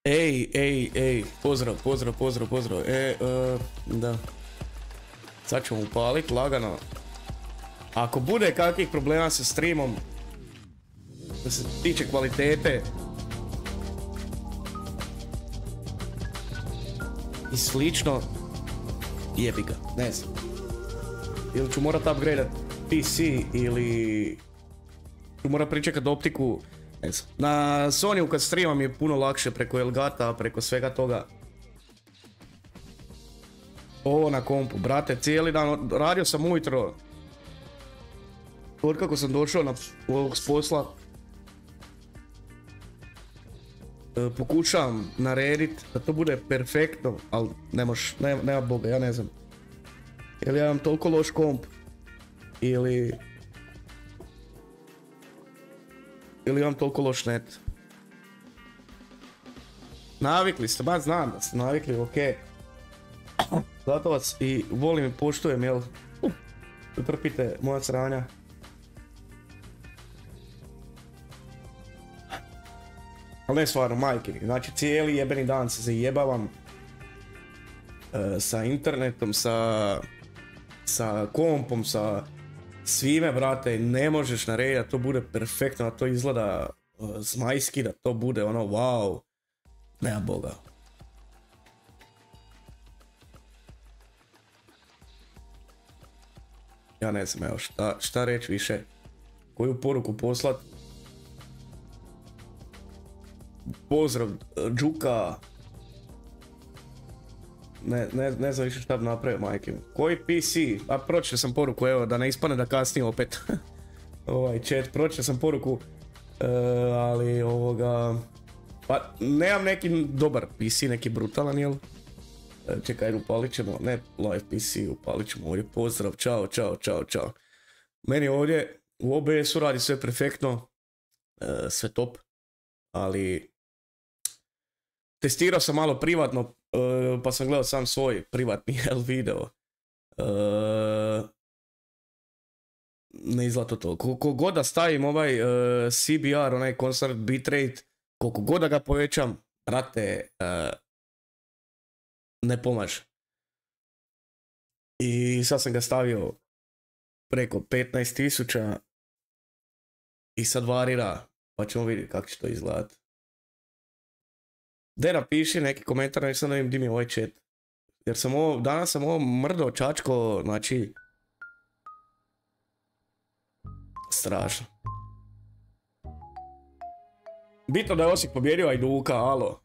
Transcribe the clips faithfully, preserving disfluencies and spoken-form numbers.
Ej, ej, ej, pozdrav, pozdrav, pozdrav, pozdrav. E, uh, da. Sad ćemo upalit lagano. Ako bude kakvih problema sa streamom, da se tiče kvalitete i slično, jebi ga, ne znam. Ili ću morat upgradeat P C ili ću morat pričekat optiku. Ne znam. Na Sonyu kad streamam je puno lakše preko Elgata, preko svega toga. Ovo na kompu, brate, cijeli dan, radio sam ujutro. Od kako sam došao na ovog s posla. E, pokušavam naredit da to bude perfektno, ali ne moš, ne, nema boga, ja ne znam. Ili ja imam toliko loš komp, ili... Ili imam toliko loš net. Navikli ste, ba znam da ste navikli, okej. Okay. Zato vas i volim i poštujem, jel? Uh, trpite moja sranja. Ali ne stvarno, majke, znači cijeli jebeni dan se zajebavam. Uh, sa internetom, sa... Sa kompom, sa... Svime, brate, ne možeš narediti da to bude perfektno, da to izgleda uh, zmajski, da to bude ono wow. Nema boga. Ja ne znam, evo, šta, šta reći više. Koju poruku poslat? Pozdrav, Džuka. Ne, ne, ne znam više šta bi napravio, majke. Koji P C? A pročitao sam poruku, evo, da ne ispane da kasnije opet. ovaj chat, pročitao sam poruku. Uh, ali ovoga... Pa, nemam neki dobar P C, neki brutalan, jel? Uh, čekaj, upalit ćemo, ne live P C, upalit ćemo ovdje. Pozdrav, čao, čao, čao, čao. Meni ovdje u O B S-u radi sve perfektno. Uh, sve top. Ali... Testirao sam malo privatno, uh, pa sam gledao sam svoj privatni video. Uh, ne izgleda to to. Koliko god da stavim ovaj uh, C B R, onaj constant bitrate, koliko god da ga povećam, brate, uh, ne pomaže. I sad sam ga stavio preko petnaest tisuća i sad varira, pa ćemo vidjeti kako će to izgledati. De napiši neki komentar, neću sam da vidim di mi je ovaj chat. Jer sam ovo, danas sam ovo mrdo čačko, znači... Strašno. Bitno da je Osijek pobjedio Ajduka, alo.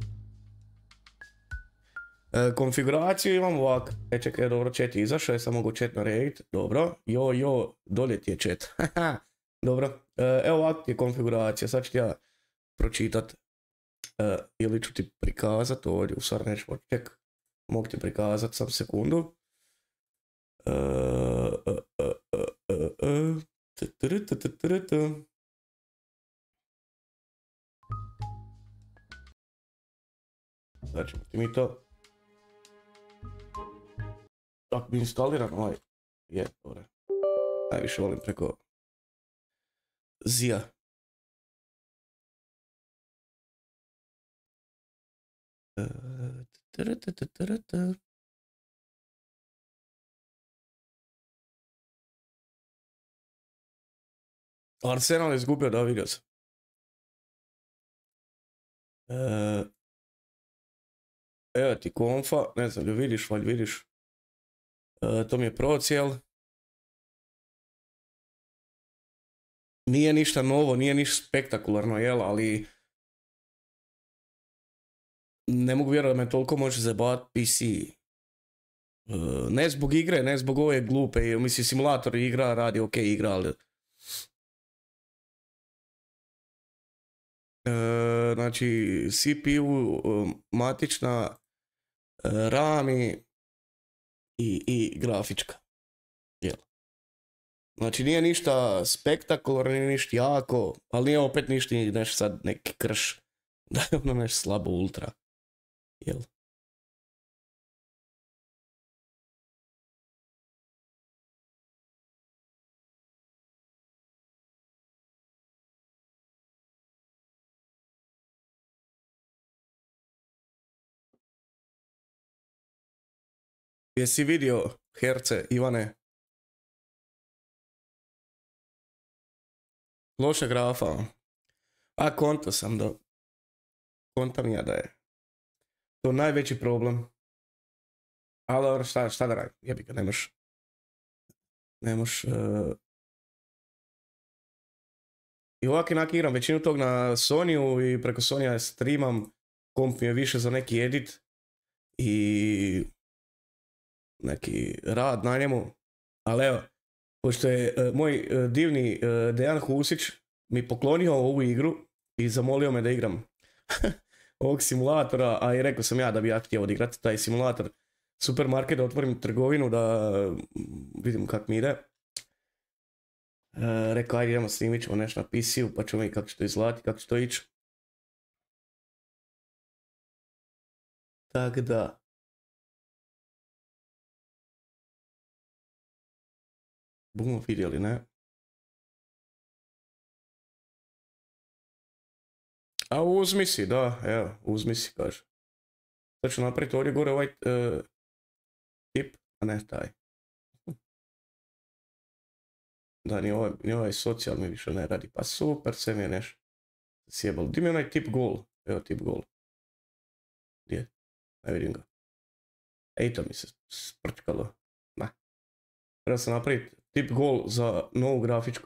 E, konfiguraciju imam ovak. E čekaj, dobro, chat je izašao, sam mogu chat narediti. Dobro, jo, jo, dolje ti je chat. Dobro, e, evo ovak ti je konfiguracija, sad ću ti ja pročitat. Uh, ili ću ti prikazat ovdje, u stvari neću poček, mogu ti prikazat sam sekundu. Uh, uh, uh, uh, uh, uh. Znači ti mi to ako mi instaliram ovaj je, dobro. Najviše volim preko Zija. Arsenal je izgubio, da, vidio sam. E, evo ti konfa, ne znam, li vidiš, valj vidiš. E, to mi je procijel. Nije ništa novo, nije ništa spektakularno, jel, ali... Ne mogu vjerovati da me toliko može zabavati P C. Uh, ne zbog igre, ne zbog ove glupe, mislim simulator igra, radi ok igra, ali... Uh, znači C P U, uh, matična, uh, RAM i, i, i grafička. Jel. Znači nije ništa spektakularno, nije ništa jako, ali nije opet ništa nešto sad neki krš. Da je ono nešto slabo ultra. Jel? Jesi vidio herce, Ivane? Loša grafa. A konto sam da... Kontam ja da je. To najveći problem. Ali dobro, šta, šta da radim? Jebi ga, ne moš... Ne moš... Uh... I ovak inak igram većinu tog na Sonyu i preko Sonya streamam. Komp mi je više za neki edit. I... neki rad na njemu. Ali evo, pošto je uh, moj uh, divni uh, Dejan Husić mi poklonio ovu igru i zamolio me da igram ovog simulatora, a i rekao sam ja da bi ja htio odigrati taj simulator supermarket, da otvorim trgovinu, da vidim kak mi ide. E, rekao, ajde idemo snimit ćemo nešto na P C-u, pa ćemo vidjeti kako će to izgledati, kako će to ići. Tak da. Bumo vidjeli, ne? A uzmi si, da, evo, uzmi si, kaže. Sad ću napraviti ovdje gore ovaj uh, tip, a ne taj. Da, ni ovaj, ni ovaj socijalni više ne radi. Pa super, sve mi je nešto sjebalo. Di mi je onaj tip goal? Evo tip goal. Gdje? Ne vidim ga. Ej, to mi se sprčkalo. Ne. Treba sam napraviti tip goal za novu grafičku.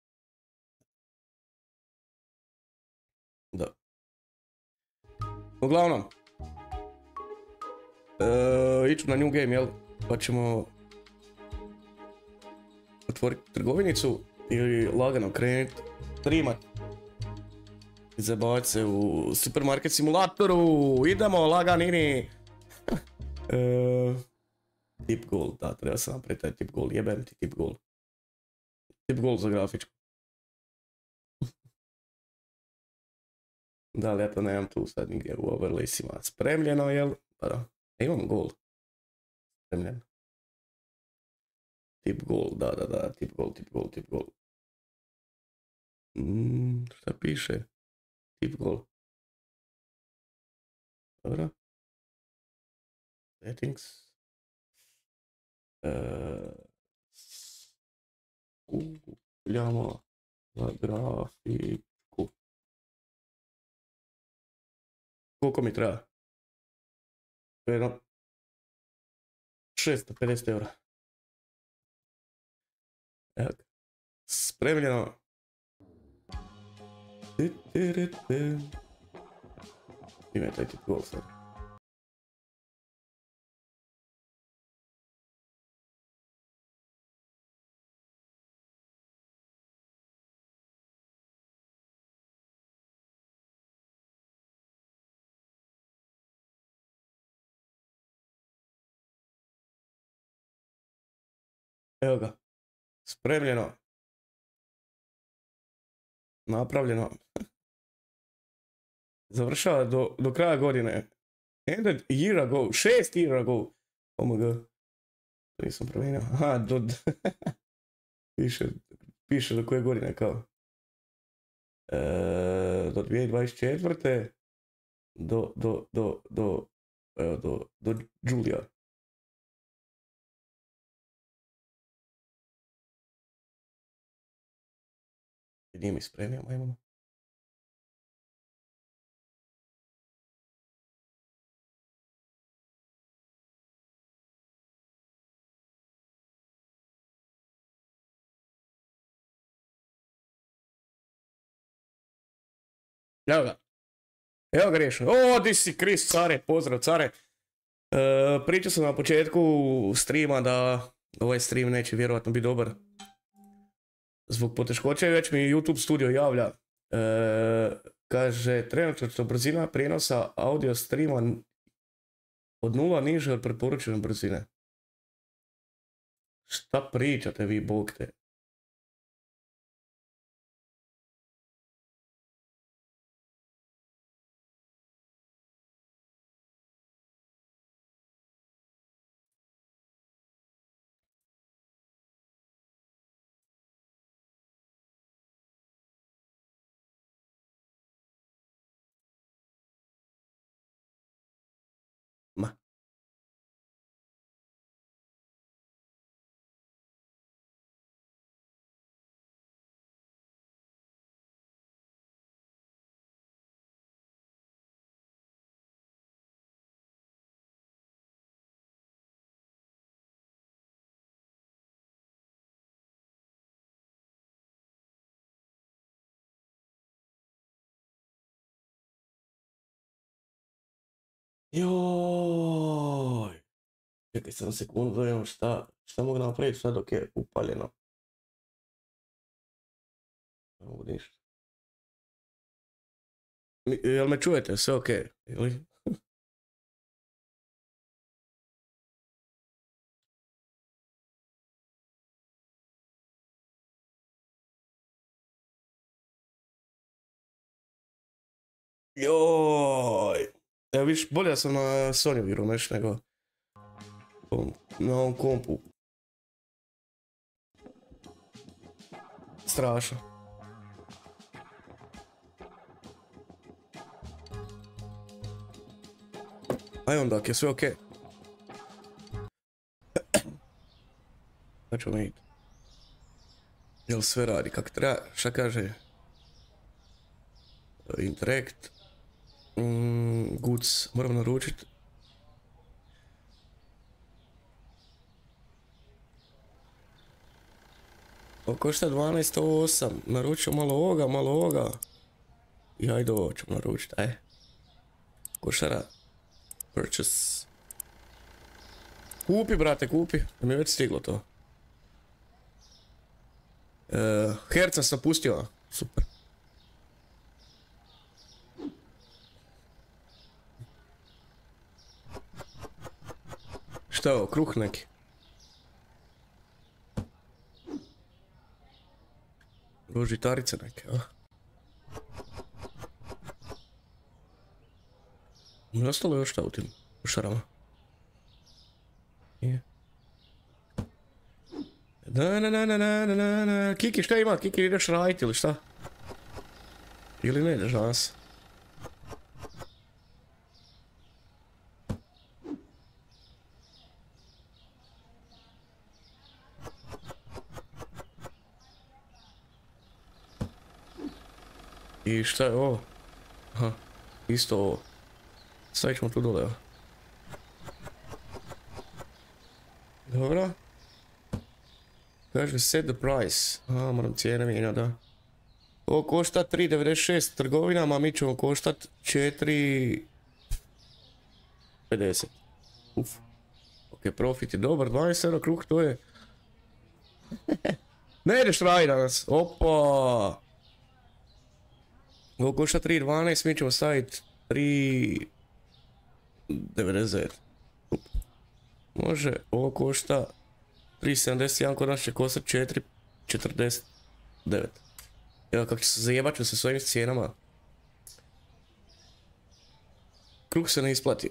Da. Uglavnom. E, iću na New Game, jel? Pa ćemo otvoriti trgovinicu ili lagano krenuti streamat. Zabavati se u supermarket simulatoru. Idemo laganini. e, tip goal, da, treba sam napraviti taj tip goal. Jebem ti tip goal. Tip goal za grafičku. Da, ali ja to nemam tu sad nigdje u overlaysima spremljeno, jel? Pa da, imam goal. Spremljen. Tip goal, da, da, da, tip goal, tip goal, tip goal. Mm, šta piše? Tip goal. Dobro. Settings. Skupljamo za grafiku. Koliko mi treba? Jedno šesto pedeset eura. Evo ga. Spremljeno. Ima je taj tip goal sad. Evo ga. Spremljeno. Napravljeno. Završava do, do kraja godine. Ended year ago. Šest year ago. Oh my god. To nisam promijenio. Aha, do... piše, piše do koje godine kao. E, do dvije tisuće dvadeset četvrte. Do, do, do, do, evo, do, do Julija. Nije mi spremio, majmano. Evo ga. Evo ga riješeno. O, di si Chris, care, pozdrav care. E, pričao sam na početku streama da ovaj stream neće vjerojatno biti dobar. Zbog poteškoća već mi YouTube studio javlja. E, kaže, trenutno brzina prijenosa audio streama od nula niže od preporučene brzine. Šta pričate vi, bog te? Ma. Joj. Čekaj sam sekundu, da imam šta, šta mogu napraviti sad dok je upaljeno. Ne mogu ništa. Mi, jel me čujete? Sve okej? Okay. Joj. Evo viš, bolje sam na Sony viru nešto nego na ovom kompu. Strašno. Aj onda, je sve okej. Sad ćemo vidjeti. Jel sve radi kak treba, šta kaže? Interact. Mm, goods, moram naručiti. Ovo košta dvanaest osam, naručio malo ovoga, malo ovoga. I ajde ovo ćemo naručiti, aj. Košara. Purchase. Kupi, brate, kupi. Da mi je već stiglo to. Uh, herca sam pustio, super. Šta je ovo, kruh neki? Ovo žitarice neke, a? Mi ostalo još šta u tim šarama? Je. Da, na, na, na, na, na, na, Kiki, šta ima? Kiki, ideš raditi ili šta? Ili ne ideš danas? I šta je ovo? Aha, isto ovo. Stavit ćemo tu dole, evo. Dobro. Kaže set the price. A, moram cijene mijenjati, da. Ovo košta tri devedeset šest trgovinama, a mi ćemo koštat četiri pedeset. Uf. Ok, profit je dobar, dvanaest eura kruh, to je... Ne ideš raditi danas, opa! Ovo košta tri dvanaest, mi ćemo staviti tri devedeset. Može, ovo košta tri sedamdeset jedan, kod nas će koštat četiri četrdeset devet. Evo kako će se zajebat ću se s ovim cijenama. Kruh se ne isplati.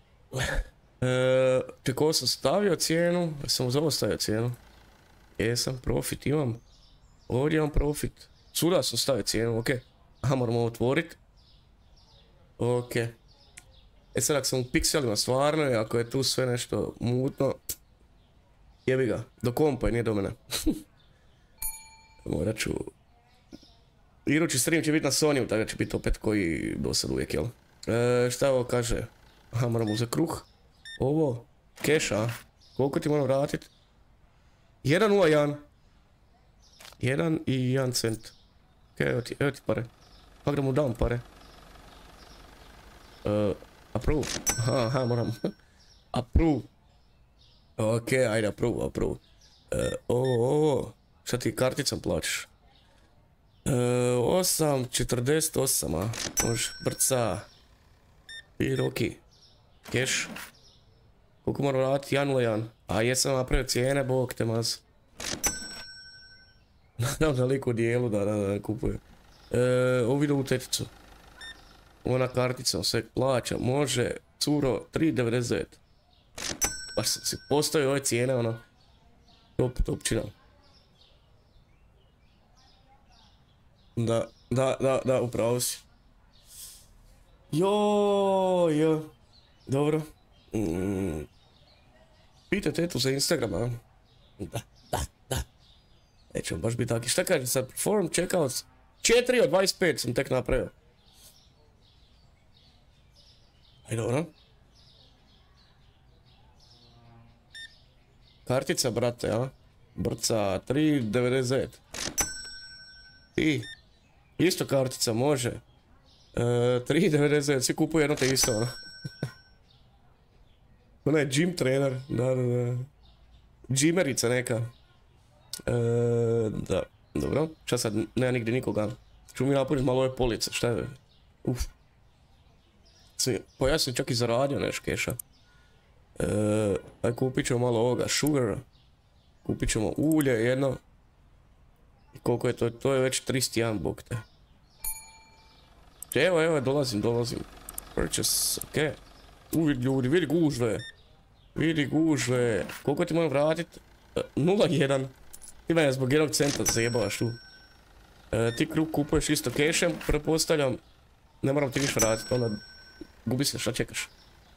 E, Tako sam stavio cijenu, sam uz ovo stavio cijenu. Jesam, profit imam. Ovdje imam profit. Svuda sam stavio cijenu, ok. Aha, moramo otvoriti. Ok. E sad ako sam u pikselima stvarno i ako je tu sve nešto mutno, jebi ga, do kompa i nije do mene. Morat ću... Idući stream će biti na Sonyu, tako će biti opet koji do sad uvijek, jel? E, šta ovo kaže? Aha, moram uzeti kruh. Ovo, cash, a? Koliko ti moram vratit? jedan nula jedan. jedan i jedan cent. Ok, evo ti, evo ti pare. Pak da mu dam pare. Uh, approve. Aha, aha, moram. Approve. Ok, ajde, approve, approve. Uh, ovo, ovo. Šta ti karticom plaćaš? Uh, osam četrdeset osam, a? Može, brca. I roki. Cash. Koliko moram vratiti? jedan nula jedan. A jesam napravio cijene, bog te maz. Nadam na liku dijelu da, da, da kupuje. E, ovo vidio u teticu. Ona kartica se plaća, može, curo, tri devedeset devet. Baš sam si postavio ove cijene, ono. Top, topčina. Da, da, da, da, upravo si. Joj, joj. Dobro. Mm. Pita tetu za Instagram, a? Da, da, da. Nećemo baš biti taki. Šta kaže sad? Perform checkouts. četiri od dvadeset pet sam tek napravio. Aj dobro. Kartica, brate, a? Brca, tri devedeset devet. I isto kartica, može. E, tri devedeset devet, svi kupuju jedno te isto, ono. Ona je gym trener, da, da, da. Gymerica neka. E, da, dobro. Šta sad, nema nigdje nikoga. Ču mi napuniti malo ove police, šta je? Uf. Pa ja sam čak i zaradio neš keša. E, aj kupit ćemo malo ovoga, sugar. Kupit ćemo ulje jedno. I koliko je to? To je već tristo jedan, bok te. Evo, evo, dolazim, dolazim. Purchase, okej. Okay. U, vidi ljudi, vidi gužve. Vidi gužve. Koliko ti moram vratit? nula jedan. Ti mene zbog jednog centa zajebavaš tu. E, ti krug kupuješ isto kešem, prepostavljam. Ne moram ti ništa vratit, onda gubi se, šta čekaš?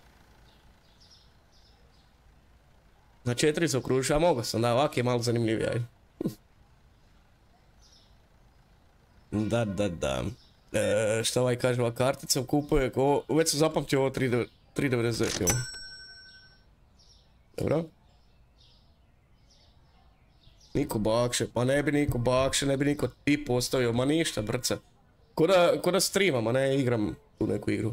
Na četiri se okružiš, a mogo sam, da, ovak je malo zanimljiviji, ajde. Da, da, da. E, šta ovaj kaže, ova kartica kupuje, o, već sam zapamtio ovo tri devedeset devet. Dobro. Niko bakše, pa ne bi niko bakše, ne bi niko ti postavio, ma ništa brca. Ko da, ko da streamam, a ne igram tu neku igru.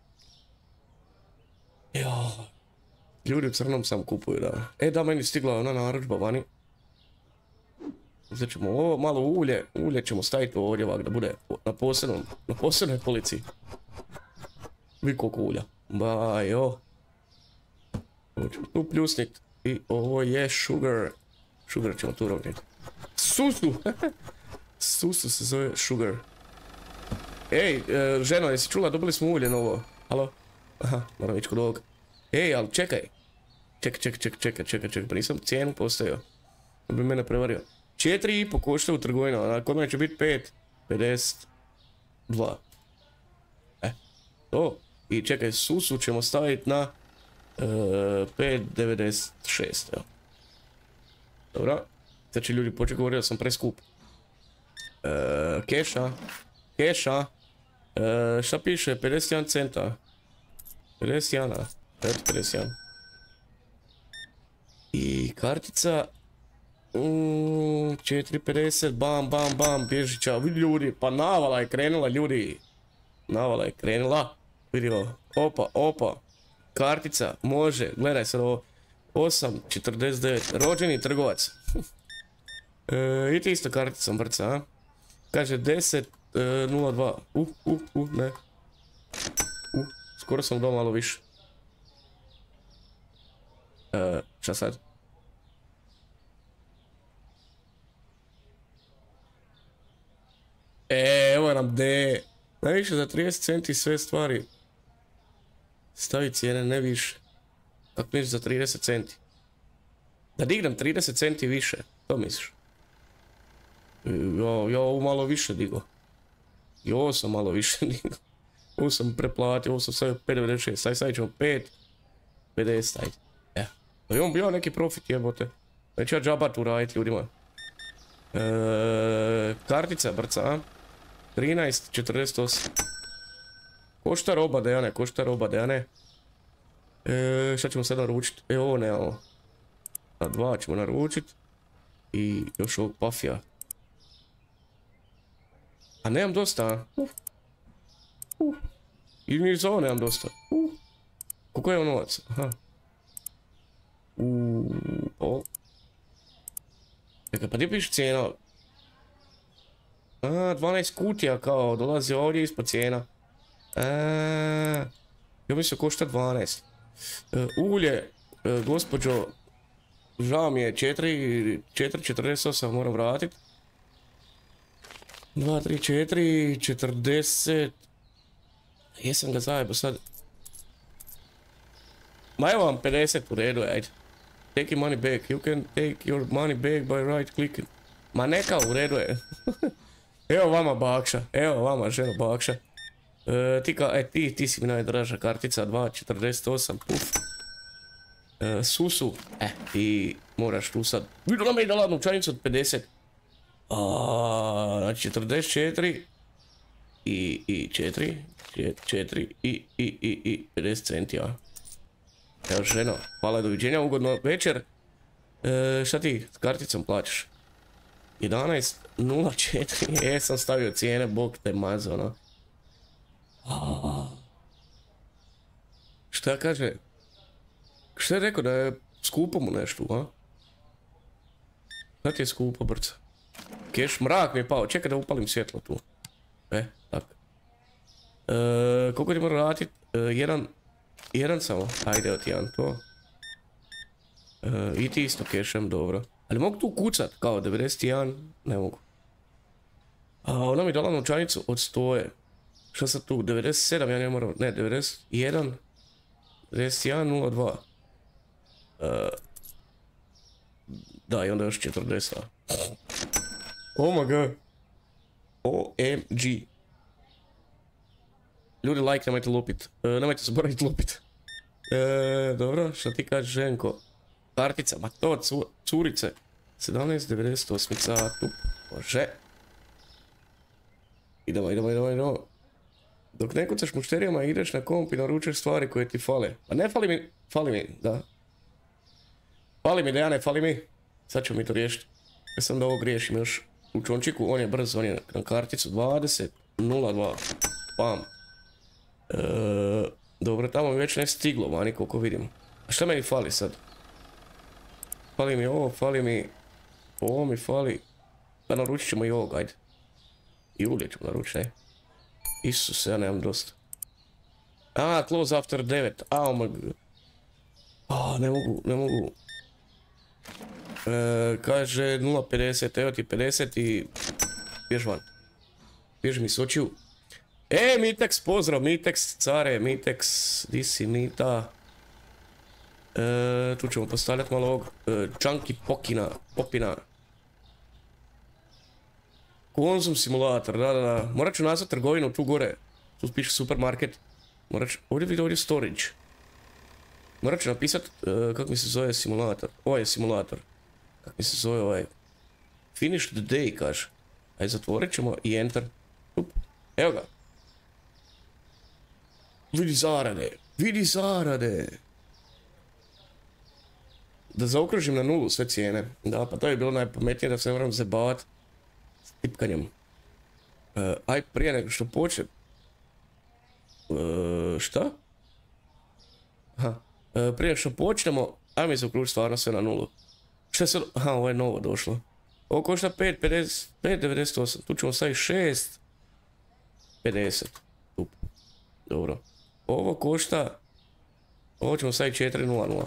Jo. Ljudi u crnom sam kupuju, da. E da, meni stigla ona narudžba vani. Uzet ćemo ovo, malo ulje, ulje ćemo staviti ovdje ovak da bude na posebnom, na posebnoj policiji. Vidi koliko ulja. Ba, jo. Ovo ćemo tu pljusnit. I ovo je sugar. Sugar ćemo tu rovniti. Susu! Susu se zove sugar. Ej, e, ženo, jesi čula, dobili smo ulje novo. Halo? Aha, moram ići kod ovog. Ej, ali čekaj. Čekaj, čekaj, čekaj, čekaj, čekaj, čekaj, pa nisam cijenu postavio. Da bi mene prevario. Četiri i po košta u trgovina, a kod mene će biti pet pedeset dva. E, to. I čekaj, susu ćemo staviti na e, pet devedeset šest, evo. Dobro. Sad će ljudi početi govoriti da sam preskup. E, keša. Keša. E, šta piše? pedeset jedan centa. pedeset jedan, eto pedeset jedan. I kartica. Mm, četiri pedeset, bam, bam, bam, bježića. Vidi ljudi, pa navala je krenula ljudi. Navala je krenula. Vidi ovo. Opa, opa. Kartica, može, gledaj sad ovo. osam četrdeset devet, rođeni trgovac. e, I ti isto karticom brca, a? Kaže deset nula dva. Uh, uh, uh, ne. Uh, skoro sam dao malo više. E, šta sad? E, evo nam D. Najviše za trideset centi sve stvari. Stavi cijene, ne više. Kako misliš za trideset centi? Da dignem trideset centi više, to misliš? Ja, ja ovo malo više digo. I ovo sam malo više digo. Ovo sam preplatio, ovo sam stavio pet devedeset šest, sad stavit ćemo pet pedeset, ajde. Ja. Pa imam bio neki profit, jebote. Neću ja džabat uradit ljudima. E, kartica brca, a? trinaest četrdeset osam. Košta roba, Dejane, košta roba, Dejane. E, šta ćemo sad naručit? E, ovo ne, ovo. Na dva ćemo naručit. I još ovog pafija. A nemam dosta, a? Uh. Uh. I ni za ovo nemam dosta. Uh. Koliko je ovo novac? Aha. Uuu, o. Čekaj, pa gdje piše cijena? A, dvanaest kutija kao, dolazi ovdje ispod cijena. A, ja mislim košta dvanaest. E, ulje, e, gospođo, žao mi je, četiri četrdeset osam moram vratit. dva, tri, četiri, četrdeset. Jesam ga zajebo sad. Ma evo vam pedeset u redu, ajde. Take your money back, you can take your money back by right clicking. Ma neka, u redu je. Evo vama bakša, evo vama ženo bakša. E, ti, ka, e, ti, ti si mi najdraža kartica, dva četrdeset osam, puf. E, susu, e, ti moraš tu sad. Vidu nam je dala novčanicu od pedeset. A, znači četrdeset četiri. I, i četiri, četiri, i, i, i, i pedeset centi, ja. Evo ženo, hvala, doviđenja, ugodno večer. E, šta ti s karticom plaćaš? jedanaest nula četiri, e, sam stavio cijene, bog te mazo, no. Šta kaže? Šta je rekao da je skupo mu nešto, a? Šta ti je skupo, brca? Keš, mrak mi je pao, čekaj da upalim svjetlo tu. E, tak. E, koliko ti mora radit? E, jedan, jedan samo. Ajde, evo ti jedan to. E, I ti isto kešem, dobro. Ali mogu tu kucat, kao devedeset jedan, ne mogu. A ona mi dala novčanicu od stoje. Šta sad tu, devedeset sedam, ja ne moram, ne, devedeset jedan, devedeset jedan, nula dva. E, da, i onda još četrdeset. Oh my god. O M G. Ljudi, like, nemojte lupit. E, nemojte zaboraviti lupit. E, dobro, šta ti kažeš, Ženko? Kartica, ma to, cu, curice. sedamnaest devedeset osam, tu, može. Idemo, idemo, idemo, idemo. Dok ne kucaš mušterijama, ideš na komp i naručuješ stvari koje ti fale. Pa ne fali mi, fali mi, da. Fali mi, Dejane, fali mi. Sad ćemo mi to riješiti. Ja sam da ovog riješim još u čončiku, on je brz, on je na karticu dvadeset nula dva. Pam. E, dobro, tamo mi već ne stiglo, vani koliko vidim. A šta meni fali sad? Fali mi ovo, fali mi... Ovo mi fali... Pa naručit ćemo i ovog, ajde. I ulje ćemo naručiti, ne? Isuse, ja nemam dosta. A, close after devet. A, oh my god. A, ne mogu, ne mogu. E, kaže nula pedeset, evo ti pedeset i... Bjež van. Bjež mi s očiju. E, Mitex, pozdrav, Mitex, care, Mitex, di si Mita? E, tu ćemo postavljati malo ovog e, Chunky Pokina, Popina. Konzum simulator, da, da, da. Morat ću nazvat trgovinu tu gore. Tu piše supermarket. Morat ću, ovdje vidjeti ovdje storage. Morat ću napisat, uh, kako mi se zove simulator. Ovaj je simulator. Kako mi se zove ovaj. Finish the day, kaže. Ajde, zatvorit ćemo i enter. Up. Evo ga. Vidi zarade. Vidi zarade. Da zaokružim na nulu sve cijene. Da, pa to je bilo najpametnije da se ne moram zabavat s tipkanjem. Uh, aj, prije nego što počne. Uh, šta? Aha. Uh, prije što počnemo, ajme mi zaokružiti stvarno sve na nulu. Šta se... Aha, ovo je novo došlo. Ovo košta pet devedeset osam. Tu ćemo staviti šest pedeset. Up. Dobro. Ovo košta... Ovo ćemo staviti četiri nula nula.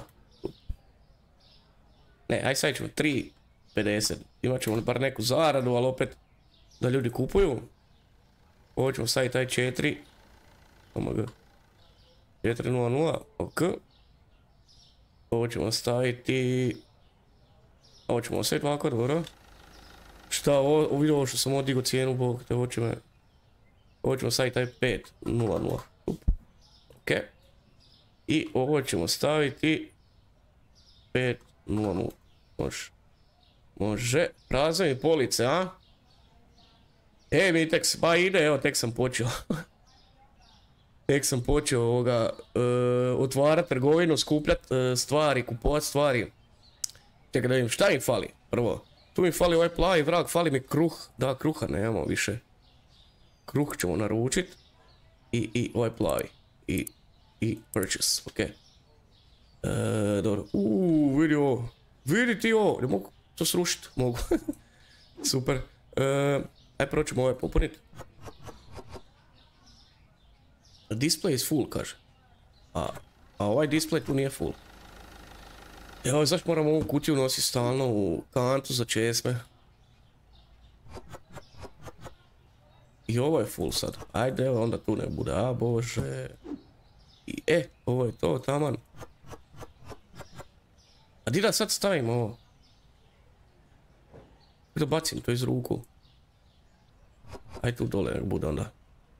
Ne, aj stavit ćemo tri pedeset. Imat ćemo bar neku zaradu, ali opet da ljudi kupuju. Ovo ćemo staviti taj četiri. Omg. četiri nula nula, ok. Ovo ćemo staviti... Ovo ćemo ostaviti ovako, dobro. Šta, ovo, vidio ovo što sam odigo cijenu, bog te, ovo će me... Ovo ćemo staviti taj pet nula nula. Ok. I ovo ćemo staviti... pet nula nula. Može. Može. Prazne police, a? E, Mitex, pa ide, evo, tek sam počeo. Tek sam počeo ovoga, uh, otvarati trgovinu, skupljati uh, stvari, kupovati stvari. Čekaj da vidim, šta mi fali? Prvo, tu mi fali ovaj plavi vrag, fali mi kruh. Da, kruha nemamo više. Kruh ćemo naručit. I, i ovaj plavi. I, i purchase, ok. Uh, dobro, uuu, vidi ovo. Vidi ti ovo, ne mogu to srušiti, mogu. Super. Uh, aj prvo ćemo ovaj popuniti. Display is full, kaže. A, a ovaj display tu nije full. Evo, zašto moram ovu kutiju nositi stalno u kantu za česme? I ovo je full sad. Ajde, evo, onda tu ne bude. A, bože. I, e, ovo je to, taman. A di da sad stavim ovo? Da bacim to iz ruku. Ajde tu dole nek bude onda.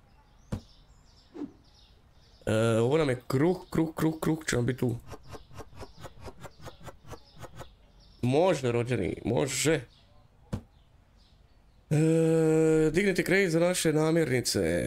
E, ovo nam je kruh, kruh, kruh, kruh će nam biti tu. Može, rođeni, može. E, dignite kredit za naše namirnice.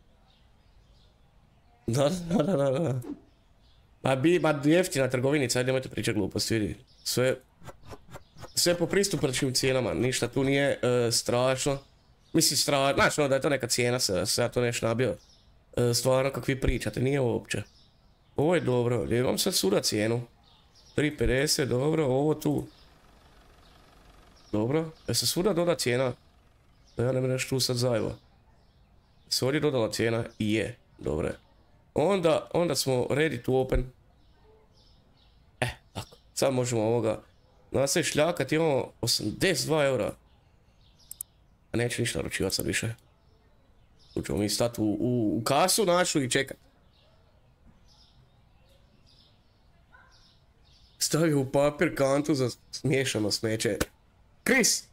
Da, da, da, da, da. Pa bi, ba jeftina trgovinica, ajde nemojte pričati gluposti, vidi. Sve, sve po pristupačnim cijenama, ništa tu nije uh, strašno. Mislim strašno, znači no, da je to neka cijena, se, se ja to neš nabio. Uh, stvarno kak vi pričate, nije uopće. Ovo je dobro, imam sad suda cijenu. tri pedeset, dobro, ovo tu. Dobro, e se svuda doda cijena? Da ja ne bi nešto tu sad zajeba. Se ovdje dodala cijena? I je, dobro je. Onda, onda smo ready to open. E, tako, sad možemo ovoga nastaviti šljakat, imamo osamdeset dva eura. A neće ništa naručivati sad više. Tu ćemo mi stati u, u, u kasu našu i čekat. Stavio u papir kantu za smiješano smeće. Chris!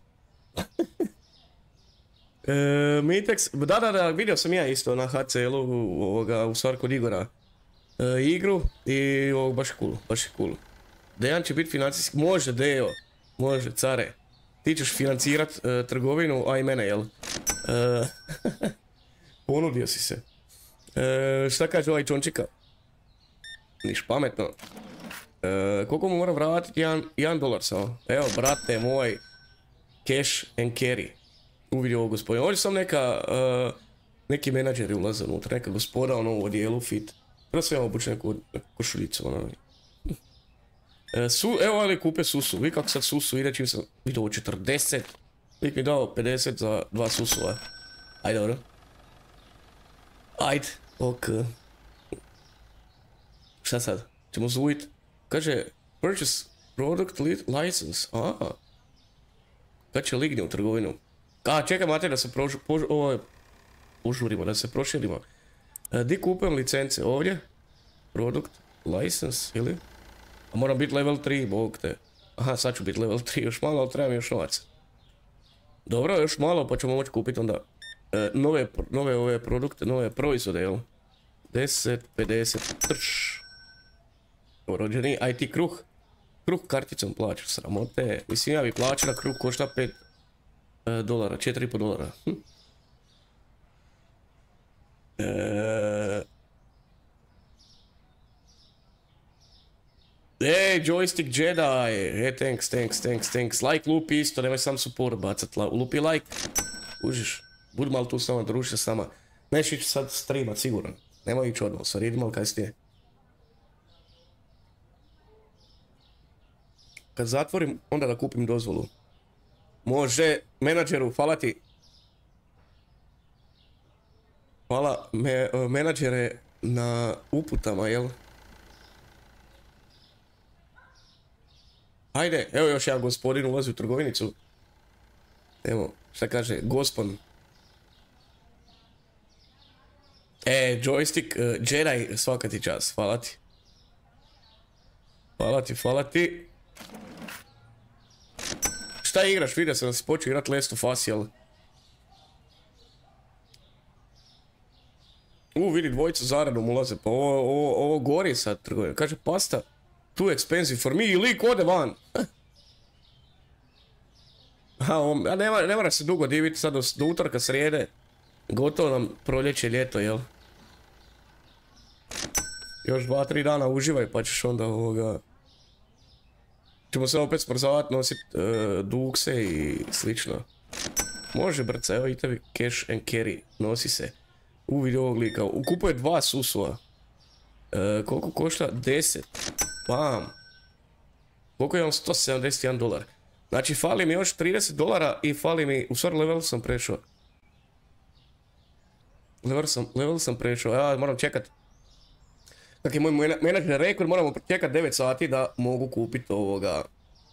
e, Mitex, da da da, vidio sam ja isto na H C L-u ovoga, u stvar kod Igora. E, igru i ovo baš je cool, baš je cool. Dejan će biti financijski, može Dejo, može care. Ti ćeš financirat e, trgovinu, a i mene, jel? E, ponudio si se. E, šta kaže ovaj čončika? Niš pametno. E, koliko mu moram vratiti? Jedan, jedan dolar samo. Evo, brate moj. Cash and carry. Uvidio ovo gospodin. Ovdje sam neka, uh, neki menadžeri ulaze unutra, neka gospoda ono u odijelu fit. Prvo sam ja obući neku košuljicu, ono. E, su, evo ali kupe susu, vi kako sad susu ide, čim sam vidio ovo četrdeset. Lik mi dao pedeset za dva susua. Ajde, dobro. Ajde, ok. Šta sad? Ćemo zvuit? Kaže, purchase product license, aha. Kad će lignje u trgovinu? A, čekaj, mate, da se prožu, požu, ovo je, požurimo, da se proširimo. E, di kupujem licence? Ovdje? Product, license, ili? A moram biti level tri, bog te. Aha, sad ću biti level tri, još malo, ali trebam još novac. Dobro, još malo, pa ćemo moći kupiti onda e, nove, nove ove produkte, nove proizvode, jel? deset, pedeset, trš. Rođeni, aj ti kruh. Kruh karticom plaćaš, sramote. Mislim, ja bi plaćala, kruh košta pet dolara, četiri i pol dolara. Hm. E... Ej, joystick Jedi. E, thanks, thanks, thanks, thanks. Like, lupi isto, nemoj sam support bacat. Lupi like. Užiš. Budi malo tu s nama, druži se s nama. Neš ići sad streamat, siguran. Nemoj ići odmah, sorry, idi malo kasnije. Kad zatvorim, onda da kupim dozvolu. Može, menadžeru, hvala ti. Hvala me, menadžere na uputama, jel? Ajde, evo još jedan gospodin ulazi u trgovinicu. Evo, šta kaže, gospon. E, joystick, uh, Jedi, svaka ti čas, hvala ti. Hvala ti, hvala ti. Šta igraš? Vidio sam da si počeo igrat Last of Us, jel? U, vidi dvojica zaradom ulaze, pa ovo, ovo, ovo gori sad trgovina. Kaže, pasta, too expensive for me, i lik ode van. A ne, ne mora se dugo diviti sad do, do utorka, srijede. Gotovo nam proljeće, ljeto, jel? Još dva, tri dana uživaj, pa ćeš onda ovoga... Ćemo se opet smrzavati, nositi uh, dukse i slično. Može brca, evo i tebi cash and carry, nosi se. U vidio ovog lika, ukupuje dva susua. Uh, koliko košta? deset. Bam. Koliko imam? sto sedamdeset jedan dolar. Znači fali mi još trideset dolara i fali mi, u stvari level sam prešao. Level sam, level sam prešao, ja moram čekat. Kak je moj menadžer rekao, moramo čekat devet sati da mogu kupiti ovoga...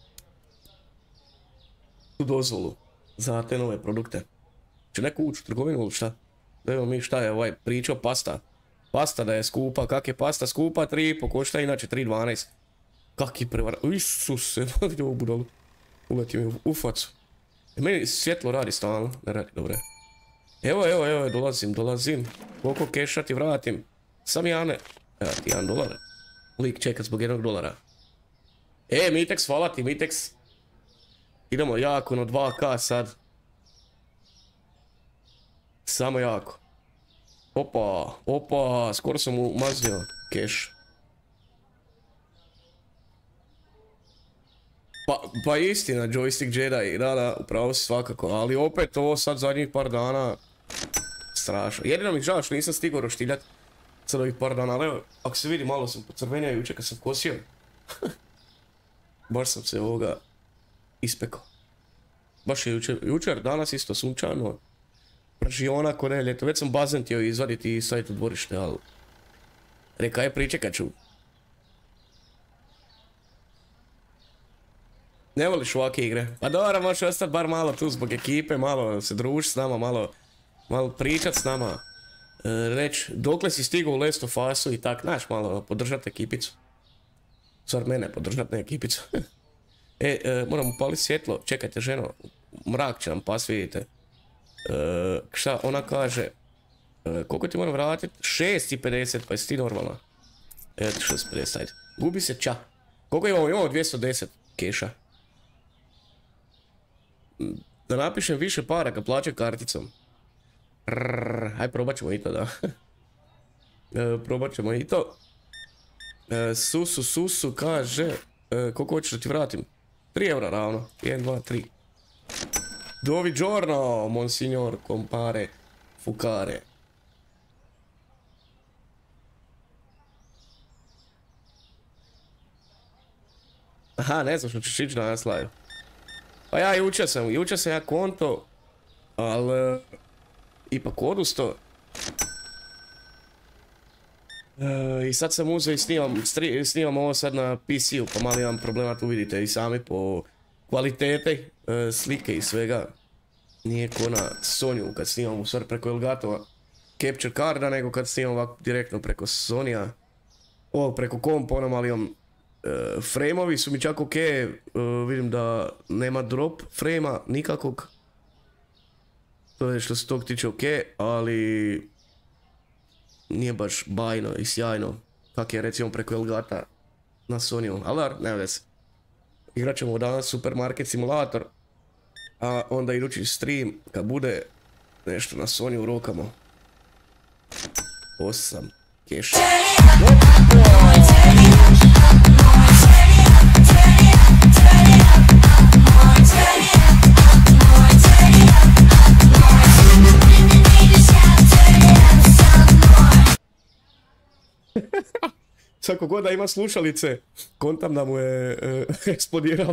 tu dozvolu za te nove produkte. Će neko ući u trgovinu ili šta? Da imamo mi šta je ovaj pričao, pasta. Pasta da je skupa, kak je pasta skupa, tri i pol košta, inače tri dvanaest. Kak je prevara... Isuse, vidi ovu budalu. Uleti mi u facu. E, meni svjetlo radi stalno, ne radi, dobre. Evo, evo, evo, dolazim, dolazim. Koliko keša ti vratim? Sam Jane. Evo ti jedan dolar. Lik čekat zbog jednog dolara. E, Mitex, hvala ti, Mitex. Idemo jako na dva ka sad. Samo jako. Opa, opa, skoro sam umaznio keš. Pa, pa istina, joystick Jedi, da, da, upravo si svakako, ali opet ovo sad zadnjih par dana strašno. Jedino mi žao što nisam stigao roštiljat sad ovih par dana, ali evo, ako se vidi malo sam pocrvenio jučer kad sam kosio. Baš sam se ovoga ispekao. Baš je jučer, jučer, danas isto sunčano. Pražiona ko ne ljeto. Već sam bazen htio izvaditi i staviti u dvorište, ali... Reka je, pričekat ću. Ne voliš ovakve igre? Pa dobro, možeš ostati bar malo tu zbog ekipe, malo se družiti s nama, malo... Malo pričat s nama. E, Reći, dokle si stigao u Last of Usu i tak, znaš, malo podržat ekipicu. Stvar mene podržat, ne ekipicu. e, e, moram upaliti svjetlo, čekajte ženo, mrak će nam pas, vidite. E, šta ona kaže? E, koliko ti moram vratiti? šest i pedeset, pa jesi ti normalna? Eto, šest i pedeset, ajde. Gubi se ča. Koliko imamo? Imamo dvjesto deset keša. Da napišem više para kad plaćam karticom. Rrrr, aj probat ćemo i to, da. e, probat ćemo i to. E, susu, susu, kaže... E, koliko hoćeš da ti vratim? tri eura ravno. jedan, dva, tri. Dovi giorno, monsignor, compare, fucare. Aha, ne znam što ćeš ići danas live. Pa ja jučer sam, jučer sam ja konto, ali... Ipak odusto. E, I sad sam uzeo i snimam, stri, snimam ovo sad na P C-u, pa mali imam problema, tu vidite i sami po kvalitete e, slike i svega. Nije ko na Sonyu kad snimam u stvari preko Elgatova Capture Carda, nego kad snimam ovako direktno preko Sonya. Ovo preko kompa, ono mali imam e, frame-ovi su mi čak ok, e, vidim da nema drop frame-a nikakvog. To je što se tog tiče ok, ali nije baš bajno i sjajno kak je recimo preko Elgata na Sonyu, ali dar, nema veze. Igrat ćemo danas Supermarket Simulator, a onda idući stream kad bude nešto na Sonyu u rukama. Osam keša. Svako god da ima slušalice, kontam da mu je e, eksplodirao.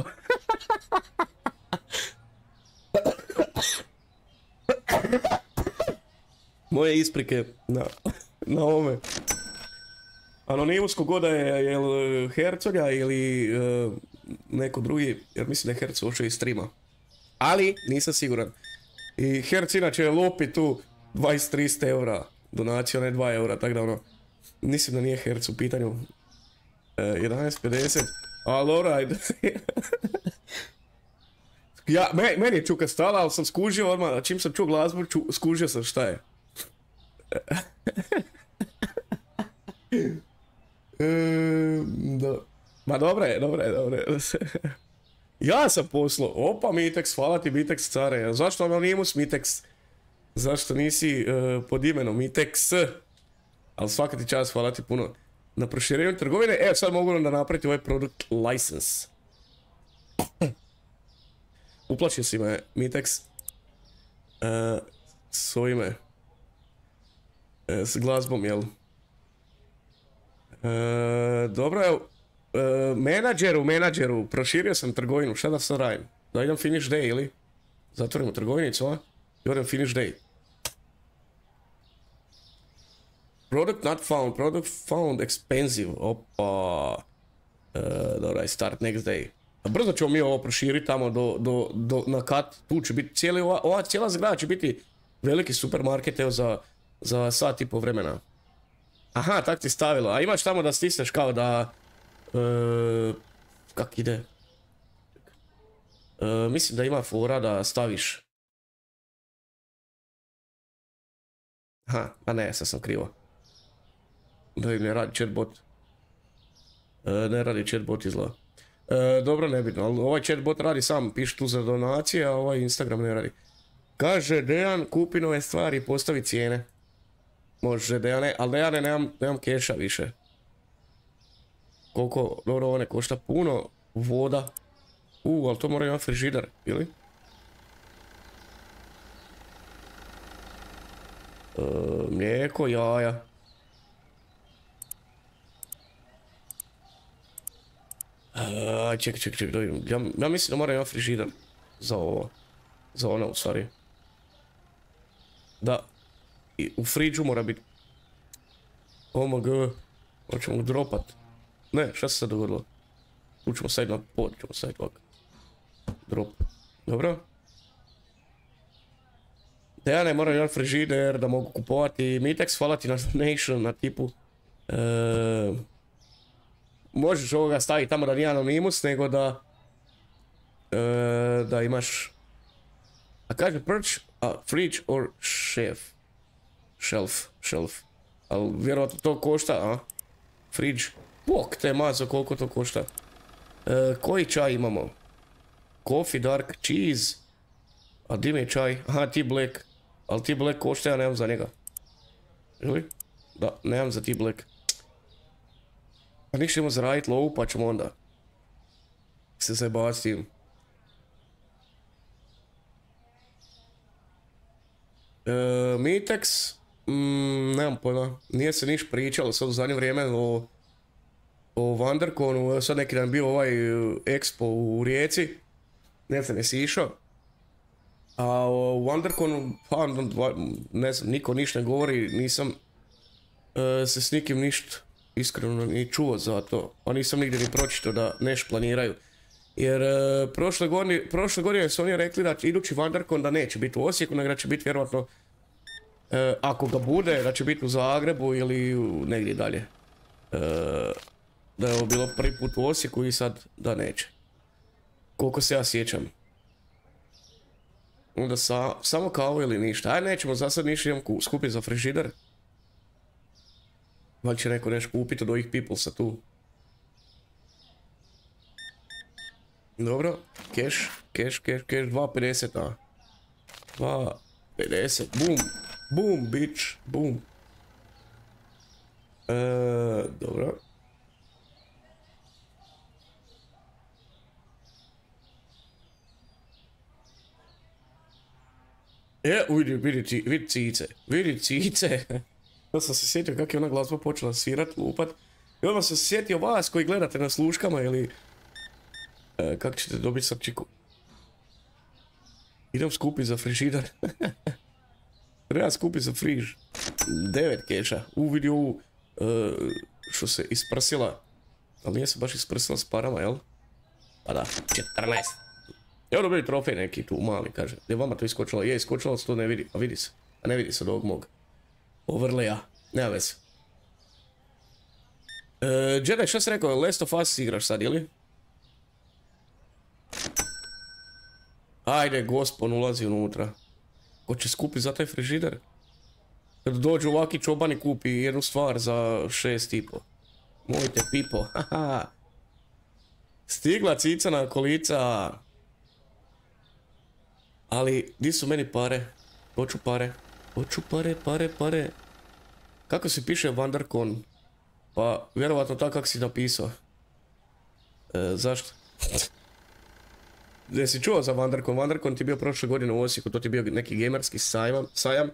Moje isprike na, na ovome. Anonimus kogod da je, jel Hercoga ili e, neko drugi, jer mislim da je Hercog ušao iz streama. Ali nisam siguran. I Herc inače lopi tu dvadeset do trideset eura donacija, ne dva eura, tako da ono, mislim da nije Herc u pitanju. E, jedanaest pedeset, ali alright. Ja, me, meni je čuka stala, ali sam skužio odmah, čim sam čuo glazbu, ču, skužio sam šta je. e, do, ma dobro je, dobro je, dobro je. Ja sam poslao, opa Mitex, hvala ti Mitex care, zašto Anonimus Mitex? Zašto nisi uh, pod imenom Mitex? Ali svaka ti čast, hvala ti puno na proširenju trgovine. Evo sad mogu da napraviti ovaj product license. Uplaćio si me Mitex uh, s ovime, uh, s glazbom, jel? Uh, dobro, evo. Uh, menadžeru, menadžeru, proširio sam trgovinu, šta da sad radim? Da idem finish day ili? Zatvorimo trgovinicu, a? I odem finish day. Product not found, product found expensive, opa. Uh, dobro, I start next day. A brzo ćemo mi ovo proširiti tamo do, do, do, na kat, tu će biti, cijeli, ova, ova cijela zgrada će biti veliki supermarket, evo za, za sat i po vremena. Aha, tak ti stavilo, a imaš tamo da stisneš kao da... Uh, kak ide? Uh, mislim da ima fora da staviš. Aha, a ne, sad sam krivo. Da im ne radi chatbot. Uh, ne radi chatbot izgleda. Uh, dobro, nebitno, ali ovaj chatbot radi sam, piše tu za donacije, a ovaj Instagram ne radi. Kaže Dejan, kupi nove stvari i postavi cijene. Može Dejane, ali Dejane nemam, nemam keša više. Koliko, dobro, ovo ne košta puno, voda. U, ali to mora imati frižider, ili? E, mlijeko, jaja. E, Uh, čekaj, čekaj, čekaj, da vidim. Ja, ja mislim da moram imati frižider. Za ovo. Za ono, u stvari. Da. I u friđu mora biti. Omg. Hoćemo dropat. Ne, šta se sad dogodilo? Tu ćemo staviti na pod, ćemo staviti ovak. Drop. Dobro. Da ja ne moram imati frižider, da mogu kupovati Mitex, hvala ti na donation, na tipu. E, možeš ovoga staviti tamo da nije anonimus, nego da... E, da imaš... A kaže perch, a fridge or chef. Shelf, shelf. Ali vjerovatno to košta, a? Fridge. Bok te mazo koliko to košta. E, koji čaj imamo? Coffee, dark, cheese. A di mi je čaj? Aha, tea black. Ali tea black košta, ja nemam za njega. Ili? Da, nemam za tea black. A ništa imamo zaraditi lovu, pa ćemo onda se zajebavati s tim. E, Mitex, mm, nemam pojma, nije se niš pričalo sad u zadnje vrijeme o, o Wonderconu, sad neki dan bio ovaj Expo u Rijeci, ne znam, jesi išao? A o Wonderconu, pa ne znam, niko ništa ne govori, nisam e, se s nikim ništa iskreno ni čuo za to, pa nisam nigdje ni pročitao da neš planiraju. Jer e, prošle godine, prošle godine su oni rekli da idući Wondercon da neće biti u Osijeku, nego da će biti vjerojatno, e, ako ga bude, da će biti u Zagrebu ili u, negdje dalje. E, da je ovo bilo prvi put u Osijeku i sad da neće. Koliko se ja sjećam. Onda sa, samo kao ili ništa. Aj nećemo za sad ništa, idem skupiti za frižider. Valjda će neko nešto kupiti od ovih peoplesa tu. Dobro, cash, cash, cash, cash, dva pedeset, a. dva pedeset, boom, boom, bitch, boom. E, dobro. E, vidi, vidi, vidi cice, vidi cice. Ja sam se sjetio kako je ona glazba počela svirat, lupat. I onda sam se sjetio vas koji gledate na sluškama ili... E, kako ćete dobiti srčiku? Idem skupiti za frižider. Treba skupiti za friž. Devet keša. U vidi ovu... E, što se isprsila. Ali nije se baš isprsila s parama, jel? Pa da, četrnaest. Evo dobili trofej neki tu mali, kaže. Je vama to iskočilo? Je, iskočilo se to ne vidi. A vidi se. A ne vidi se od ovog mog overlaya. Nema veze. E, Jedi, šta si rekao? Last of Us igraš sad, ili? Ajde, gospon ulazi unutra. Ko će skupi za taj frižider? Kad dođu ovaki čobani kupi jednu stvar za šest i po. Mojte pipo, haha. Stigla cicana kolica. Ali, di su meni pare? Hoću pare. Hoću pare, pare, pare. Kako se piše Wondercon? Pa, vjerovatno tako kako si napisao. E, zašto? Jesi čuo za Wondercon? Wondercon ti je bio prošle godine u Osijeku, to ti je bio neki gamerski sajam. sajam.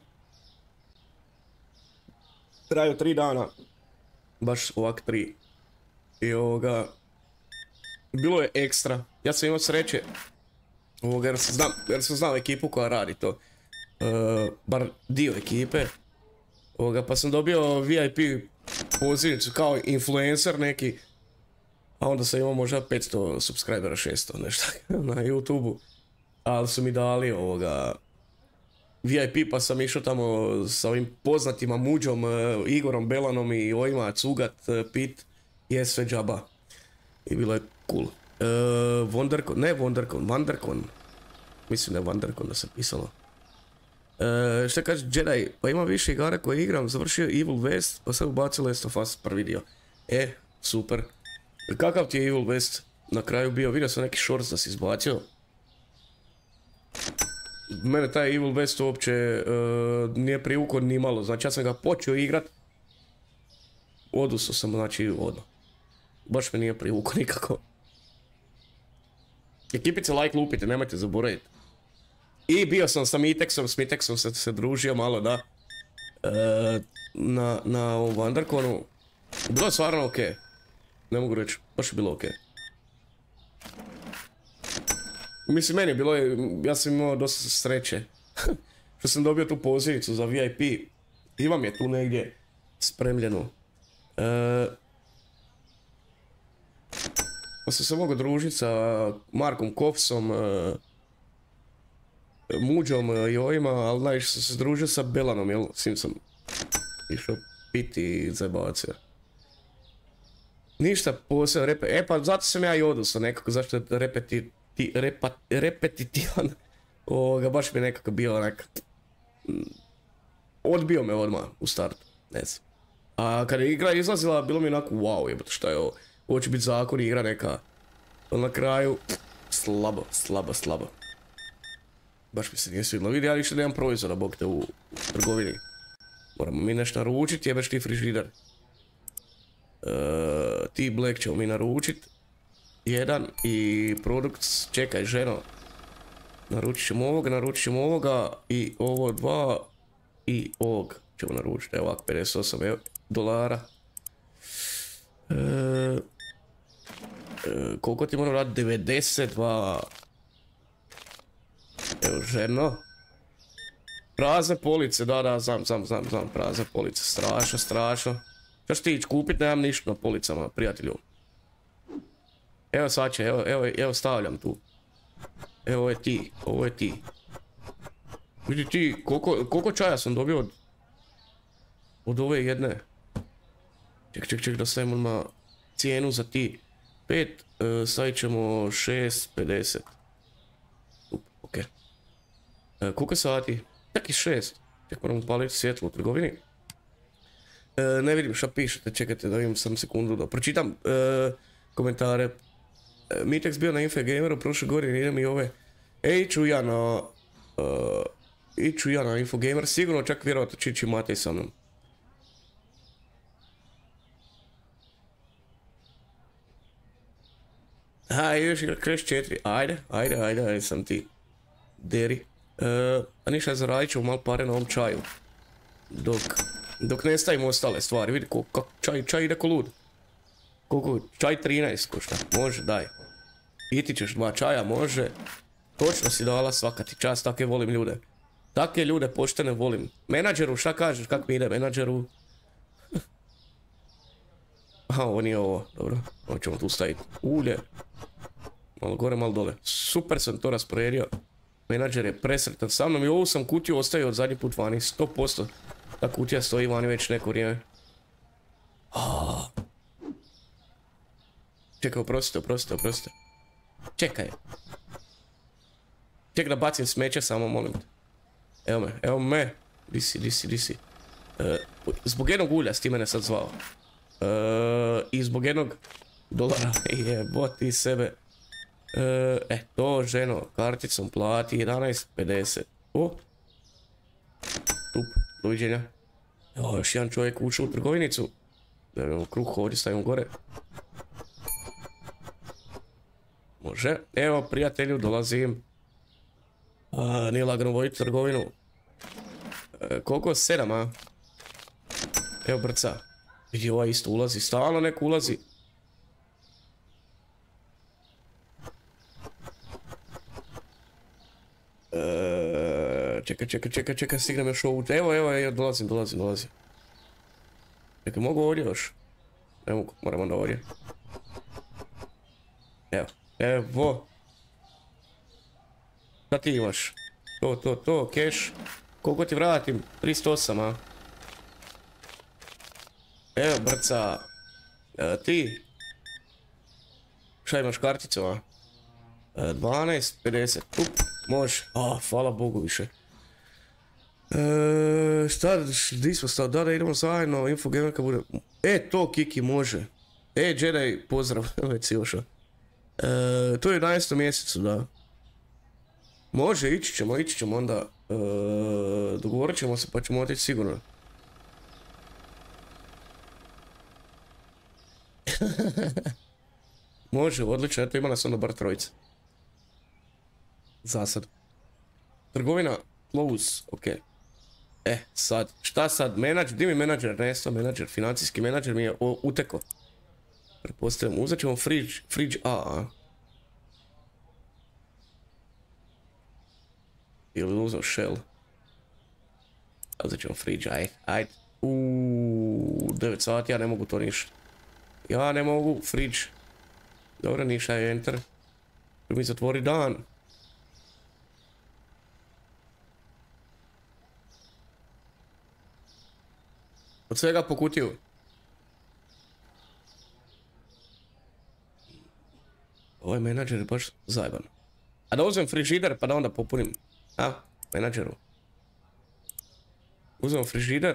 Traju tri dana. Baš ovak tri. I ovoga... Bilo je ekstra. Ja sam imao sreće. Ovoga, jer sam, znam, jer sam znao ekipu koja radi to. Uh, bar dio ekipe. Ovoga, pa sam dobio V I P pozivnicu kao influencer neki. A onda sam imao možda petsto subscribera, šesto nešto na YouTube-u. Ali su mi dali ovoga V I P pa sam išao tamo sa ovim poznatima Muđom, Igorom Belanom i ovima Cugat, Pit i sve džaba. I bilo je cool. Uh, Wondercon, ne Wondercon, Wondercon. Mislim da je Wondercon da se pisalo. Uh, šta kaže Jedi, pa ima više igara koje igram, završio Evil West, pa sad ubacio Last of Us prvi dio. E, super. Kakav ti je Evil West na kraju bio? Vidio sam neki shorts da si izbacio. Mene taj Evil West uopće uh, nije privukao ni malo. Znači ja sam ga počeo igrat. Odustao sam, znači odmah. Baš me nije privukao nikako. Ekipice like lupite, nemojte zaboraviti. I bio sam sa Mitexom, s Mitexom sam se družio malo da. Uh, na, na ovom Wonderconu. Bilo je stvarno okej. Okay. Ne mogu reći, baš je bilo okej. Okay. Mislim, meni je bilo, ja sam imao dosta sreće. Što sam dobio tu pozivnicu za V I P. Imam je tu negdje spremljenu. E, pa sam se mogao družiti sa Markom Kofsom, e, Muđom i ovima, ali najviše sam se družio sa Belanom, jel? Svim sam išao piti i zajebavat se. Ništa posebno, repe... e pa zato sam ja i odustao nekako, zašto je repeti... Ti, repa, repetitivan, ovoga, baš mi je nekako bio onak, odbio me odmah u startu, ne znam. A kad je igra izlazila, bilo mi onako, wow, jebate, šta je ovo, ovo će biti zakon i igra neka, ali na kraju, slabo, slabo, slabo. Baš mi se nije svidjelo, vidi, ja više nemam proizvoda, bog te, u, u trgovini. Moramo mi nešto naručiti, jebeš ti frižider. Uh, ti Black ćemo mi naručiti. Jedan i produkt, čekaj ženo, naručit ćemo ovoga, naručit ćemo ovoga i ovo dva i ovog ćemo naručiti, evo ovak pedeset osam dolara. E, e, koliko ti moram raditi, devedeset dva, evo ženo. Prazne police, da da, znam, znam, znam, znam, prazne police, strašno, strašno. Šta ću ti ići kupit, nemam ništa na policama, prijatelju. Evo sad će, evo, evo, evo stavljam tu. Evo ovo je ti, ovo je ti. Vidi ti, koliko, koliko čaja sam dobio od... Od ove jedne. Ček, ček, ček, da stavimo na cijenu za ti. Pet, uh, stavit ćemo šest pedeset. Up, ok. Uh, koliko sati? Tak i šest. Ček, moram upaliti svjetlo u trgovini. Uh, ne vidim šta pišete, čekajte da vidim sam sekundu da pročitam uh, komentare. Mitex bio na Infogameru prošle godine, idem i ove. E, iću ja na... Uh, iću ja na Infogamer, sigurno čak vjerojatno će ići Matej sa mnom. Ha, još igra Crash četiri, ajde, ajde, ajde, ajde, sam ti. Deri. Uh, a ništa, zaradit ćemo malo pare na ovom čaju. Dok... Dok ne stavimo ostale stvari, vidi kako čaj, čaj ide ko lud. Koliko? Čaj trinaest košta, može, daj. Iti ćeš dva čaja, može. Točno si dala, svaka ti čast, takve volim ljude. Takve ljude poštene volim. Menadžeru, šta kažeš, kak mi ide menadžeru? Aha, ovo nije ovo, dobro. Ovo ćemo tu staviti. Ulje. Malo gore, malo dole. Super sam to rasporedio. Menadžer je presretan sa mnom i ovu sam kutiju ostavio od zadnji put vani, sto posto. Ta kutija stoji vani već neko vrijeme. Oh. Čekaj, oprostite, oprostite, oprostite. Čekaj. Čekaj da bacim smeće samo, molim te. Evo me, evo me. Di si, di si, di si. E, zbog jednog ulja si ti mene sad zvao. E, I zbog jednog dolara. Jeboti sebe. E, e, to ženo, karticom plati jedanaest pedeset. O. Tup, doviđenja. Evo, još jedan čovjek ušao u trgovinicu. Da imamo kruh ovdje, stavimo gore. Može. Evo, prijatelju, dolazim. A, nije lagano voditi trgovinu. E, koliko? Sedam, a? Evo, brca. Vidi, ovaj isto ulazi. Stalno neko ulazi. E, čekaj, čekaj, čekaj, čekaj, stignem još ovu. Evo, evo, evo, dolazim, dolazim, dolazim. Čekaj, mogu ovdje još? Ne mogu, moram onda ovdje. Evo. Evo. Šta ti imaš? To, to, to, keš. Koliko ti vratim? tristo osam, a? Evo, brca. E, ti? Šta imaš karticu, a? E, dvanaest pedeset. Up, može. A, hvala Bogu više. E, šta, di smo stali? Da, da idemo zajedno, Infogamer kad bude... E, to Kiki može. E, Jedi, pozdrav, već si ušao. E, to je u jedanaestom mjesecu, da. Može, ići ćemo, ići ćemo onda. E, dogovorit ćemo se pa ćemo otići sigurno. Može, odlično, eto ima nas onda bar trojica. Zasad. Trgovina, close, ok. E, sad, šta sad, menadžer, di mi menadžer, Nesto, menadžer, financijski menadžer mi je uteko. Pretpostavljam, uzet ćemo fridge, fridge A, a? Ili uzmem shell. A uzet ćemo fridge, aj, ajde. Uuuu, devet sati, ja ne mogu to ništa. Ja ne mogu, fridge. Dobro, ništa je enter. Mi zatvori dan. Od svega po kutiju. Ovaj menadžer je baš zajeban. A da uzmem frižider pa da onda popunim. A, menadžeru. Uzmem frižider.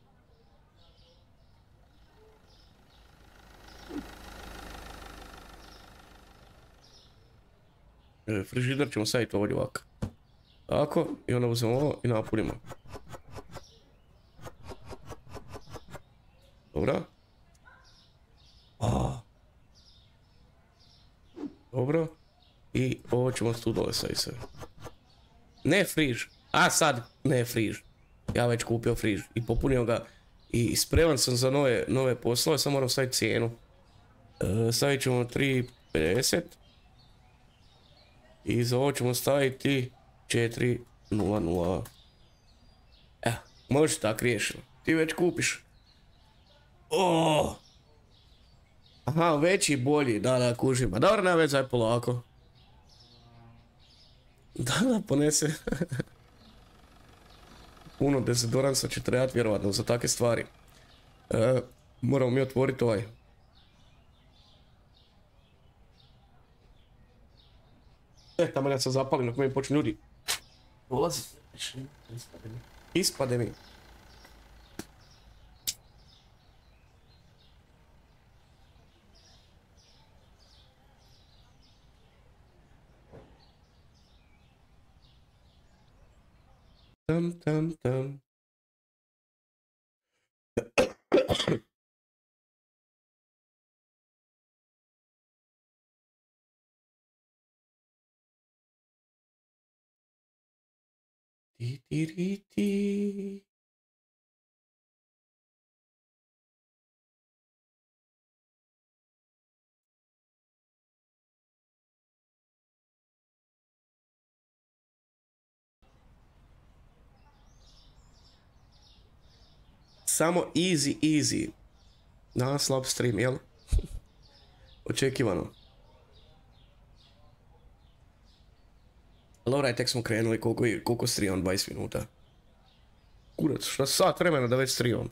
E, frižider ćemo staviti ovdje ovako. Tako, i onda uzmemo ovo i napunimo. Dobro. A. Dobro. I ovo ćemo tu dole staviti sve. Ne friž. A sad, ne friž. Ja već kupio friž i popunio ga. I spreman sam za nove, nove poslove, samo moram staviti cijenu. E, stavit ćemo tri pedeset. I za ovo ćemo staviti četiri nula nula. Evo, može tako riješeno. Ti već kupiš. Oh. Aha, veći i bolji, da, da, kužim. A dobro, nema već zaj polako. Da, da, ponese. Puno dezodoransa će trebati vjerovatno za takve stvari. E, moramo mi otvoriti ovaj. E, tamo ja sam zapalim, dok mi počnu ljudi. Ulazi. Ispade mi. Ispade mi. Tam, tam, tam. Ti, ti, ti, ti. Samo easy, easy. Na slab stream, jel? Očekivano. Dobra, tek smo krenuli, koliko, koliko streamam, dvadeset minuta. Kurac, šta sat vremena da već streamam.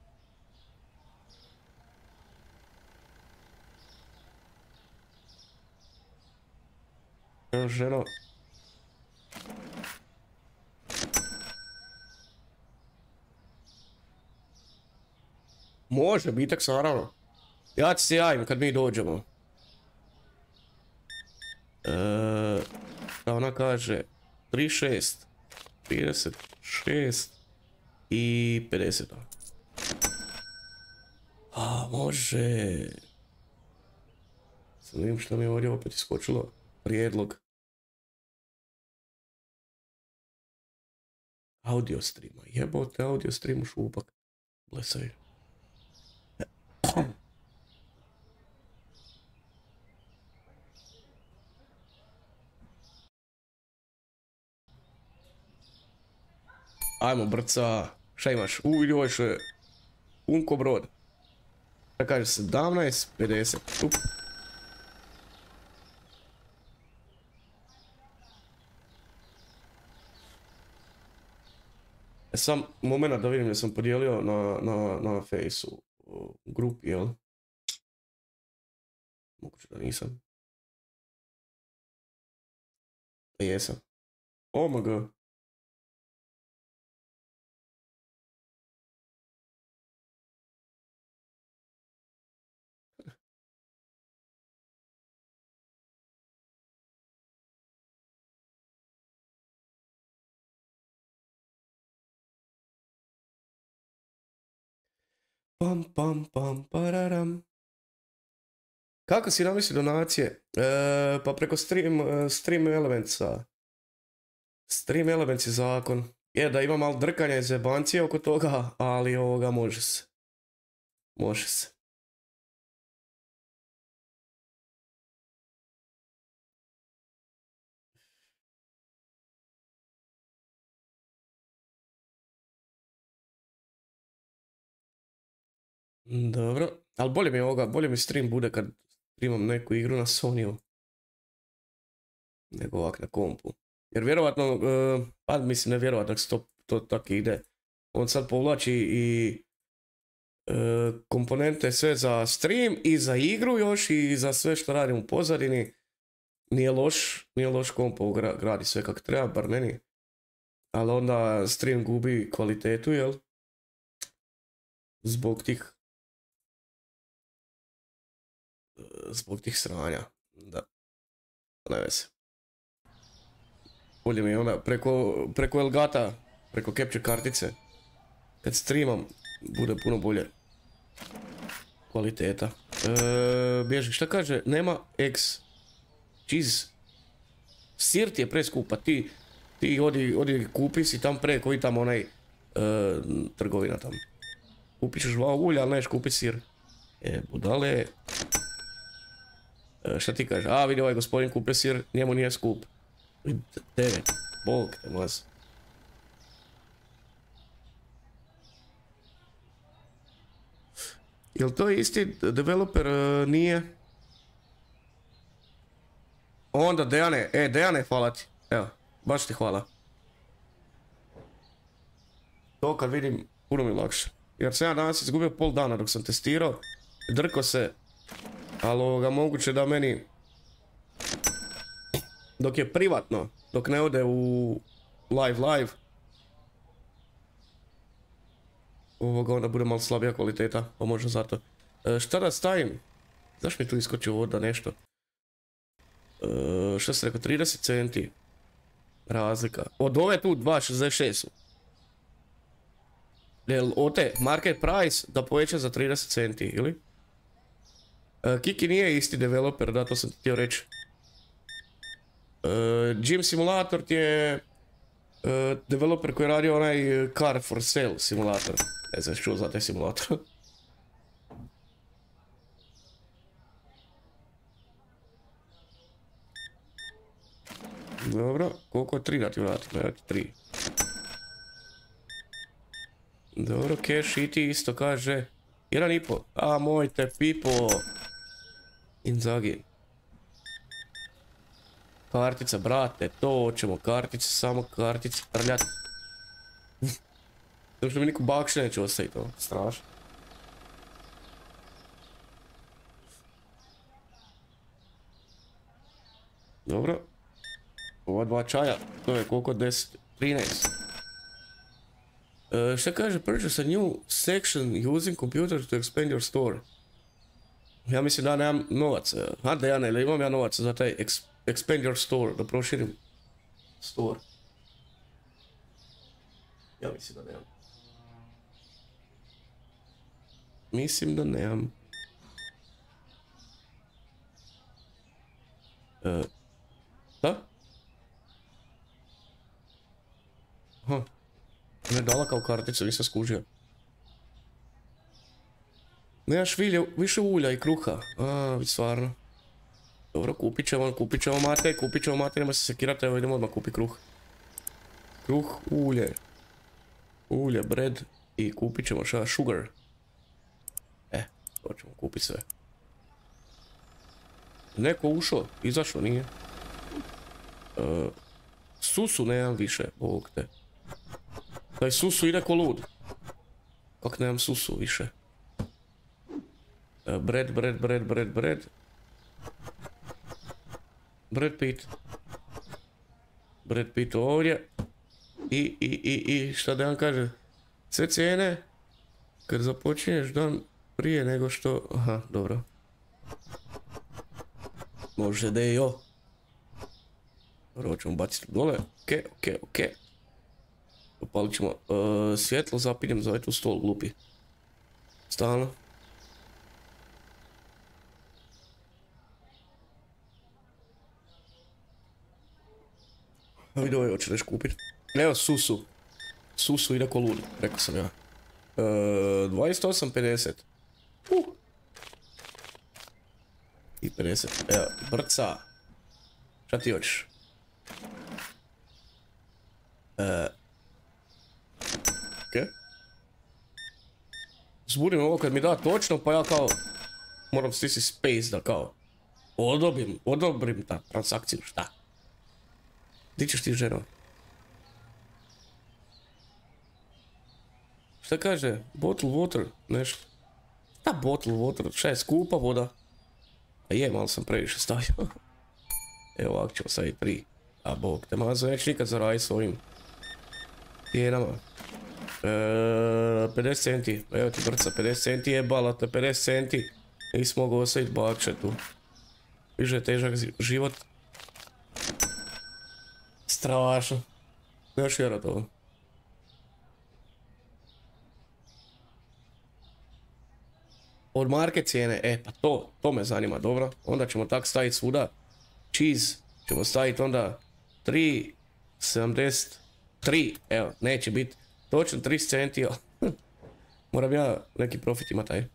Ženo. Može, bitak se naravno. Ja ti se javim kad mi dođemo. Eee, da ona kaže trideset šest, trideset šest i pedeset. A, može. Sad vidim što mi je ovdje opet iskočilo. Prijedlog. Audio streama. Jebote, audio streamu šupak. Blesaj. Ajmo brca. Šta imaš? U, vidi ovo je Unko brod. Da kaže sedamnaest pedeset. Up. E sam moment da vidim da sam podijelio na, na, na Faceu u grupi, jel? Moguće da nisam. E, jesam. Omg. Pam pam pam pararam. Kako si namisli donacije? E, pa preko stream, stream Elementsa. Stream Elements je zakon. Je da ima malo drkanja i zebancije oko toga, ali ovoga može se. Može se. Dobro, ali bolje mi je ovoga, bolje mi stream bude kad streamam neku igru na Sonyu nego ovak na kompu. Jer vjerovatno, uh, pa mislim ne vjerovatno da se to, to tako ide. On sad povlači i uh, komponente sve za stream i za igru još i za sve što radim u pozadini. Nije loš, nije loš komp, ovo gra, gradi sve kako treba, bar meni. Ali onda stream gubi kvalitetu, jel? Zbog tih zbog tih sranja. Da. Ne veze. Bolje mi je onda preko, preko Elgata, preko capture kartice. Kad streamam, bude puno bolje kvaliteta. E, bježi, šta kaže? Nema eggs. Cheese. Sir ti je preskupa, ti, ti odi, odi kupi si tam pre, koji tam onaj e, trgovina tam. Kupit ćeš dva ulja, ali neš kupit sir. E, budale. E, šta ti kaže? A, vidi ovaj gospodin kupio sir, njemu nije skup. Tebe, bog te maz. Jel to isti developer? Uh, nije. Onda Dejane, e Dejane, hvala ti. Evo, baš ti hvala. To kad vidim, puno mi lakše. Jer sam ja danas izgubio pol dana dok sam testirao. Drko se. Ali ovoga moguće da meni... Dok je privatno, dok ne ode u live live. Ovoga onda bude malo slabija kvaliteta, pa možda zato. E, šta da stavim? Zašto mi tu iskoči voda nešto? E, šta se rekao, trideset centi. Razlika. Od ove tu dva šezdeset šest su. Jel ote, market price da poveća za trideset centi, ili? E, Kiki nije isti developer, da to sam ti htio reći. E, Gym Simulator ti je e, developer koji je radio onaj Car for Sale simulator. Ne znam, čuo za taj simulator. Dobro, koliko je tri da ti vratim? Evo ti tri. Dobro, cash i ti isto kaže jedan i po. A moj te pipo. Inzaghi. Kartica, brate, to ćemo kartice, samo kartice trljati. Zato što mi niko bakše neće ostaviti, to strašno. Dobro. Ova dva čaja, to je koliko? deset, trinaest. Uh, šta kaže? Purchase a new section using computer to expand your store. Ja mislim da nemam novaca. A da ja ne, ili imam ja novaca za taj ex, expand your store, da proširim store. Ja mislim da nemam. Mislim da nemam. Uh, da? Aha. Ne dala kao karticu, nisam skužio. Nemaš vilje, više ulja i kruha. A, vi stvarno. Dobro, kupit ćemo, kupit ćemo mate, kupit ćemo mate, nema se sekirati, evo idemo odmah kupi kruh. Kruh, ulje. Ulje, bread i kupit ćemo šta, sugar. E, to ćemo kupit sve. Neko ušao, izašao, nije. Uh, susu nemam više, bog te. Taj susu ide ko lud. Kak nemam susu više. Uh, bread, bread, bread, bread, bread. Bread pit. Bread pit ovdje. I, i, i, i, šta da vam kaže? Sve cijene, kad započinješ dan prije nego što... Aha, dobro. Može da je jo. Dobro, ovo ćemo baciti dole. Okej, okej, okej. Upalit ćemo uh, svjetlo, zapinjem za ovaj tu stol glupi. Stalno. Vidi ovaj hoće nešto kupit. Evo susu. Susu ide ko lud, rekao sam ja. Uh, dvadeset osam pedeset. Uh. I pedeset. Evo, brca. Šta ti hoćeš? Uh. Ok. zbudim ovo kad mi da točno, pa ja kao moram stisniti space da kao odobrim, odobrim ta transakciju, šta? Di ćeš ti ženo? Šta kaže? Bottle water, nešto. Šta bottle water? Šta je skupa voda? A je, malo sam previše stavio. Evo ovako ćemo staviti tri. A bog te mazo, neću nikad zaraditi s ovim tijenama. E, pedeset centi, evo ti brca, pedeset centi jebala te, pedeset centi. Nisi mogao ostaviti bakče tu. Više je težak život. Strašno. Neš vjerat ovo. Od market cijene, e pa to, to me zanima, dobro. Onda ćemo tak staviti svuda. Cheese ćemo staviti onda tri sedamdeset tri, evo, neće biti točno trideset centi. Moram ja neki profit ima taj.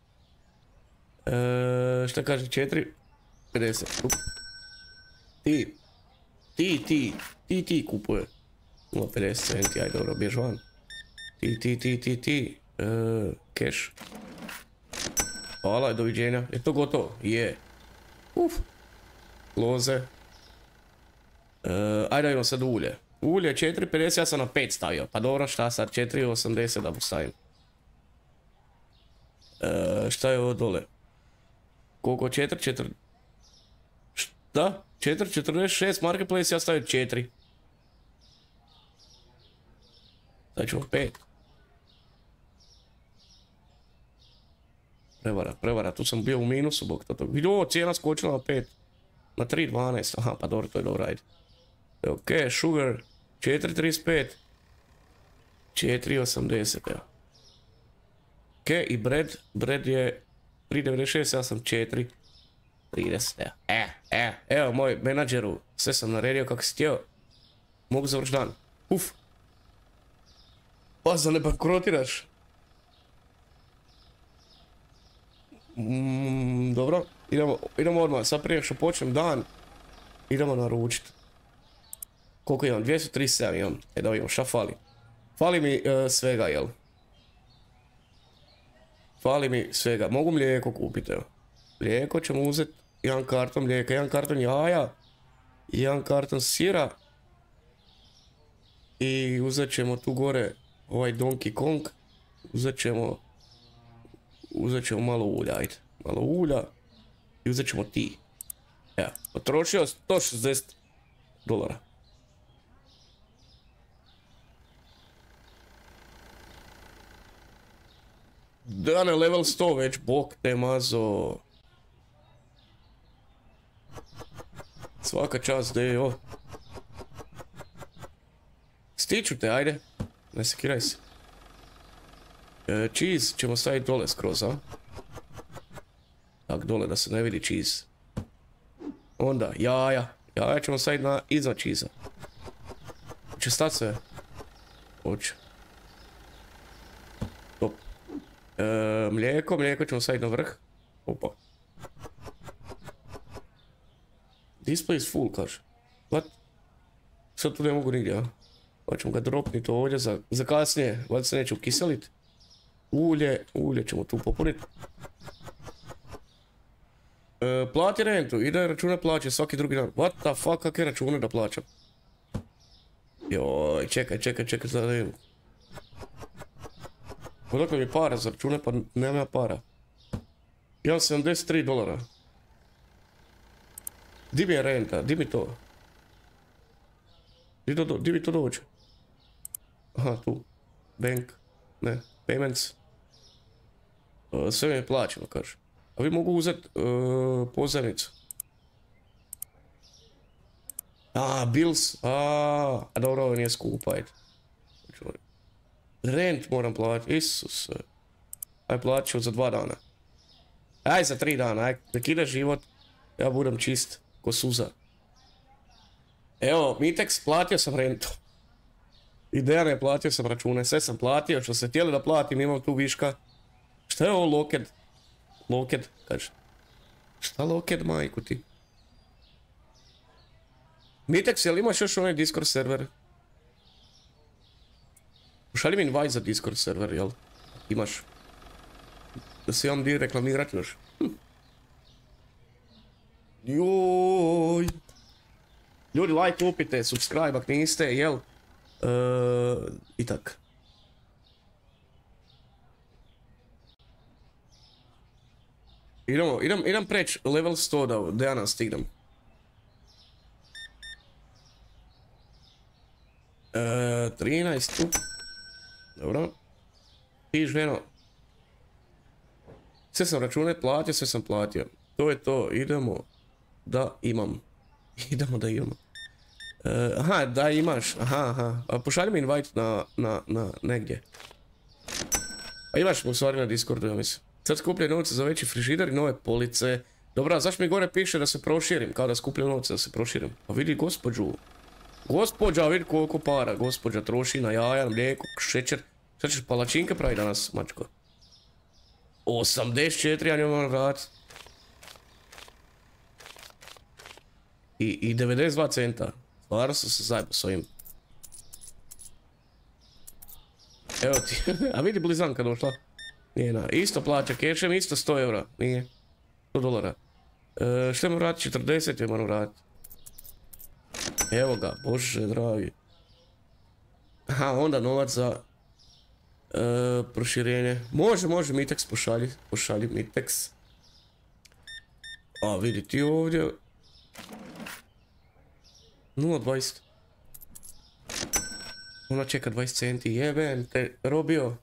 E, šta kaže četiri pedeset. Ti, ti, ti, ti, ti kupuje. nula pedeset centi, aj dobro, bjež van. Ti, ti, ti, ti, ti, e, cash. Hvala, doviđenja. Je to gotovo? Je. Uf. Loze. E, ajde idemo sad ulje. Ulje četiri pedeset, ja sam na pet stavio. Pa dobro, šta sad? četiri osamdeset da postavim. E, šta je ovo dole? Koliko? četiri, četiri... Šta? četiri četrdeset šest marketplace, ja stavio četiri. Sad ćemo pet. Prevara, prevara, tu sam bio u minusu, bog to toga. Vidio, cijena skočila na pet. Na tri dvanaest, aha, pa dobro, to je dobro, ajde. Ok, sugar, četiri trideset pet. četiri osamdeset, evo. Ok, i bread, bread je tri devedeset šest, ja sam četiri trideset, evo. E, e, evo moj menadžeru, sve sam naredio kako si htio. Mogu završiti dan. Uf. Pa za ne bankrotiraš. Mm, dobro, idemo, idemo odmah, sad prije što počnem dan, idemo naručiti. Koliko imam? dvjesto trideset sedam imam. E da vidimo, šta fali? Fali mi uh, svega, jel? Fali mi svega. Mogu mlijeko kupiti, evo. Mlijeko ćemo uzeti, jedan karton mlijeka, jedan karton jaja, jedan karton sira. I uzet ćemo tu gore ovaj Donkey Kong. Uzet ćemo... Uzet ćemo malo ulja, ajde. Malo ulja. I uzet ćemo ti. Evo, potrošio sto šezdeset dolara. Dane level sto već, bok te mazo. Svaka čast, de jo. Stiću te, ajde. Ne sekiraj se. E, cheese ćemo staviti dole skroz, a? Tak, dole da se ne vidi cheese. Onda, jaja. Jaja ćemo staviti na iza cheese-a. Hoće stati sve? Hoće. Top. E, mlijeko, mlijeko ćemo staviti na vrh. Opa. Display is full, kaže. What? Sad tu ne mogu nigdje, a? Pa ćemo ga dropniti ovdje za, za kasnije. Valjda se neće ukiseliti. Ulje, ulje ćemo tu popuniti. E, plati rentu, ide račune plaće svaki drugi dan. What the fuck, kakve račune da plaćam? Joj, čekaj, čekaj, čekaj, da vidim. Odakle mi para za račune, pa nemam ja para. Imam sedamdeset tri dolara. Di mi je renta, di mi to? Di, do, di mi to dođe? Aha, tu. Bank. Ne, payments. Uh, sve mi je plaćeno, kaže. A vi mogu uzeti uh, pozajmicu. A, bills. A, a dobro, ovo nije skupa, ajde. Rent moram platiti, Isus. Aj, platit ću za dva dana. Aj, za tri dana, aj, nek ide život. Ja budem čist, ko suza. Evo, Mitex, platio sam rentu. Ideja ne, platio sam račune, sve sam platio, što se htjeli da platim, imam tu viška. Šta je ovo Loked? Loked, kaže. Šta Loked, majku ti? Mitex, jel imaš još onaj Discord server? Pošalji mi invite za Discord server, jel? Imaš. Da se imam gdje reklamirati još. Hm. Joj. Ljudi, like upite, subscribe ako niste, jel? Uh, I tak. Idemo, idem, idem preći level sto da, da ja nas stignem. Uh, trinaest. Dobro. Ti ženo. Sve sam račune platio, sve sam platio. To je to, idemo da imam. Idemo da imam. Uh, aha, da imaš, aha, aha. A pošalji mi invite na, na, na negdje. A imaš mu u stvari na Discordu, ja mislim. Sad skupljaju novce za veći frižider i nove police. Dobra, zašto mi gore piše da se proširim? Kao da skupljaju novce da se proširim. Pa vidi gospođu. Gospođa, vidi koliko para. Gospođa troši na jaja, mlijeko, šećer. Šta ćeš palačinke pravi danas, mačko? osamdeset četiri, ja njom moram vratiti. I, i devedeset dva centa. Stvarno sam se zajebao s ovim. Evo ti, a vidi blizanka došla. Nije na, isto plaća kešem, isto sto eura, nije. sto dolara. E, što moram vratiti? četrdeset je moram vratiti. Evo ga, bože dragi. Aha, onda novac za e, proširenje. Može, može, Mitex pošalji, pošalji Mitex. A vidi ti ovdje. nula dvadeset. Ona čeka dvadeset centi, jebem te, robio.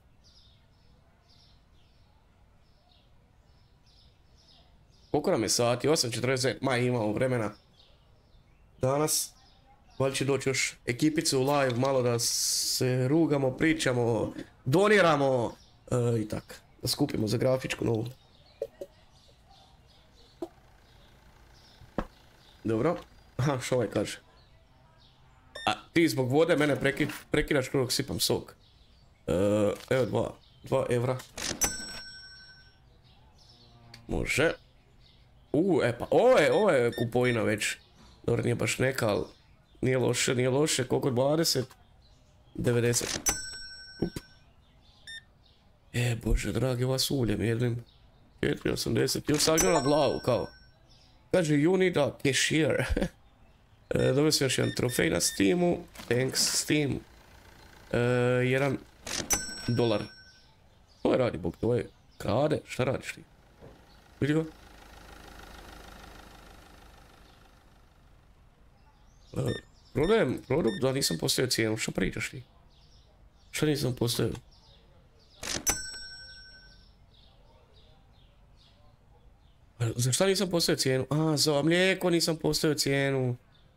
Koliko nam je sati? osam četrdeset, ma imamo vremena. Danas. Valjda će doći još ekipicu u live, malo da se rugamo, pričamo, doniramo e, i tak. Da skupimo za grafičku novu. Dobro. Aha, što ovaj kaže? A ti zbog vode mene preki, prekidaš krugo sipam sok. E, evo dva, dva evra. Može. U, e pa, ovo je, ovo je kupovina već. Dobro, nije baš neka, ali nije loše, nije loše. Koliko? dvadeset? devedeset. Up. E, bože dragi, vas uljem jednim. četiri osamdeset. Ili sagnio na glavu, kao. Kaže, you need a cashier. e, dobio sam još jedan trofej na Steamu. Thanks, Steam. E, jedan dolar. To je radi, bog, to je krade. Šta radiš ti? Vidi ga. Uh, prodajem produkt da nisam postavio cijenu, što pričaš ti? Što nisam postavio? Za šta nisam postavio cijenu? A, za mlijeko nisam postavio cijenu.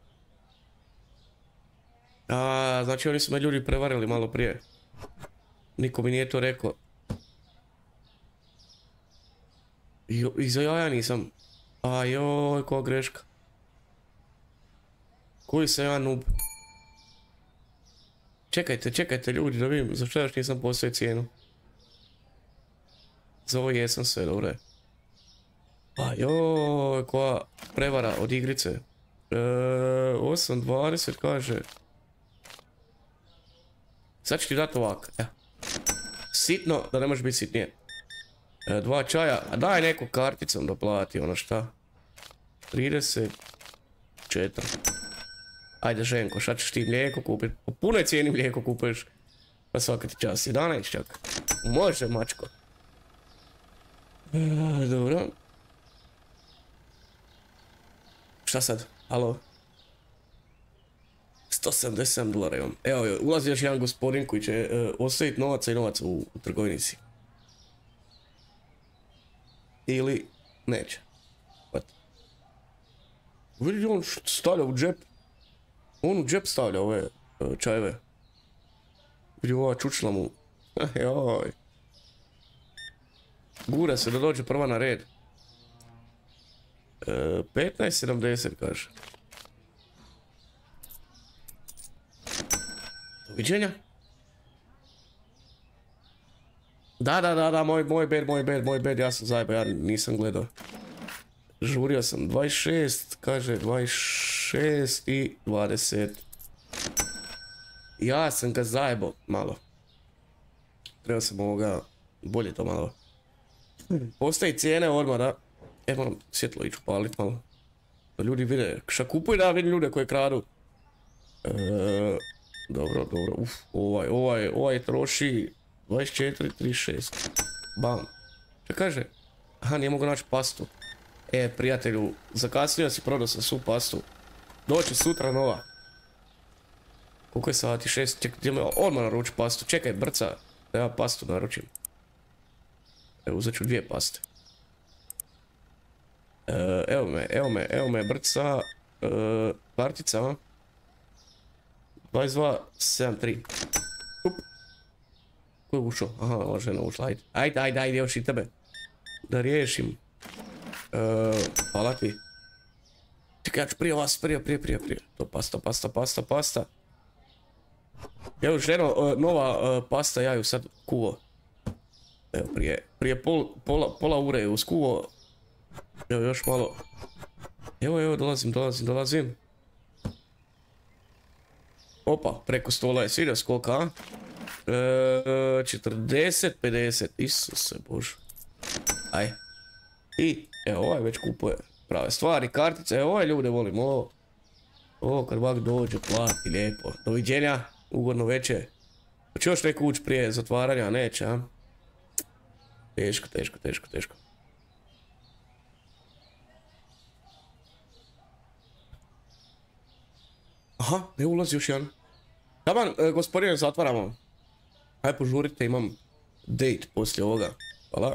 A, znači oni su me ljudi prevarili malo prije. Niko mi nije to rekao. I, i za jaja nisam. A joj, koja greška. Koji sam ja noob? Čekajte, čekajte ljudi da vidim za što još nisam postavio cijenu. Za ovo jesam sve, dobro je. A joj, koja prevara od igrice. E, osam dvadeset kaže. Sad ću ti dati ovak. Ja. Sitno, da ne može biti sitnije. E, dva čaja, a daj neku karticom da plati, ono šta. trideset četiri. Ajde ženko, šta ćeš ti mlijeko kupiti? Po punoj cijeni mlijeko kupuješ. Pa svaka ti čast, jedanaest čak. Može, mačko. E, dobro. Šta sad? Halo? sto sedamdeset sedam dolara imam. Evo, ulazi još jedan gospodin koji će uh, ostaviti novaca i novaca u, u trgovinici. Ili neće. What? Vidi on stavlja u džep. On u džep stavlja ove uh, čajeve. Vidi ova čučla mu. Joj. Gura se da dođe prva na red. Uh, petnaest sedamdeset kaže. Doviđenja. Da, da, da, da, moj, moj bed, moj bed, moj bed, ja sam zajebao, ja nisam gledao. Žurio sam, dvadeset šest, kaže, dvadeset šest i dvadeset. Ja sam ga zajebao malo. Trebao sam ovoga, bolje to malo. Postoji cijene odmah, da. E, moram svjetlo ići upalit malo. Da ljudi vide, šta kupuju da vidim ljude koji kradu. E, dobro, dobro, uf, ovaj, ovaj, ovaj troši dvadeset četiri trideset šest. Bam. Šta kaže? Aha, nije mogu naći pastu. E, prijatelju, zakasnio si, prodao sam svu pastu. Doći sutra nova. Koliko je sati? Šest, čekaj, idemo odmah naručiti pastu. Čekaj, brca, da ja pastu naručim. Evo, uzet ću dvije paste. E, evo me, evo me, evo me, brca. E, kartica. dvadeset dva sedamdeset tri. Up. Ko je ušao? Aha, ova žena ušla, ajde. Ajde, ajde, ajde, još i tebe. Da riješim. E, hvala ti. Čekaj, ja ću prije vas, prije, prije, prije, prije. To pasta, pasta, pasta, pasta. Evo ženo, nova uh, pasta, ja ju sad kuvo. Evo prije, prije pol, pola, pola ure je uskuvo. Evo još malo. Evo, evo, dolazim, dolazim, dolazim. Opa, preko stola je svidio skoka, a? E, četrdeset, pedeset, Isuse Bože. Aj. I, evo, ovaj već kupuje prave stvari, kartice, evo, ovaj ljude volim, ovo. Ovo, kad ovak dođe, plati, lijepo. Doviđenja, ugodno večer. Hoće još neko ući prije zatvaranja, neće, a? Teško, teško, teško, teško. Aha, ne ulazi još jedan. Taman, e, gospodine, zatvaramo. Aj požurite, imam date poslije ovoga. Hvala.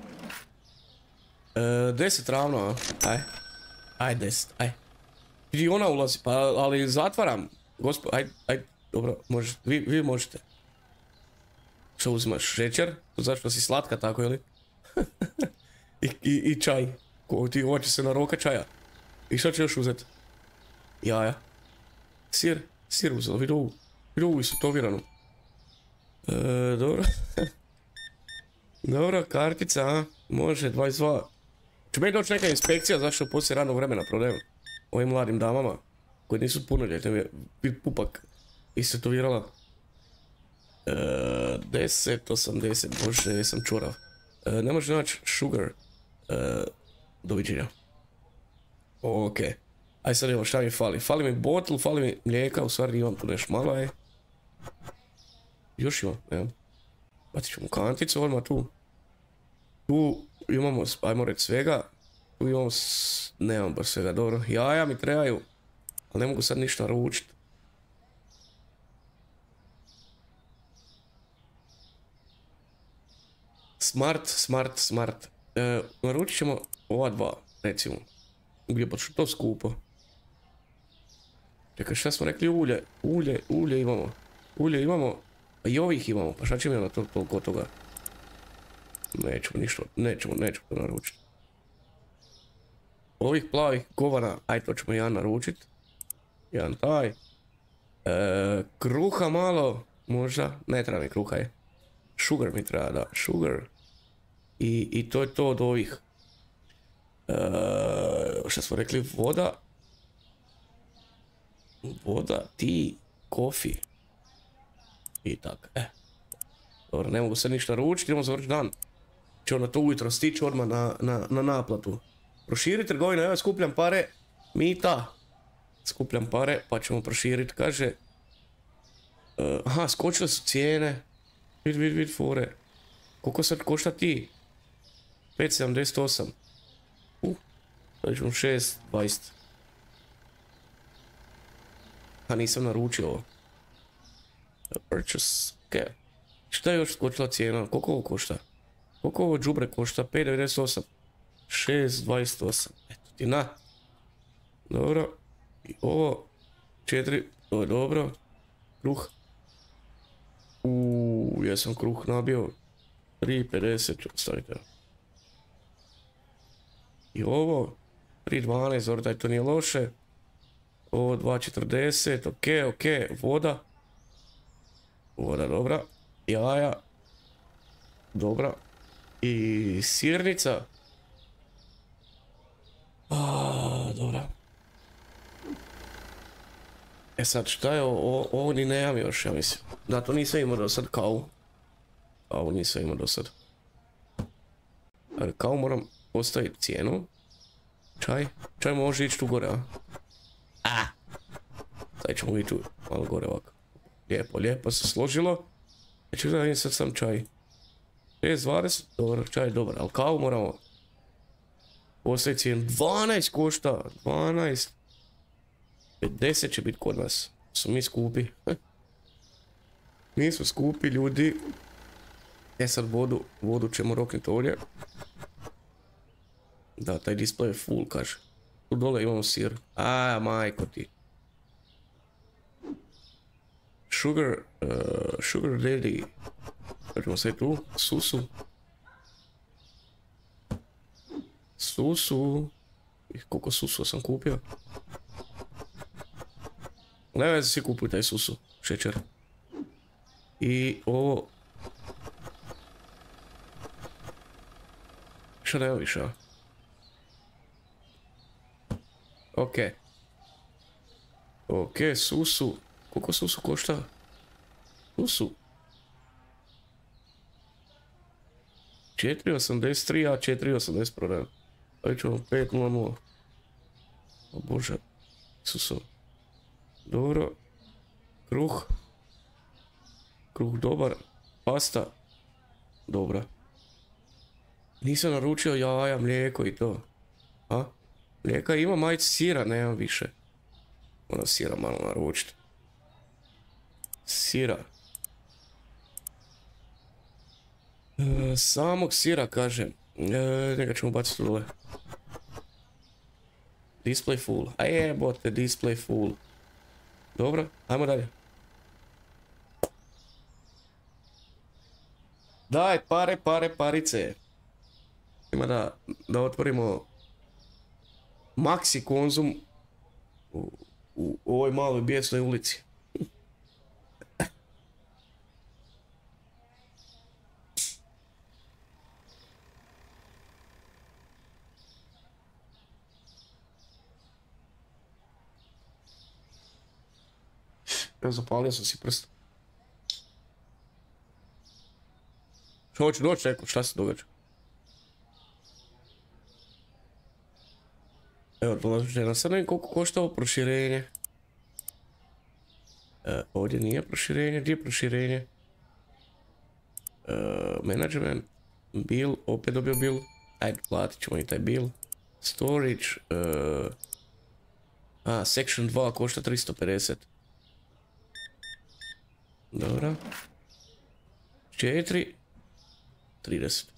E, deset ravno, a? Aj. Aj, deset, aj. Gdje ona ulazi, pa ali zatvaram. Gospod, aj, aj, dobro, možete, vi, vi možete. Što uzimaš, šećer? To zašto si slatka tako, jeli? I, i, I čaj. Ko ti hoće se na roka čaja. I što će još uzeti? Jaja. Sir, sir uzela, vidi ovu. Vidi ovu isotoviranu. E, dobro. Dobro, kartica, a? Može, dvadeset dva. Će meni doći neka inspekcija zašto poslije radnog vremena prodajem ovim mladim damama koji nisu punoljetne, vid pupak istetovirala. E, deset, osamdeset, bože, jesam čurav. E, ne može naći sugar. E, doviđenja. Ok. Aj sad evo šta mi fali. Fali mi botl, fali mi mlijeka, u stvari imam tu nešto malo, je. Još imam, evo. Bacit ćemo kanticu odmah tu. Tu imamo, ajmo reći svega. Tu imamo, s... nemam baš svega, dobro. Jaja mi trebaju, ali ne mogu sad ništa naručiti. Smart, smart, smart. E, naručit ćemo ova dva, recimo. Gdje pa što to skupo. Čekaj, šta smo rekli, ulje, ulje, ulje imamo. Ulje imamo, a i ovih imamo, pa šta ćemo na to toliko toga? Nećemo ništa, nećemo, nećemo to naručiti. Ovih plavih govana, aj to ćemo jedan naručiti. Jedan taj. E, kruha malo, možda, ne treba mi kruha je. Sugar mi treba, da, sugar. I, i to je to od ovih. E, šta smo rekli, voda. Voda, ti, kofi. I tak, e. Dobro, ne mogu se ništa naručiti, idemo završiti dan. Ćemo na to ujutro stići odmah na, na, na naplatu. Proširiti trgovinu, evo skupljam pare, mita. Skupljam pare, pa ćemo proširiti, kaže. Uh, aha, skočile su cijene. Vid, vid, vid, fore. Koliko sad košta ti? pet sedamdeset osam. Uh, sad ćemo šest dvadeset. A nisam naručio ovo. Purchase, ok. Šta je još skočila cijena? Koliko ovo košta? Koliko ovo džubre košta? pet devedeset osam. šest dvadeset osam. Eto ti na. Dobro. I ovo. četiri. To je dobro. Kruh. Uuu, jesam kruh nabio. tri pedeset ću ostaviti. I ovo. tri dvanaest, dobro daj to nije loše. Ovo dva četrdeset, ok, ok. Voda. Voda dobra. Jaja. Dobra. I sirnica. A, dobra. E sad šta je ovo, ovo ni nemam još, ja mislim. Da, to nisam imao do sad kavu. Kavu nisam imao do sad. E, kao moram postaviti cijenu. Čaj? Čaj može ići tu gore, a? A! Sad ćemo ići tu malo gore ovako. Lijepo, lijepo se složilo. Znači da sad sam čaj. šest dvadeset, dobro, čaj je dobar, ali kao moramo postaviti cijenu. dvanaest košta, dvanaest. pedeset će biti kod nas. Su mi skupi. Mi smo skupi ljudi. E sad vodu, vodu ćemo rokniti ovdje. Da, taj display je full, kaže. Tu dole imamo sir. A, majko ti. Sugar, uh, sugar daddy. Sad ćemo sve tu. Susu. Susu. Ih, koliko susu sam kupio. Ne veze, svi kupuju taj susu. Šećer. I ovo... Šta nema više, a? Ok. Ok, susu. Koliko susu košta? Susu. četiri osamdeset tri, a četiri osamdeset prodajem. Ajde ćemo pet nula nula. O bože. Susu. Dobro. Kruh. Kruh dobar. Pasta. Dobra. Nisam naručio jaja, mlijeko i to. A? Mlijeka ima, majci sira, nemam više. Moram sira malo naručiti. Sira. E, samog sira, kažem. E, njega ćemo baciti dole. Display full. A jebote, display full. Dobro, ajmo dalje. Daj, pare, pare, parice. Ima da, da otvorimo Maxi Konzum u, u ovoj maloj bijesnoj ulici. Ja zapalio sam si prst. Što hoću doći, neko, šta se događa? Evo, dolazim žena, sad ne koliko košta ovo proširenje. E, ovdje nije proširenje, gdje je proširenje? E, management, bill, opet dobio bill. Ajde, platit ćemo i taj bill. Storage, e, a, section dva košta tristo pedeset. Dobro. četiri. trideset.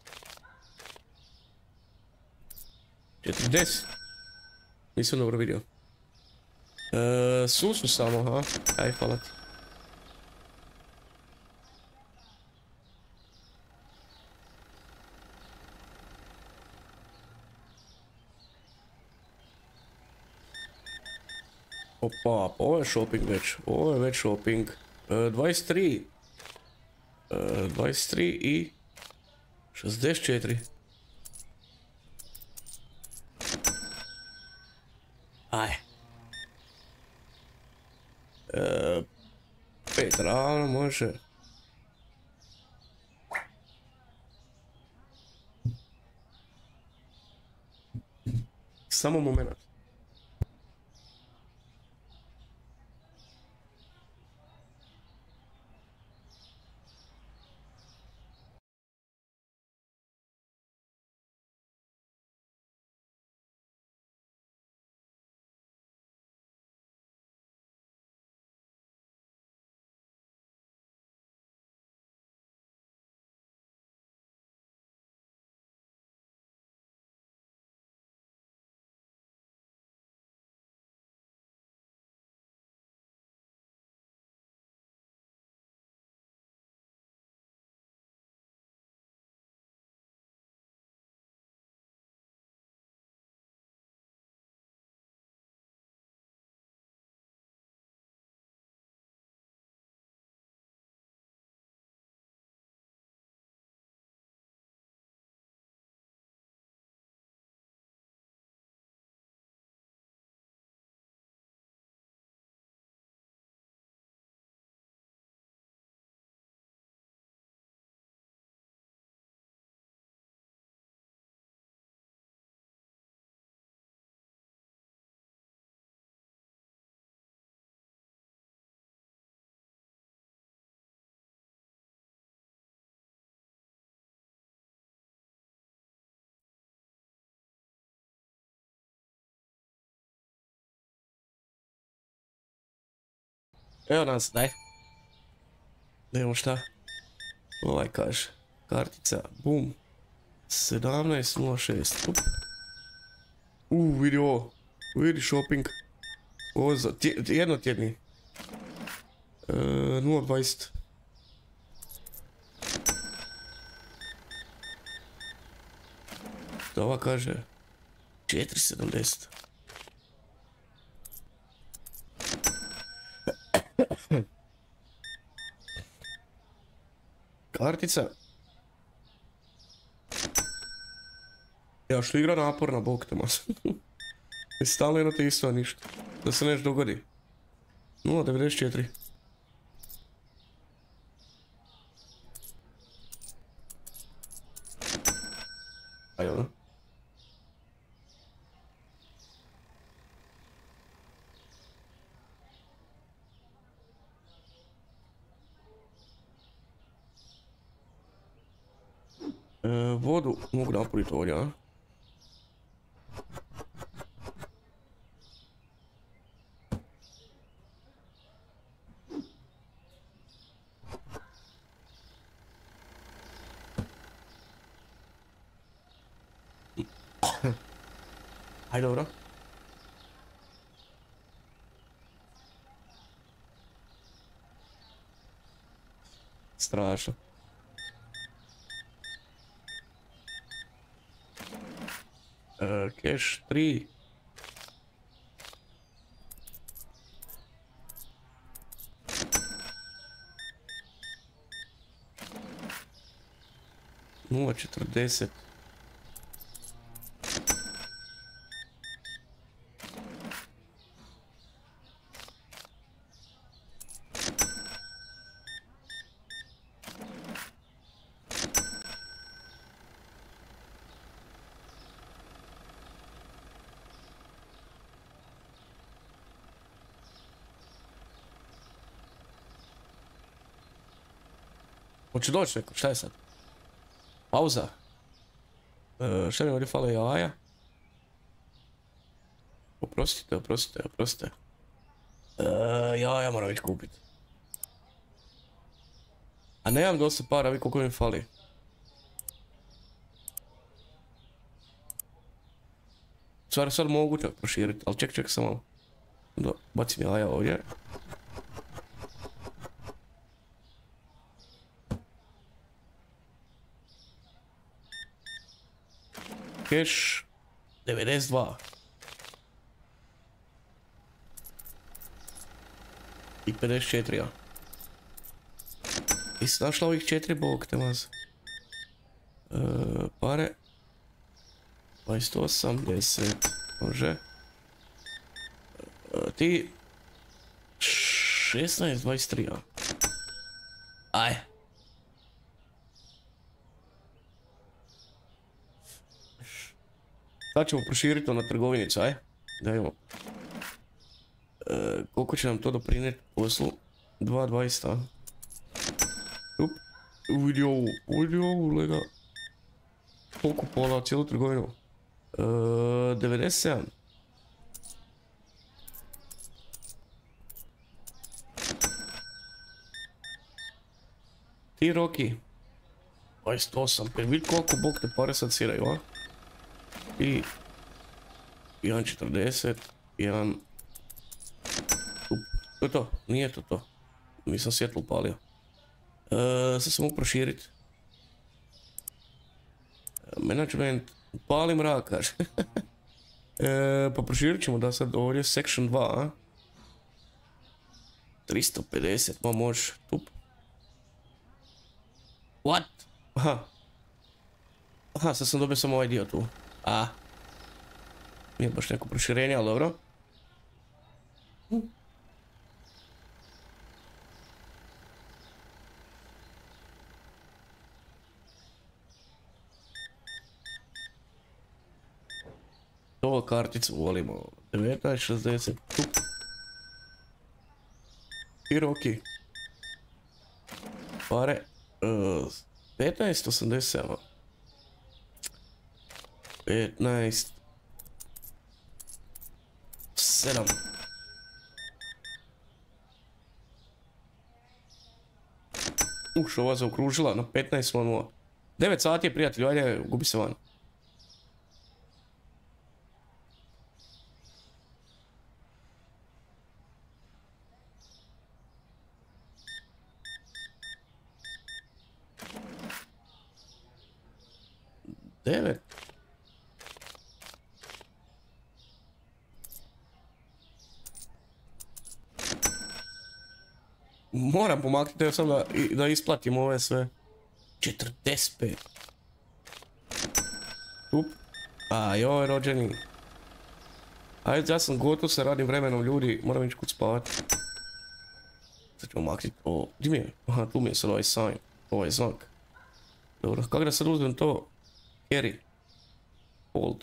četrdeset. Nisam dobro vidio. E, susu samo, ha? Aj, hvala ti. Opa, ovo je shopping već. Ovo je već shopping. E, dvadeset tri. E, dvadeset tri i... šezdeset četiri. Aj. E, pet ravno može. Samo moment. Evo nas, daj. Idemo šta? Ovaj kaže. Kartica, bum. sedamnaest nula šest. Uuu, vidi ovo. Vidi shopping. Ovo za jednotjedni. E, nula dvadeset. Što ova kaže? četiri sedamdeset. Kartica. Ja što igra naporna, bog te mas. I stalno jedno te isto, a ništa. Da se nešto dogodi. nula devedeset četiri. Ajde, ono. E, vodu mogu napuniti ovdje, a? Aj dobro. Strašno. Uh, cash tri. Nula četrdeset. Hoće doći neko, šta je sad? Pauza. E, šta mi ovdje fale jaja? Oprostite, oprostite, oprostite. E, jaja moram ići kupit. A nemam dosta para, vi koliko mi fali. Stvari sad mogu čak proširiti, ali ček, ček samo. Da, bacim jaja ovdje. Cash devedeset dva. I pedeset četiri, ja. I si našla ovih četiri, bog te maz. E, pare. dvadeset osam, deset, može. E, ti... šesnaest, dvadeset tri, ja. Aj. Sad ćemo proširiti to na trgovinicu, aj? Da imamo. E, koliko će nam to doprinijeti poslu? dva dvadeset, a? Up. Vidi ovu, vidi ovu, lega. Koliko pola, cijelu trgovinu? E, devedeset sedam. Ti Roki. dvadeset osam, jer vidi koliko bog te pare sad siraju, a? I... jedan četrdeset, jedan... Up. To je to, nije to to. Nisam svjetlo upalio. E, sad se mogu proširiti. Management, upali mrak, kaže. e, pa proširit ćemo da sad ovdje section dva, a? tristo pedeset, ma može, tup. What? Aha. Aha, sad sam dobio samo ovaj dio tu. A. Nije baš neko proširenje, ali dobro. Hm. Ovo karticu volimo. devetnaest šezdeset. I Roki. Pare. Uh, petnaest osamdeset sedam. petnaest sedam. Uš, ova zaokružila na petnaest nula nula. devet sati je, prijatelju, ajde, gubi se van. devet. Moram pomaknuti, evo sam da, da isplatim ove sve. četrdeset pet. Up. A joj, rođeni. Ajde, ja sam gotov sa radnim vremenom, ljudi. Moram ići kud spavati. Sad ćemo maknuti. O, gdje mi je? Aha, tu mi je sad ovaj sign. Ovaj znak. Dobro, kako da sad uzmem to? Carry. Hold.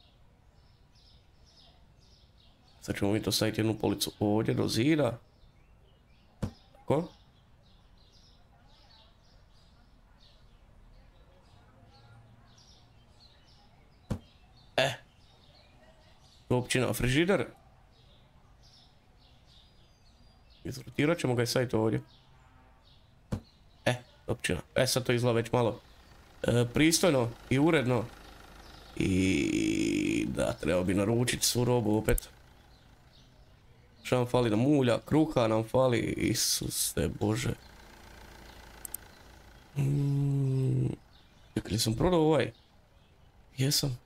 Sad ćemo mi to staviti jednu policu ovdje do zida. Tako. E. Općina frižider. Izrotirat ćemo ga i staviti ovdje. E, općina. E, sad to izgleda već malo e, pristojno i uredno. I da, treba bi naručiti svu robu opet. Što nam fali? Nam ulja, kruha nam fali, Isuse Bože. Mm, čekaj, li sam prodao ovaj? Jesam.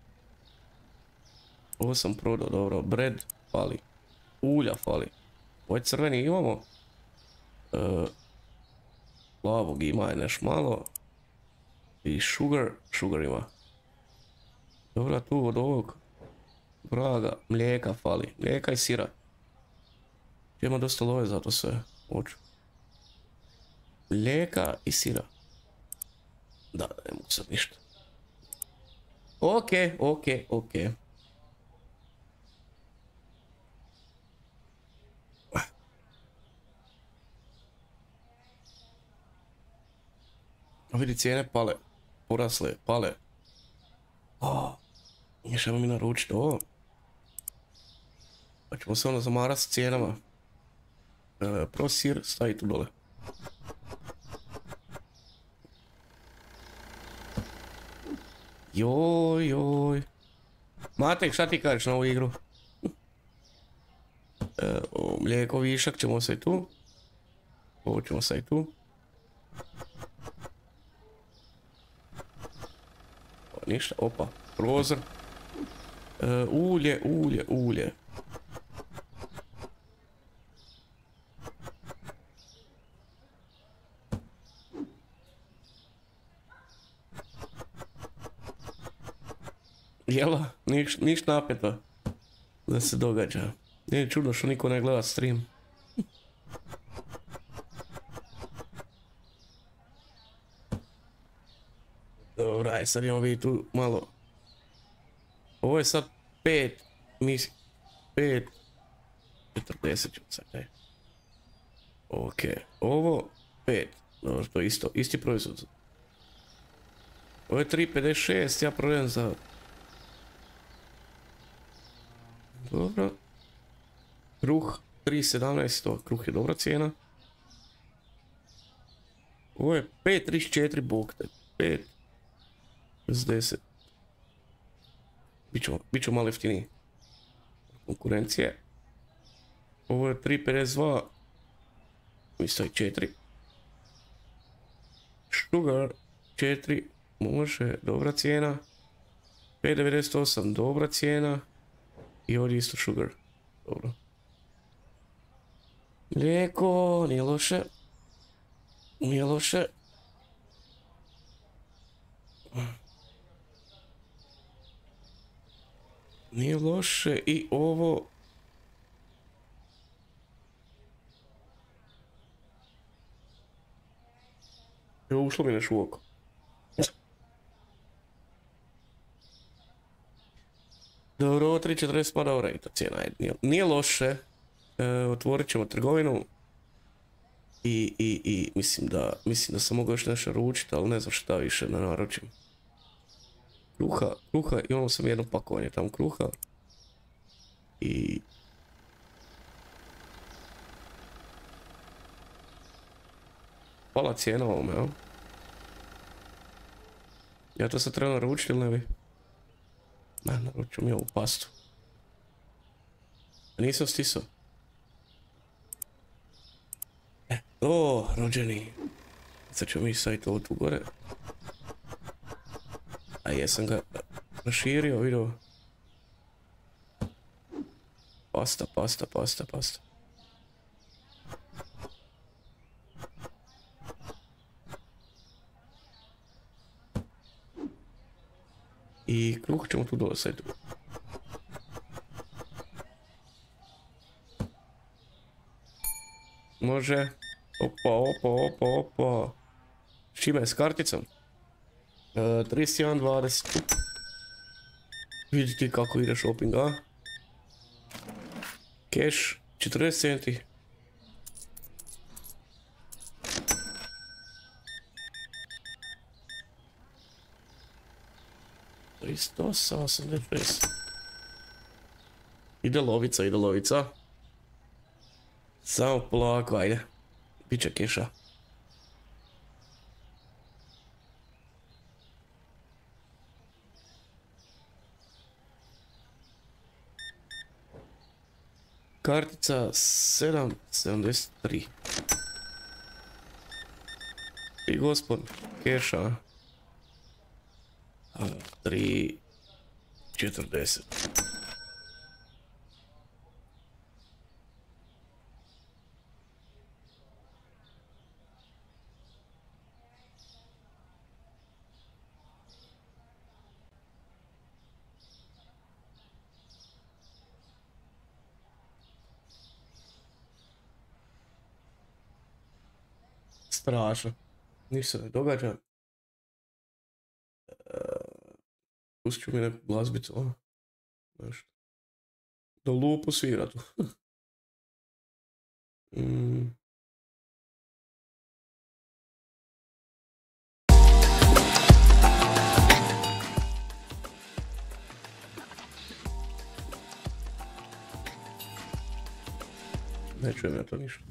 Ovo sam prodao, dobro. Bread fali. Ulja fali. Ovaj crveni imamo. E, plavog ima je neš malo. I sugar, sugar ima. Dobro, tu od ovog vraga mlijeka fali. Mlijeka i sira. Ima dosta love za to sve. Hoću. Mlijeka i sira. Da, ne mogu sad ništa. Ok, ok, ok. Vidi, cijene pale. Porasle, pale. Oh, ćemo mi naručiti ovo. Pa ćemo se onda zamarati s cijenama. E, Pro sir, stavi tu dole. Joj, joj. Matek, šta ti kažeš na ovu igru? E, o, mlijeko višak ćemo se i tu. Ovo ćemo se i tu. O, ništa, opa, prozor. E, ulje, ulje, ulje. Jela, niš, niš napeto da se događa. Nije čudno što niko ne gleda stream. Dobro, aj sad imamo vidjeti tu malo. Ovo je sad pet, mis, pet, četrdeset ćemo sad, ne. Ok, ovo pet, dobro, to je isto, isti proizvod. Ovo je tri pedeset šest, ja prodajem za... Dobro. Kruh tri sedamnaest, to kruh je dobra cijena. Ovo je pet trideset četiri, bog te, pet deset. Bićemo, bićemo malo jeftiniji. Konkurencije. Ovo je tri pedeset dva. Isto je četiri. Sugar četiri. Može, dobra cijena. pet devedeset osam, dobra cijena. I ovdje isto sugar. Dobro. Mlijeko, nije loše. Nije loše. Nije loše i ovo... Evo, ušlo mi nešto u oko. Dobro, tri četrdeset pa dobra i ta cijena je. Nije, nije loše. E, otvorit ćemo trgovinu. I, i, i mislim da, mislim da sam mogao još nešto naručiti, ali ne znam šta više da naručim. Kruha, kruha, imamo sam jedno pakovanje tamo kruha. I... pala cijena ovome, jel? Ja to sad treba naručiti ili ne bi? Ne, naručio mi ovu pastu. Nisam stisao. E, o, rođeni. Sad ćemo mi staviti ovo tu gore. A jesam ga raširio, vidio. Pasta, pasta, pasta, pasta. I kruh ćemo tu dole staviti. Može. Opa, opa, opa, opa. S čime je, s karticom? E, trideset jedan dvadeset. Vidi ti kako ide shopping, a? Cash, četrdeset centi. tristo osamdeset šest. Ide lovica, ide lovica. Samo polako, ajde. Biće keša. Kartica sedam sedamdeset tri. I gospod, keša. tri četrdeset. Strašno. Ništa ne događa. Pustit ću mi neku glazbicu, ono. Nešto. Da lupu svira tu. mm. Ne čujem ja to ništa.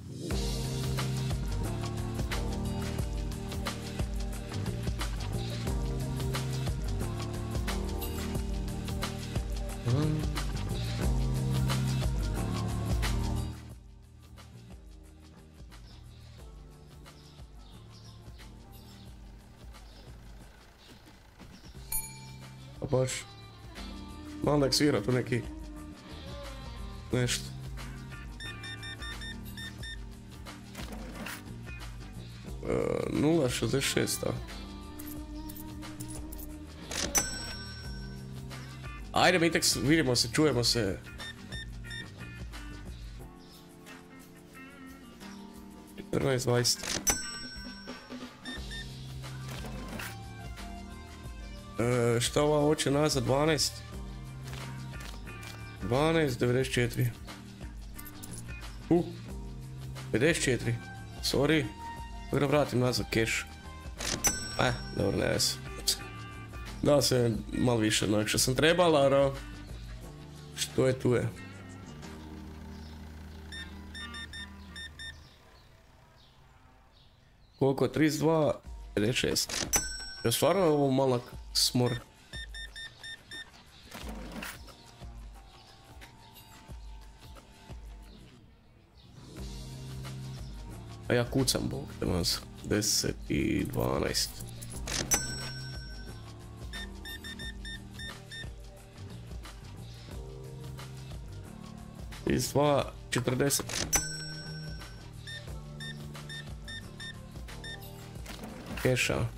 Pa baš malo nek svira tu neki nešto. E, nula šezdeset šest. Ajde mi tek vidimo se, čujemo se. četrnaest dvadeset. E, šta ova hoće nazad? dvanaest. dvanaest devedeset četiri. Uh, pedeset četiri. Sorry. Da vratim nazad cash. Eh, dobro, ne veze. Da se malo više nego što sam trebala, ali što je tu je. Koliko? trideset dva pedeset šest. Ja stvarno je ovo malak smor. A ja kucam, bog te mas. deset i dvanaest. trideset dva četrdeset. Keša.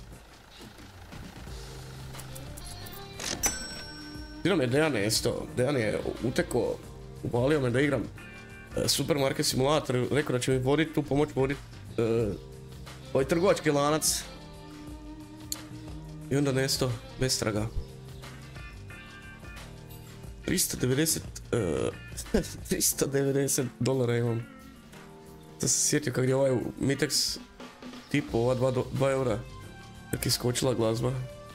Sviđa me Dejan je isto. Dejan je uteko, uvalio me da igram uh, supermarket simulator, rekao da će mi voditi tu, pomoć voditi uh, ovaj trgovački lanac. I onda nesto, bez traga. tristo devedeset, uh, tristo devedeset dolara imam. Sad se sjetio kak je ovaj Mitex tipo ova dva eura. Kak je skočila glazba.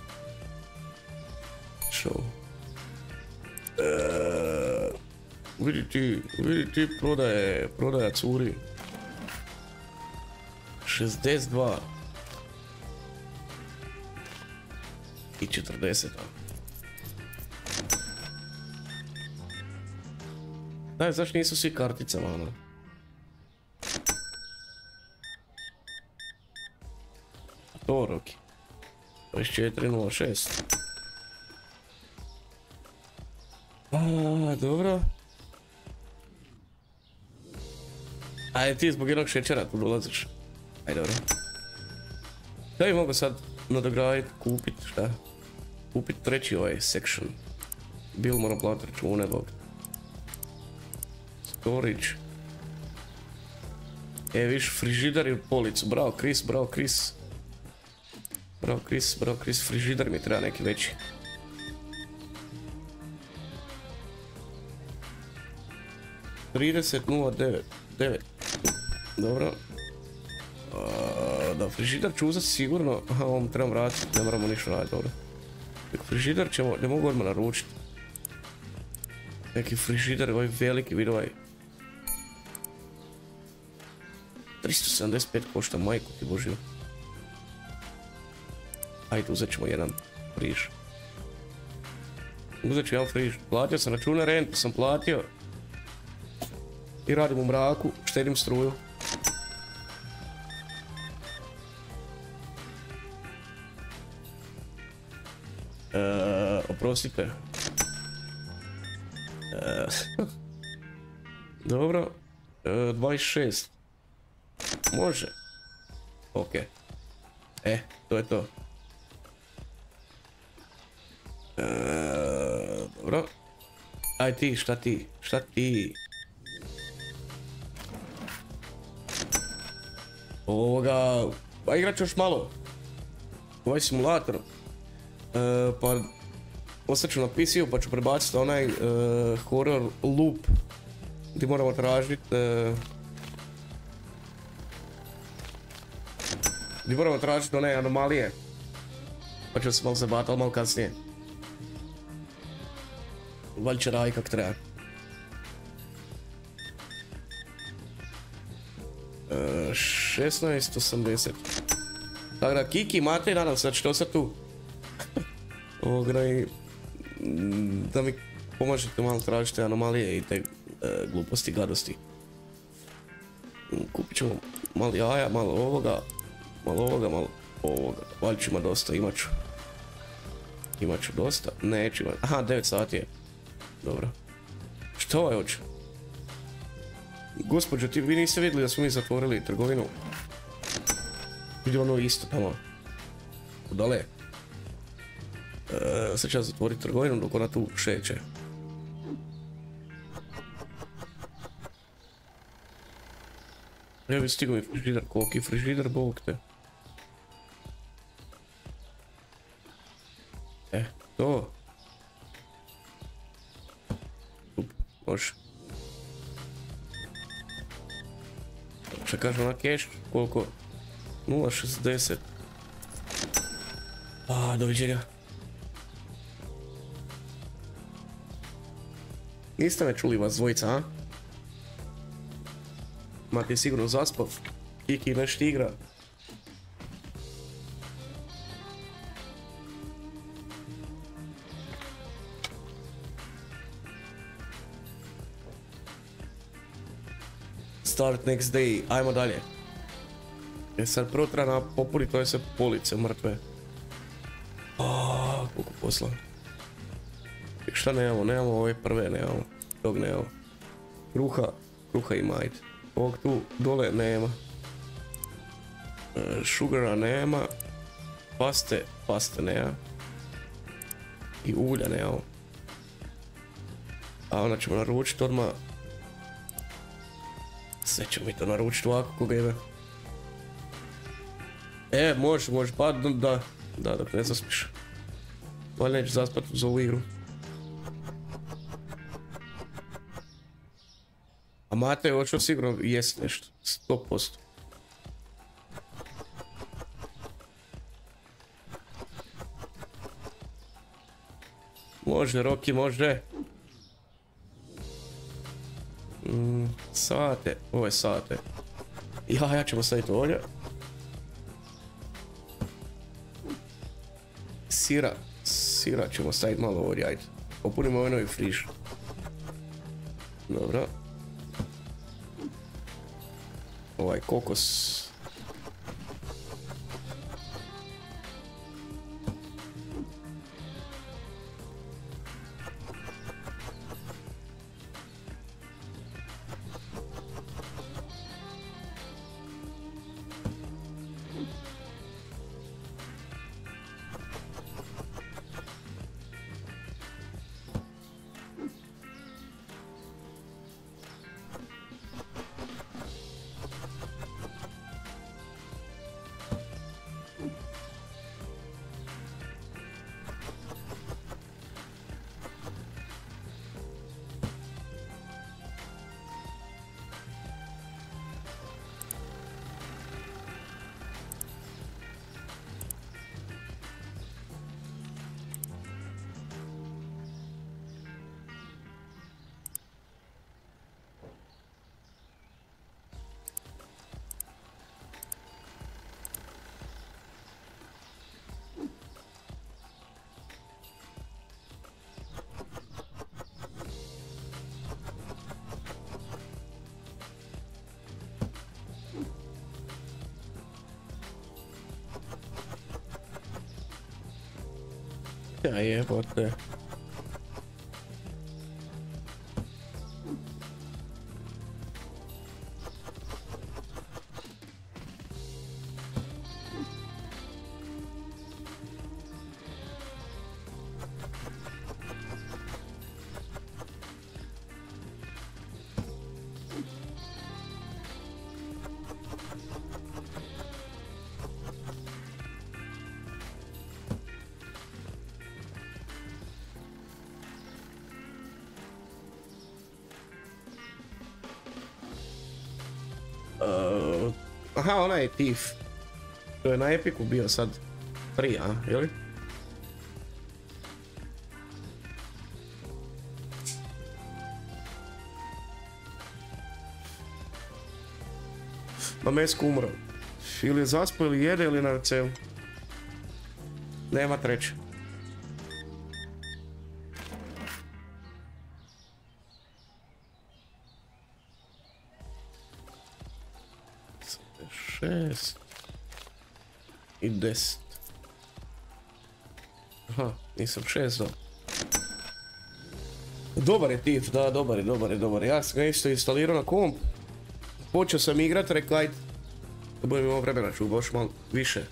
Show. Uh, vidi ti, vidi ti prodaje, prodaja curi. šezdeset dva. I četrdeset. Daj, zašto nisu svi karticama, ono? To, Roki. dvadeset četiri nula šest. A, dobro. Ajde, ti zbog jednog šećera tu dolaziš. Ajde, dobro. Da bi mogu sad nadograditi, kupit, šta? Kupit treći ovaj section. Bil moram platiti račune, bog. Storage. E, viš, frižidar i policu. Bravo, Chris, bravo, Chris. Bravo, Chris, bravo, Chris. Frižidar mi treba neki veći. trideset nula devet. Dobro. A, da, frižidar ću uzeti sigurno. Aha, ovom trebam vratiti, ne moramo ništa raditi, dobro. Neki frižidar ćemo, ne mogu odmah naručiti. Neki frižidar, ovaj veliki, vidi ovaj. tristo sedamdeset pet košta, majku ti božiju. Ajde, uzet ćemo jedan friž. Uzet ću jedan friž. Platio sam račune, rentu sam platio. I radim u mraku, štedim struju. Eee, oprostite. Eee, dobro. Eee, dvadeset šest. Može. Ok. E, to je to. Eee, dobro. Aj ti, šta ti? Šta ti? Ovoga, pa igrat ću još malo. Ovaj simulator. E, pa ostat ću na P C-u pa ću prebaciti onaj e, horror loop gdje moramo tražiti e, gdje moramo tražiti one anomalije. Pa ću se malo zabaviti, ali malo kasnije. Valjda će raditi kak treba. šesnaest osamdeset. Tako da, Kiki, Matej, nadam se da ćete ostati tu. Ovoga i da mi pomažete malo tražiti anomalije i te e, gluposti, gadosti. Kupit ćemo malo jaja, malo ovoga, malo ovoga, malo ovoga. Valjda ću ima dosta, imat ću. Imat ću dosta, neću imat. Aha, devet sati je. Dobro. Što ovaj hoće? Gospođo, ti vi niste vidjeli da smo mi zatvorili trgovinu? Vidi ono isto tamo. Udale. E, sad ću ja zatvoriti trgovinu dok ona tu šeće. Ja bi stigao mi frižider, koliki frižider, bog te. E, to. Up, može. Šta kažem na cash, koliko? nula šezdeset. A, doviđenja. Niste me čuli vas dvojica, a? Mate sigurno zaspao. Kiki nešto igra. Start next day, ajmo dalje. E sad prvo treba popuniti ove sve police mrtve. Aaaa, koliko posla. I šta nemamo, nemamo ove prve, nemamo. Tog nemamo. Kruha, kruha ima, ajde. Ovog tu dole nema. E, sugara nema. Paste, paste nema. I ulja nemamo. A onda ćemo naručiti odmah. Sve ćemo mi to naručiti ovako koga ide. E, može, može, pa da, da, dok ne zaspiš. Valjda neću zaspati za ovu igru. A Matej hoće sigurno jest nešto, sto posto. Može, Roki, može. Mm, sate, ovo je sate. Ja, ja ćemo staviti ovdje. sira. Sira ćemo staviti malo ovdje, ajde. Popunimo ovaj novi friž. Dobro. Ovaj kokos. Ja jebote. Uh, aha, ona je Thief. To je na Epiku bio sad prije, a? Jeli? Ma Mesko umro. Ili je zaspao ili jede ili na celu. Nema treće. Šest i deset. Aha, nisam šest do. Dobar je Thief, da, dobar je, dobar je, dobar je. Ja sam ga isto instalirao na komp. Počeo sam igrat, rekao ajde. Da budem imao vremena, ću baš malo više.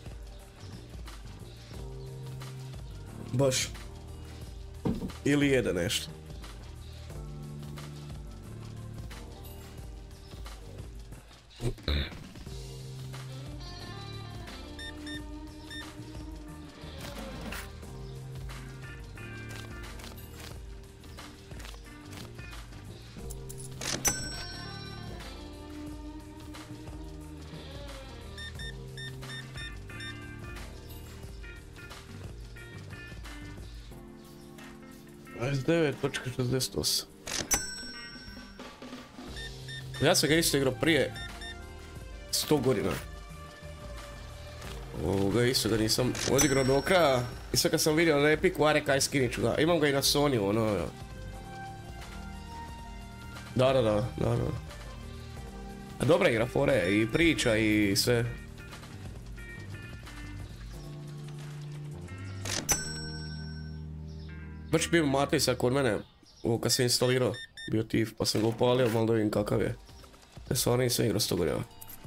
Baš. Ili jede nešto. dvadeset devet šezdeset osam. Ja sam ga isto igrao prije sto godina. Ovoga isto ga nisam odigrao do kraja. I sad kad sam vidio na Epiku, a rekaj skinit ću ga. Imam ga i na Sony, ono... Da, da, da, da, da. A dobra igra, fore, i priča i sve. Baš bio Matej sad kod mene, ovo kad sam instalirao, bio Thief, pa sam ga upalio, malo da vidim kakav je. Ja stvarno nisam igrao sto godina.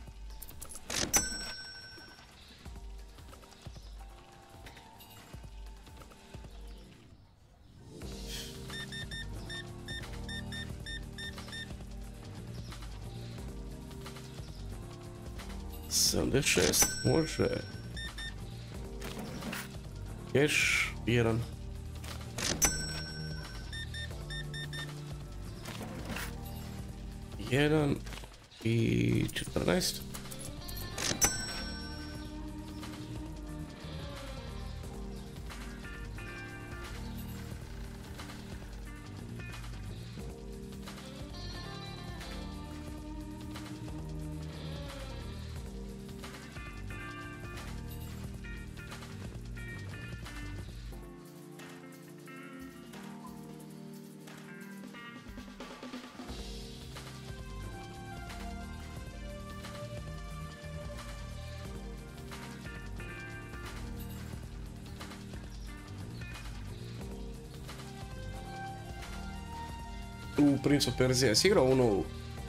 sedamdeset šest, može. Keš, jedan. Jedan i četrnaest. u Prince of Persia. Jesi igrao u novu?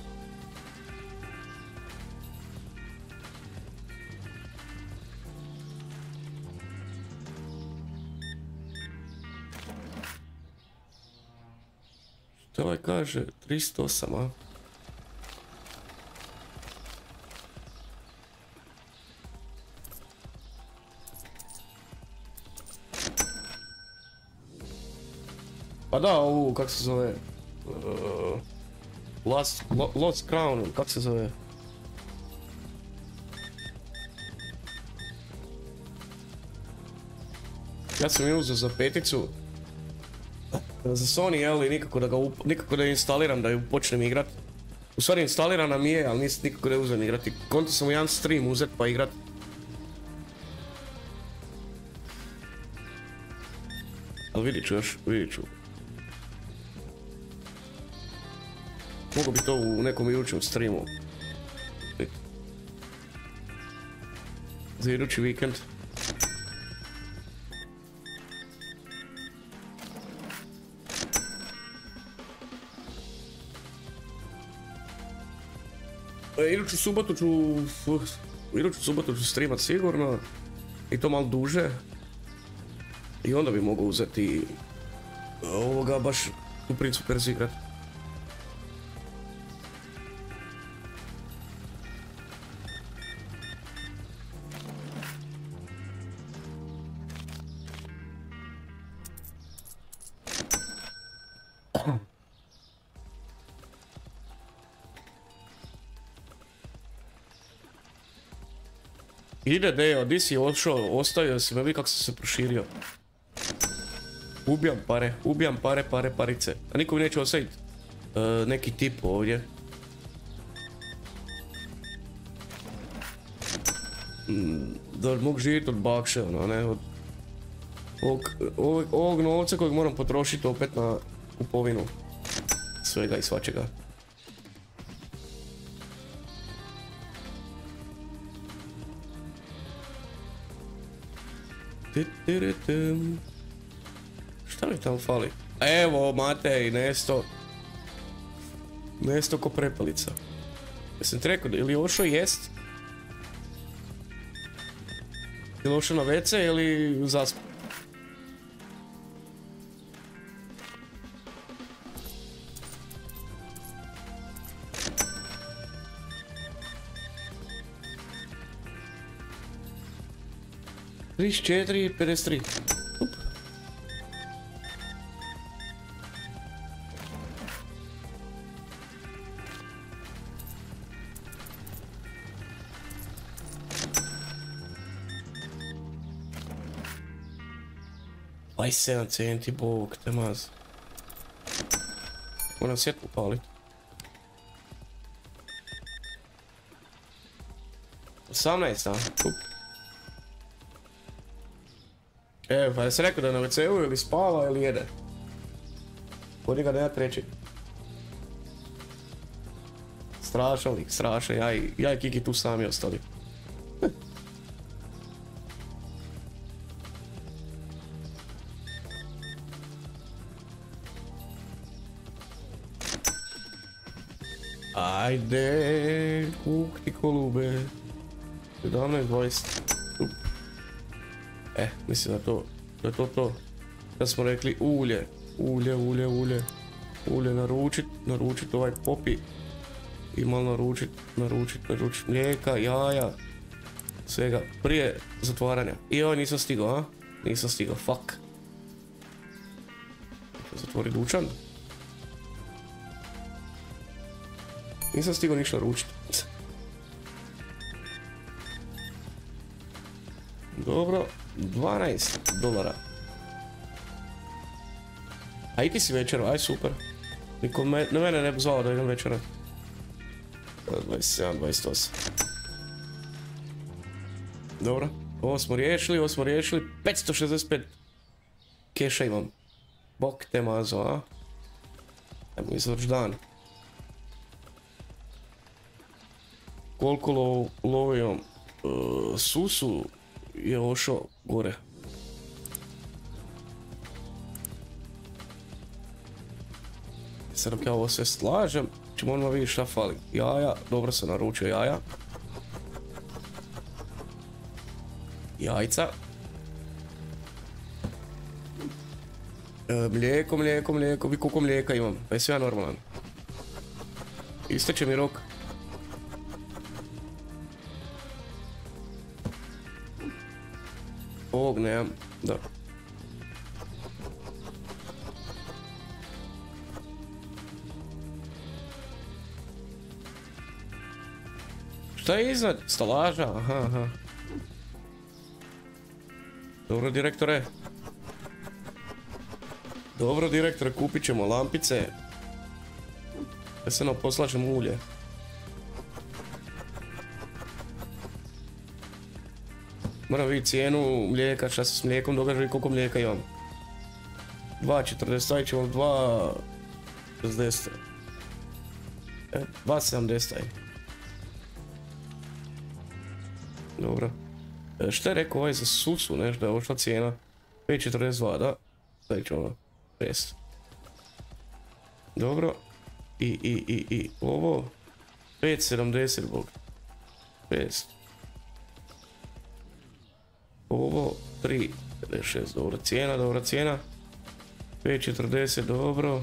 Što ovaj kaže? tristo osam, a? Pa da, ovu, kak se zove? Uh, Lost, Lo, Lost Crown, kak se zove? Ja sam je uzeo za peticu. Za Sony, jel, i nikako da ga up, nikako da instaliram, da ju počnem igrat. U stvari instalirana mi je, ali nisam nikako da je uzem igrati. Konto sam u jedan stream uzet pa igrat. Ali vidit ću još, vidit ću. Mogu bi to u nekom idućem streamu. Za idući vikend. E, iduću subotu ću... Uh, iduću subotu ću streamat sigurno. I to malo duže. I onda bi mogao uzeti... ovoga baš u Prince of Persia igrat. Ide Deo, di si odšao, ostavio si me, vi kako sam se proširio. Ubijam pare, ubijam pare, pare, parice. A niko mi neće ostaviti uh, neki tip ovdje. Mm, da mogu živjeti od bakše, ono, ne, od ovog, ovog, ovog novca kojeg moram potrošiti opet na kupovinu svega i svačega. Šta mi tamo fali? Evo, Matej, nesto. Nesto ko prepalica. Jesam ti rekao, ili ošao jest? Ili ošao na ve ce ili zaspao? trideset četiri, pedeset tri. Up. dvadeset sedam centi, bog te maz. Moram svjetlo palit. osamnaest, a? Up. Evo, pa ja sam rekao da je na ve ce u ili spava ili jede. Kod njega nema treći. Strašan lik, strašan, ja i, ja i Kiki tu sami ostali. Ajde, kukti kolube. sedamnaest, dvadeset. E, mislim da to, da je to to. Da smo rekli ulje, ulje, ulje, ulje. Ulje naručit, naručit ovaj popi. I malo naručit, naručit, naručit mlijeka, jaja. Svega, prije zatvaranja. I ovaj nisam stigao, a? Nisam stigao, fuck. Zatvori dućan. Nisam stigao ništa naručit. Dobro, dvanaest dolara. A i ti si večera, aj super. Niko me, na mene ne bi zvao da idem večera. dvadeset sedam, dvadeset osam. Dobro, ovo smo riješili, ovo smo riješili. petsto šezdeset pet keša imam. Bok te mazo, a? Ajmo izvrć dan. Koliko lo, lovio uh, susu je ošao gore. Sad dok ja ovo sve slažem, ćemo odmah vidjeti šta fali. Jaja, dobro sam naručio jaja. Jajca. E, mlijeko, mlijeko, mlijeko, vi koliko mlijeka imam, pa je sve ja normalan. Isteče mi rok. Ovog nemam, da. Šta je iznad? Stalaža? Aha, aha. Dobro, direktore. Dobro, direktore, kupit ćemo lampice. Ja se nam poslažem ulje. Moram vidjeti cijenu mlijeka, šta se s mlijekom događa i koliko mlijeka imam. dva četrdeset, stavit ćemo dva šezdeset. E, dva sedamdeset. Dobro. E, šta je rekao ovaj za susu, nešto da je ošla cijena? pet četrdeset dva, da? Stavit ćemo šest. Dobro. I, i, i, i ovo. pet sedamdeset, bog. šest. Ovo tri pedeset šest, dobra cijena, dobra cijena. pet četrdeset, dobro.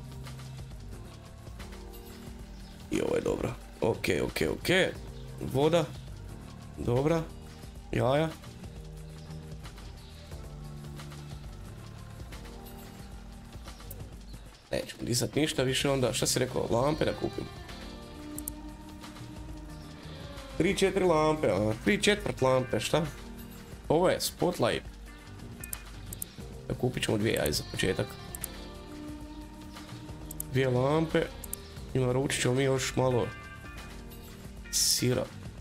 I ovo je dobro. Ok, ok, ok. Voda. Dobra. Jaja. Nećemo disat ništa više onda. Šta si rekao? Lampe da kupim. tri četiri lampe, a? tri četvrt lampe, šta? Ovo je spotlight. Da kupit ćemo dvije jaje za početak. Dvije lampe. I naručit ćemo mi još malo sira.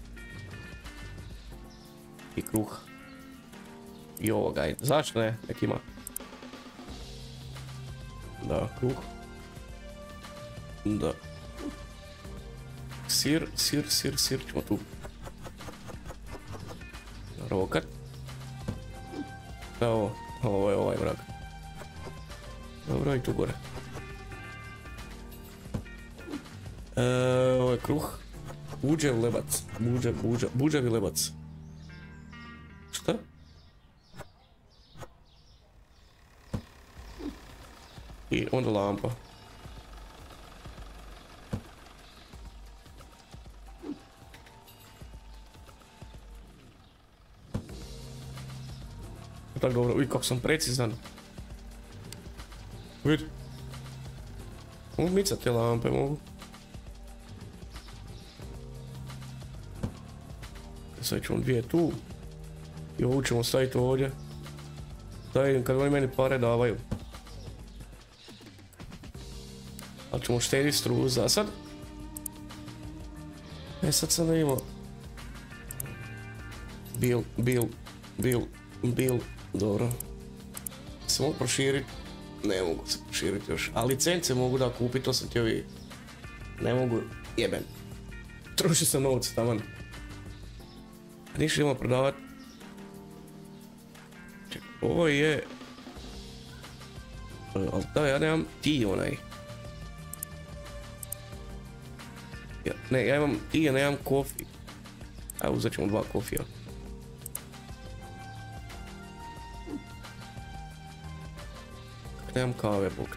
I kruha. I ovoga, ajde. Zašto ne? Nek ima. Da, kruh. Da. Sir, sir, sir, sir ćemo tu. Rokat. Evo, ovo je ovaj vrag. Dobro, i tu gore. E, ovo je kruh. Buđev lebac. Buđev, buđev, buđevi lebac. Šta? I onda lampa. Tako dobro, uj kako sam precizan. Vid. Mogu micat te lampe, mogu. Sad ćemo dvije tu. I ovu ćemo staviti ovdje. Da vidim kad oni meni pare davaju. Ali ćemo štediti struju za sad. E sad sam da imao. Bil, bil, bil, bil. Dobro. Se mogu proširiti? Ne mogu se proširiti još. A licence mogu da kupiti, to sam htio vidjeti. Ne mogu, jebem. Trošio sam novce taman. Ništa idemo prodavati. Čekaj, ovo je... Ali da, ja nemam ti onaj. Ja, ne, ja imam ti, ja nemam kofi. Evo, uzet ćemo dva kofija. Nemam kave, bog.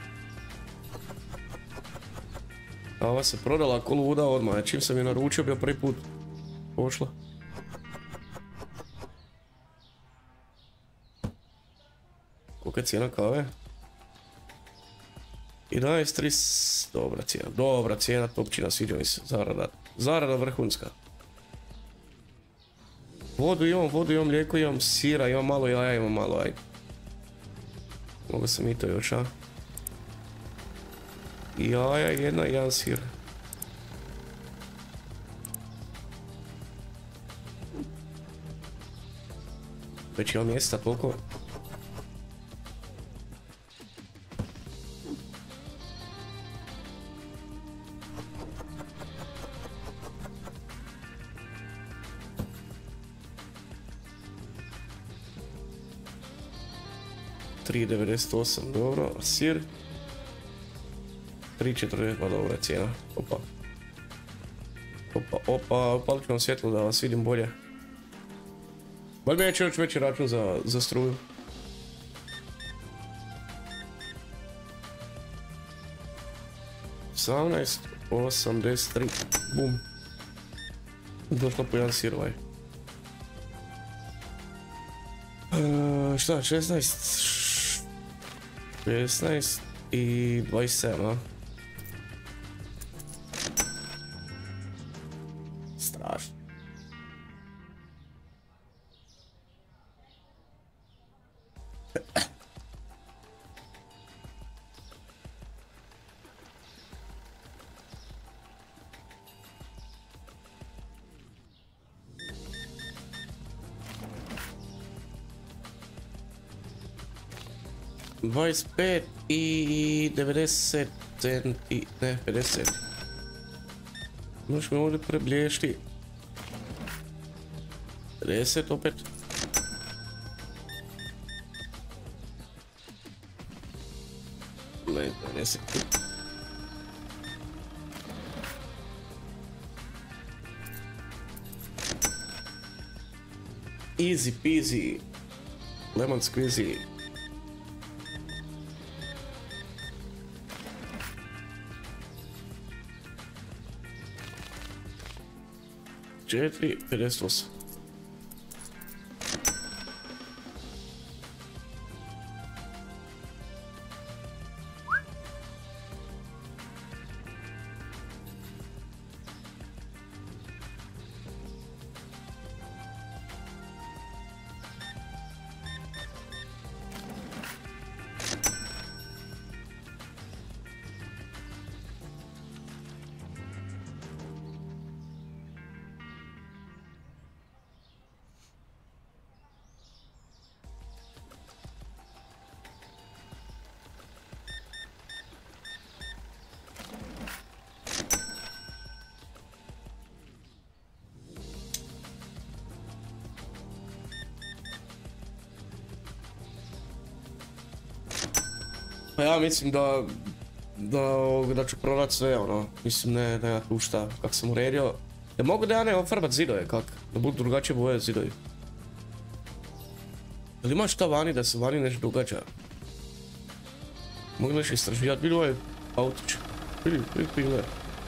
Kava se prodala ko luda odmah, čim sam je naručio bio prvi put pošla. Kolika je cijena kave? jedanaest trideset, dobra cijena, dobra cijena, topčina, sviđa mi se, zarada, zarada vrhunska. Vodu imam, vodu imam, mlijeko imam, sira, imam malo jaja, imam malo, ajde. Mogu sam i to još, a? Jaja, jedna i jedan sir. Već imam mjesta toliko. tri devedeset osam, dobro, a sir? tri četrdeset, pa dobra cijena. Opa. Opa, opa, upalit ću vam svjetlo da vas vidim bolje. Valjda neće još veći račun za, za struju. osamnaest osamdeset tri, bum. Došlo po jedan sir ovaj. Uh, šta, šesnaest, šesnaest i dvadeset sedam, a? Strašno. dvadeset pet i devedeset centi, ne, pedeset centi. Možeš me ovdje preblješti. pedeset opet. Ne, pedeset. Easy peasy. Lemon squeezy. četiri, pedeset osam. Pa ja mislim da, da, da ću prodat sve, ono, mislim ne, nema tu šta, kak sam uredio. Ja mogu da ja ne ofarbat zidove, kak, da budu drugačije boje zidovi. Jel ima šta vani da se vani nešto događa? Mogu nešto istraživati, vidi ovaj autić, vidi, vidi pile.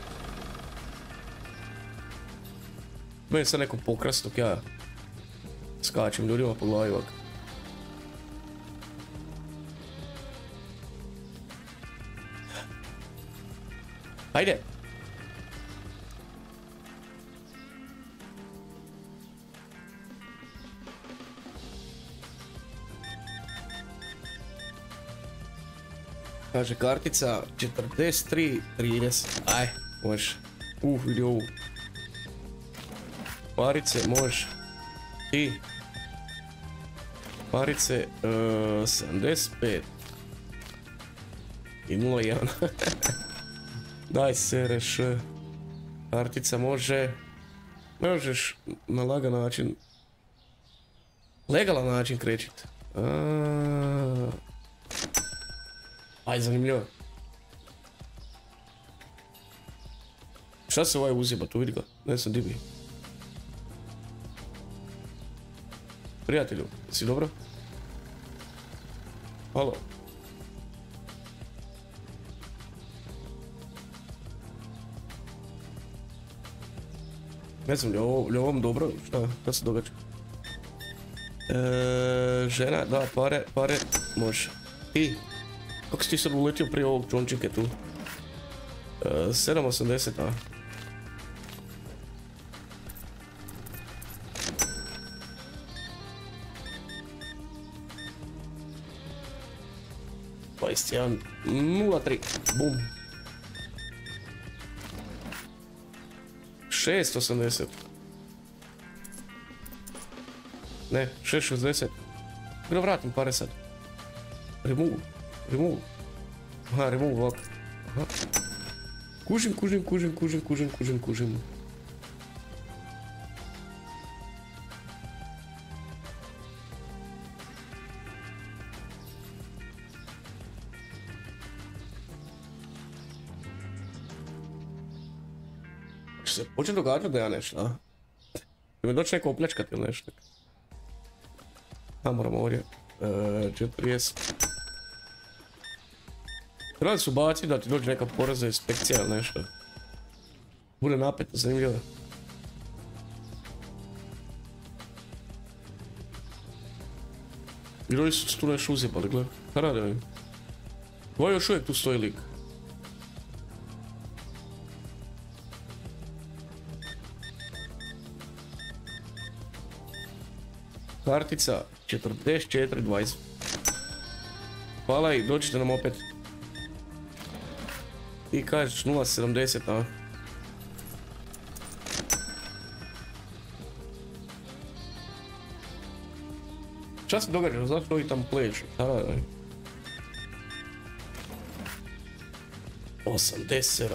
Meni sad neko pokrast dok ja skačem ljudima po glavi ovak. Hajde! Kaže kartica četrdeset tri trideset. Aj, možeš. Uh, vidi ovu. Parice, možeš. I. Parice, uh, sedamdeset pet. I nula jedan. Daj se reš. Kartica može. Možeš na lagan način. Legalan način krećit. Aj, zanimljivo. Šta se ovaj uzima, tu vidi ga, ne sam dibi. Prijatelju, jesi dobro? Halo. Ne znam, li ovo, li ovom dobro? Šta, šta se događa? E, žena, da, pare, pare, može. Ti, kako si ti sad uletio prije ovog čončike tu? E, sedam osamdeset, a? dvadeset jedan, nula tri, bum. šest osamdeset. Ne, šest šezdeset. Gdje vratim pare sad? Remove, remove. Aha, remove ovak. Aha. Kužim, kužim, kužim, kužim, kužim, kužim, kužim. će se početi događati da ja nešto, a? Će mi doći neko opljačkati ili nešto? A moramo ovdje. E, četrdeset. Treba su baciti da ti dođe neka porezna inspekcija ili nešto. Bude napeto, zanimljivo. I ljudi su tu nešto uzjebali, gledaj. Šta rade ovim? Ovo još uvijek tu stoji lik. Kartica četrdeset četiri dvadeset. Hvala i dođite nam opet. Ti kažeš nula sedamdeset, a? Šta se događa? Zašto ovi tamo plešu? osamdeset sedam.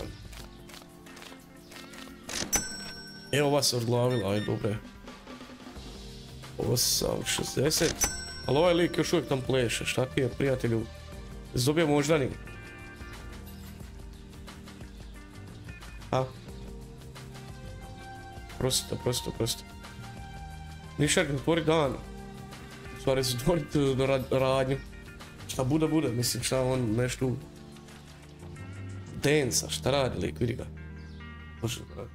Evo ova se odglavila, aj dobre. osam šezdeset. Ali ovaj lik još uvijek tam pleše. Šta ti je, prijatelju? Zdobio moždani. A? Prostite, prostite, prostite. Ništa ne otvori dan. U stvari zatvoriti radnju. Šta bude, bude. Mislim šta on nešto... Densa, šta radi lik, vidi ga. Bože, brad.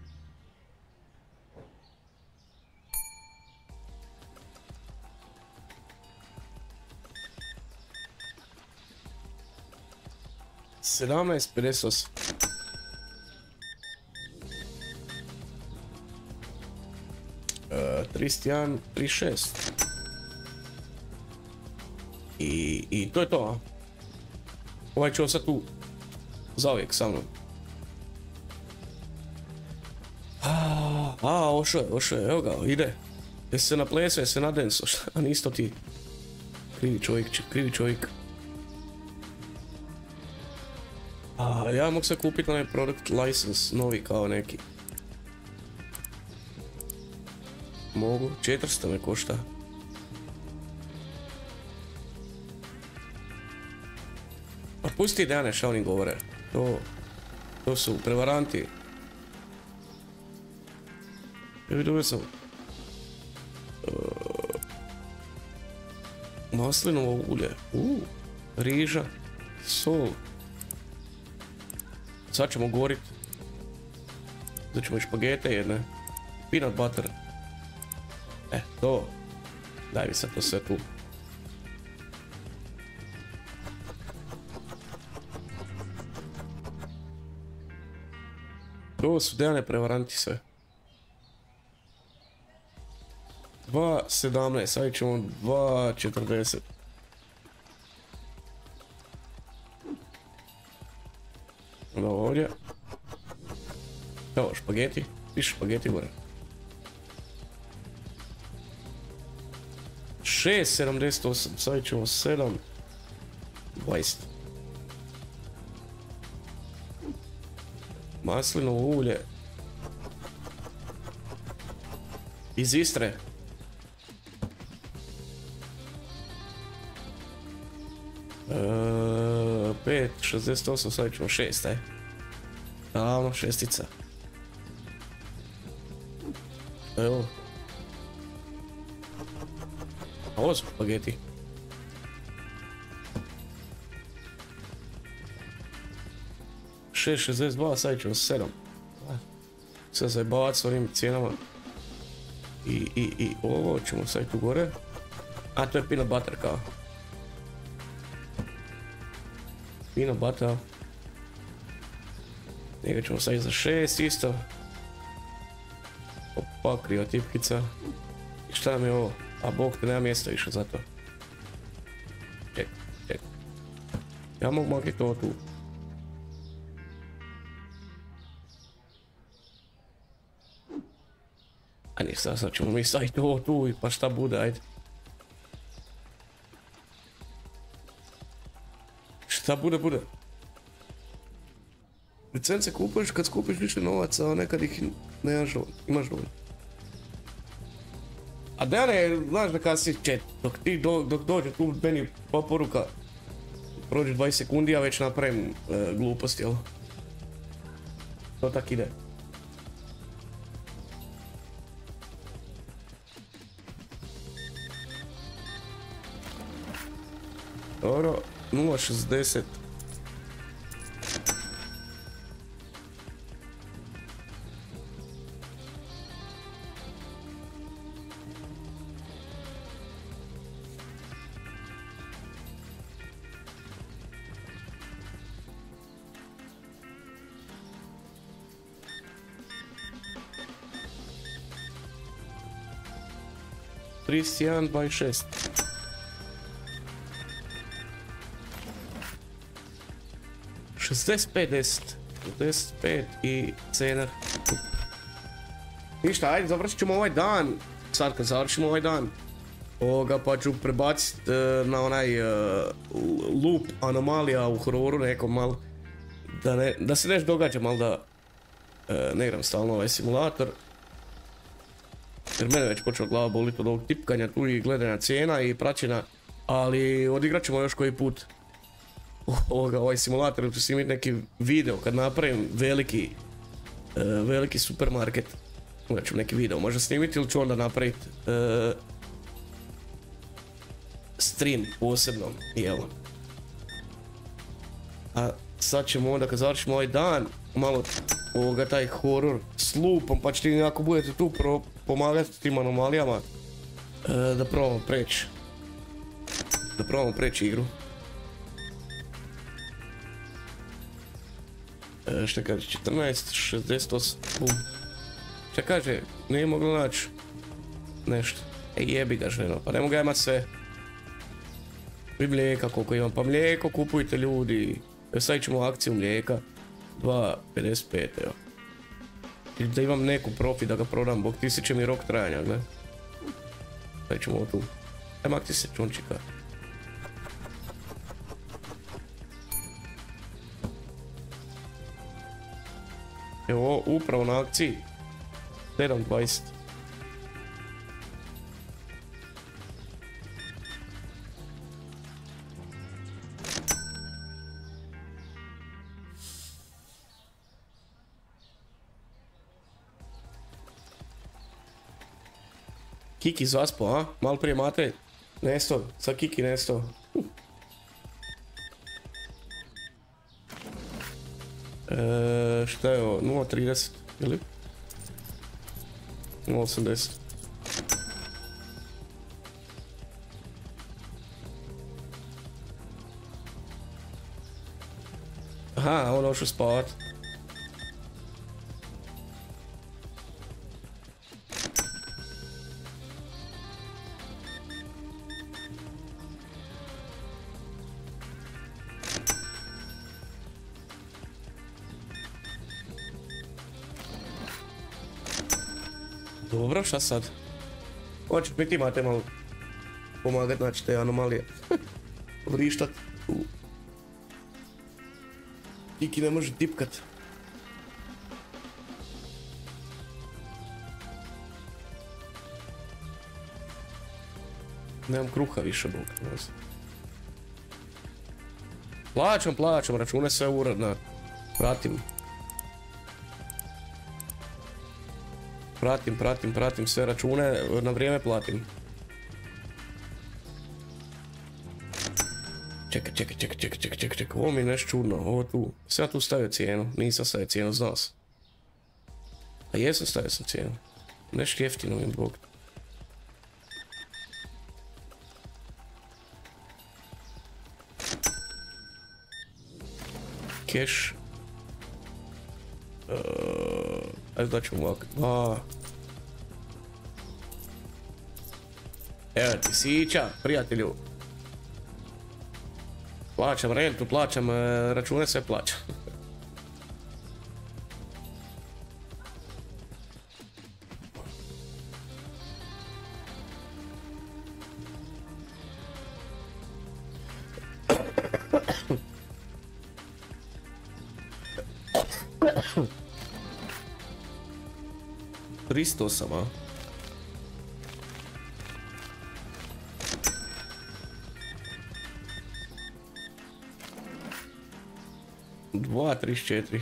sedamnaest pedeset osam. trideset jedan trideset šest. I, i to je to, a? Ovaj će ostati tu zauvijek sa mnom. A, a ošo je, ošo je, evo ga, ide. Jesi se naplesao, jesi se nadenso, šta, nisto ti. Krivi čovjek, krivi čovjek. A, ja mogu se kupiti onaj product license, novi kao neki. Mogu, četiristo me košta. Pa pusti da ja ne šta oni govore. To, to su prevaranti. Ja vidim uvijek sam... Uh, maslinovo ulje, uh, riža, sol. Sad ćemo gorit. Sad ćemo i špagete jedne. Peanut butter. E, to. Daj mi sad to sve tu. To su dejane prevaranti sve. dva sedamnaest, sad ćemo dva četrdeset. Onda ovdje. Evo, špageti. Piše špageti gore. šest sedamdeset osam, sad ćemo sedam dvadeset. Maslinovo ulje. Iz Istre. E, pet šezdeset osam, sad ćemo šest, aj. Davno, šestica. Evo. A ovo su špageti. šest šezdeset dva, sad ćemo sedam. Sad zajebavati s ovim cijenama. I, i, i ovo ćemo sad tu gore. A to je peanut butter kao. Peanut butter. Njega ćemo sad za šest isto. Opa, kriva tipkica. I šta nam je ovo? A bog te nema mjesta više za to. Ček, ček. Ja mogu maknuti ovo tu. A ništa, sad ćemo mi staviti ovo tu i pa šta bude, ajde. Šta bude, bude. Licence kupuješ kad skupiš više novaca, a nekad ih nemaš dovoljno, imaš dovoljno. A da ne, znaš da kada si chat, dok ti do, dok dođe tu meni pa poruka, prođe dvadeset sekundi, ja već napravim e, gluposti, jel? To tak ide. Dobro, nula šezdeset. trideset jedan, dvadeset šest. šezdeset pet, deset. šezdeset pet i cenar. Ništa, ajde, završit ćemo ovaj dan. Sad kad završimo ovaj dan, ovoga, pa ću prebacit uh, na onaj uh, loop anomalija u hororu nekom malo. Da, ne, da se nešto događa malo, da uh, ne igram stalno ovaj simulator. Jer mene već počeo glava boliti od ovog tipkanja tu i gledanja cijena i praćenja. Ali odigrat ćemo još koji put ovoga, ovaj simulator, ću snimiti neki video kad napravim veliki uh, veliki supermarket. Onda ću neki video možda snimiti ili ću onda napraviti uh, stream posebno, jel? A sad ćemo onda kad završimo ovaj dan malo ovoga taj horor s lupom, pa ćete mi ako budete tu pro, pomagati tim anomalijama uh, da probamo preći da probamo preći igru. Uh, šta kaže, četrnaest, šezdeset osam, bum. Šta kaže, nije moglo naći nešto. E jebi ga ženo, pa ne mogu ja imat sve. I mlijeka koliko imam, pa mlijeko kupujte ljudi. Evo sad ćemo akciju mlijeka. dva pedeset pet, evo. I da imam neku profit da ga prodam, bog tisuće mi rok trajanja, gle. Sad ćemo tu. E makti se čunčika. Evo upravo na akciji. sedam dvadeset. Kiki zaspo, a? Malo prije mate nesto, sa Kiki nesto. Uh. E, šta je ovo? nula trideset, ili? nula osamdeset. Aha, on ošao spavat. Dobro, šta sad? Hoću mi ti imate malo pomagat naći te anomalije. Vrištat. Kiki ne može tipkat. Nemam kruha više, bog. Plaćam, plaćam, račune sve uredno. Pratim. Pratim, pratim, pratim sve račune, na vrijeme platim. Čekaj, čekaj, čekaj, čekaj, čekaj, čekaj, čekaj, ovo mi je nešto čudno, ovo tu. Sam tu stavio cijenu, nisam stavio cijenu, znao sam. A jesam stavio sam cijenu. Nešto jeftino mi je bog. Cash. Uh, ajde da ćemo ovak. A. Evo ti sića, prijatelju. Plaćam rentu, plaćam uh, račune, sve plaćam. tristo osam, a? dva trideset četiri.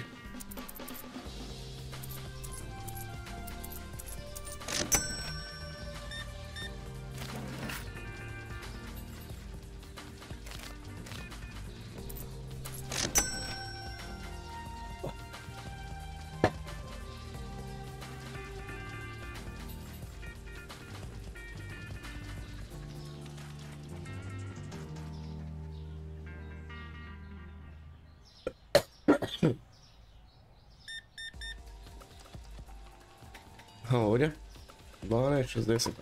A ovdje? dvanaest šezdeset.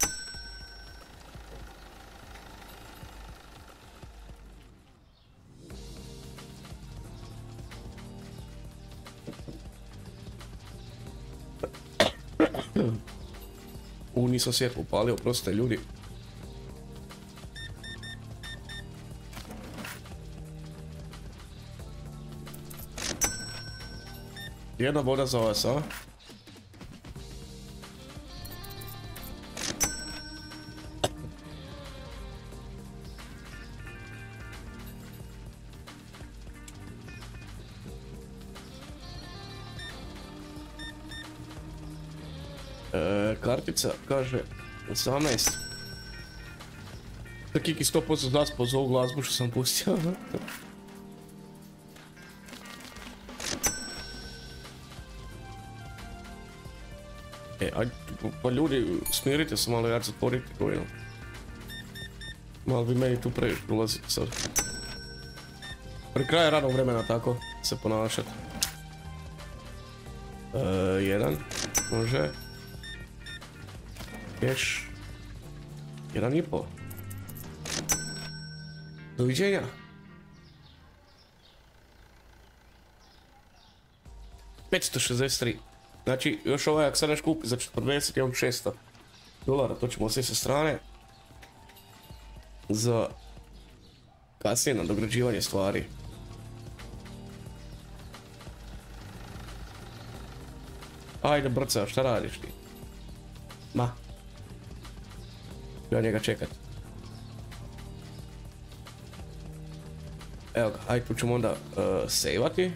U, nisam svjetlo upalio, prostite ljudi. Jedna voda za vas, a? E, kartica kaže osamnaest. Da Kiki sto posto zaspao za ovu glazbu što sam pustio. E, ajde, pa ljudi, smirite se malo, ja ću zatvoriti govinu. Malo bi meni tu previše ulaziti sad. Pri kraju radnog vremena tako se ponašati. E, jedan, može. Još. Jedan i pol. Doviđenja. petsto šezdeset tri. Znači, još ovaj ako sad neš kupi za četrdeset, imam šesto dolara, to ćemo sve sa strane. Za kasnije nadograđivanje stvari. Ajde brca, šta radiš ti? Ma. Ja njega čekat. Evo ga, ajde tu ćemo onda uh, sejvati.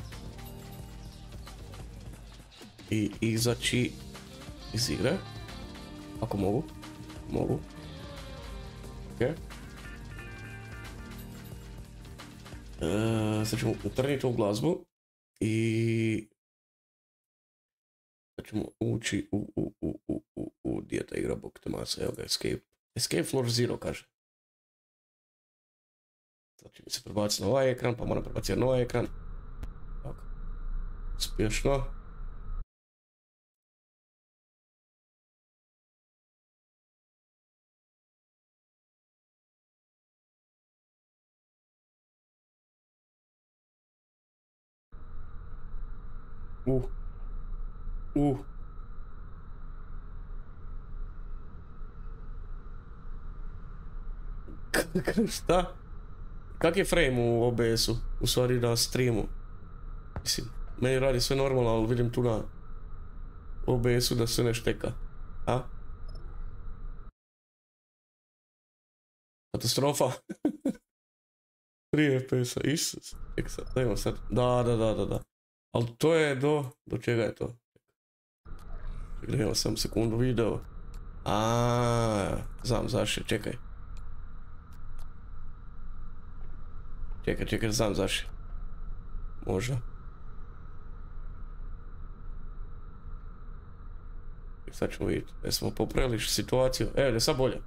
I izaći iz igre. Ako mogu. Mogu. Ok. Uh, sad ćemo utrniti ovu glazbu. I... Sad ćemo ući u... u... u... u... u... u... Gdje je ta igra, bok te masa, evo ga, Escape. Escape Floor Zero, kaže. Sad će mi se prebaciti na ovaj ekran, pa moram prebaciti na ovaj ekran. Tako. Uspješno. Uh. Uh. Šta? Kak je frame u O B S-u? U stvari na streamu. Mislim, meni radi sve normalno, ali vidim tu na O B S-u da se ne šteka. A? Katastrofa. tri F P S-a, Isus. Ček sad, dajmo sad. Da, da, da, da, da. Ali to je do... Do čega je to? Čekaj, da imam sam sekundu video. Aaaa, znam zašto, čekaj. Čekaj, čekaj, znam zašto. Možda. Sad ćemo vidjeti. Jesmo popravili situaciju. Evo, je sad bolje.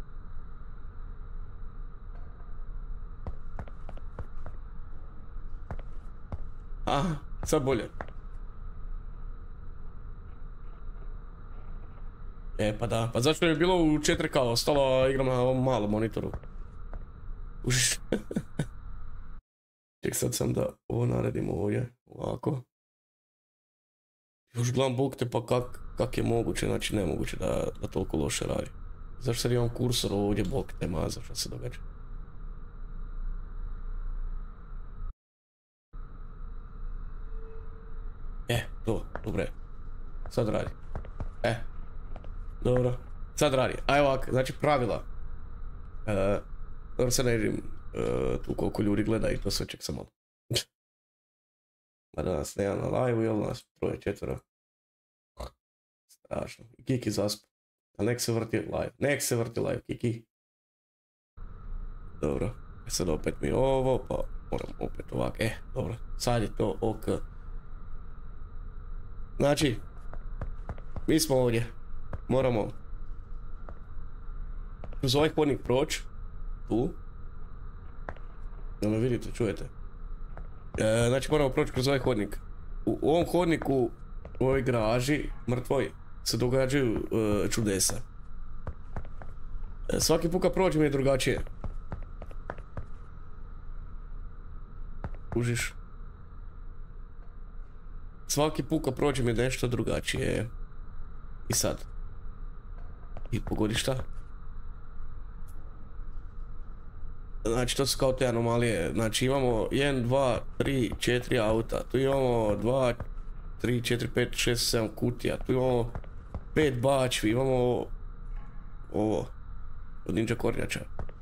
Aha, sad bolje. E, pa da. Pa zašto je bilo u četiri K ostalo igram na ovom malom monitoru? Užiš. Ček, sad sam da ovo naredimo ovdje. Ovako. Još gledam bog te pa kak, kak je moguće, znači nemoguće da, da toliko loše radi. Zašto sad imam kursor ovdje, bog te maza, što se događa? E, to, dobro je. Sad radi. E, dobro. Sad radi. Aj ovak, znači pravila. E, dobro, sad ne vidim e, tu koliko ljudi gleda i to sve, ček sam malo. Ma da nas nema na live-u, jel nas troje, četvero. Strašno. Kiki zaspa. A nek se vrti live. Nek se vrti live, Kiki. Dobro. E sad opet mi ovo, pa moram opet ovak. E, dobro. Sad je to ok. Znači, mi smo ovdje. Moramo kroz ovaj hodnik proći. Tu. Da me vidite, čujete. E, znači moramo proći kroz ovaj hodnik. U, u ovom hodniku, u ovoj garaži, mrtvoj, se događaju uh, čudesa. E, svaki put kad prođem je drugačije. Kužiš? Svaki put kad prođem je nešto drugačije. I sad. I pogodi šta? Znači to su kao te anomalije. Znači imamo jedan, dva, tri, četiri auta. Tu imamo dva, tri, četiri, pet, šest, sedam kutija. Tu imamo pet bačvi. Imamo ovo. Od ninja kornjača.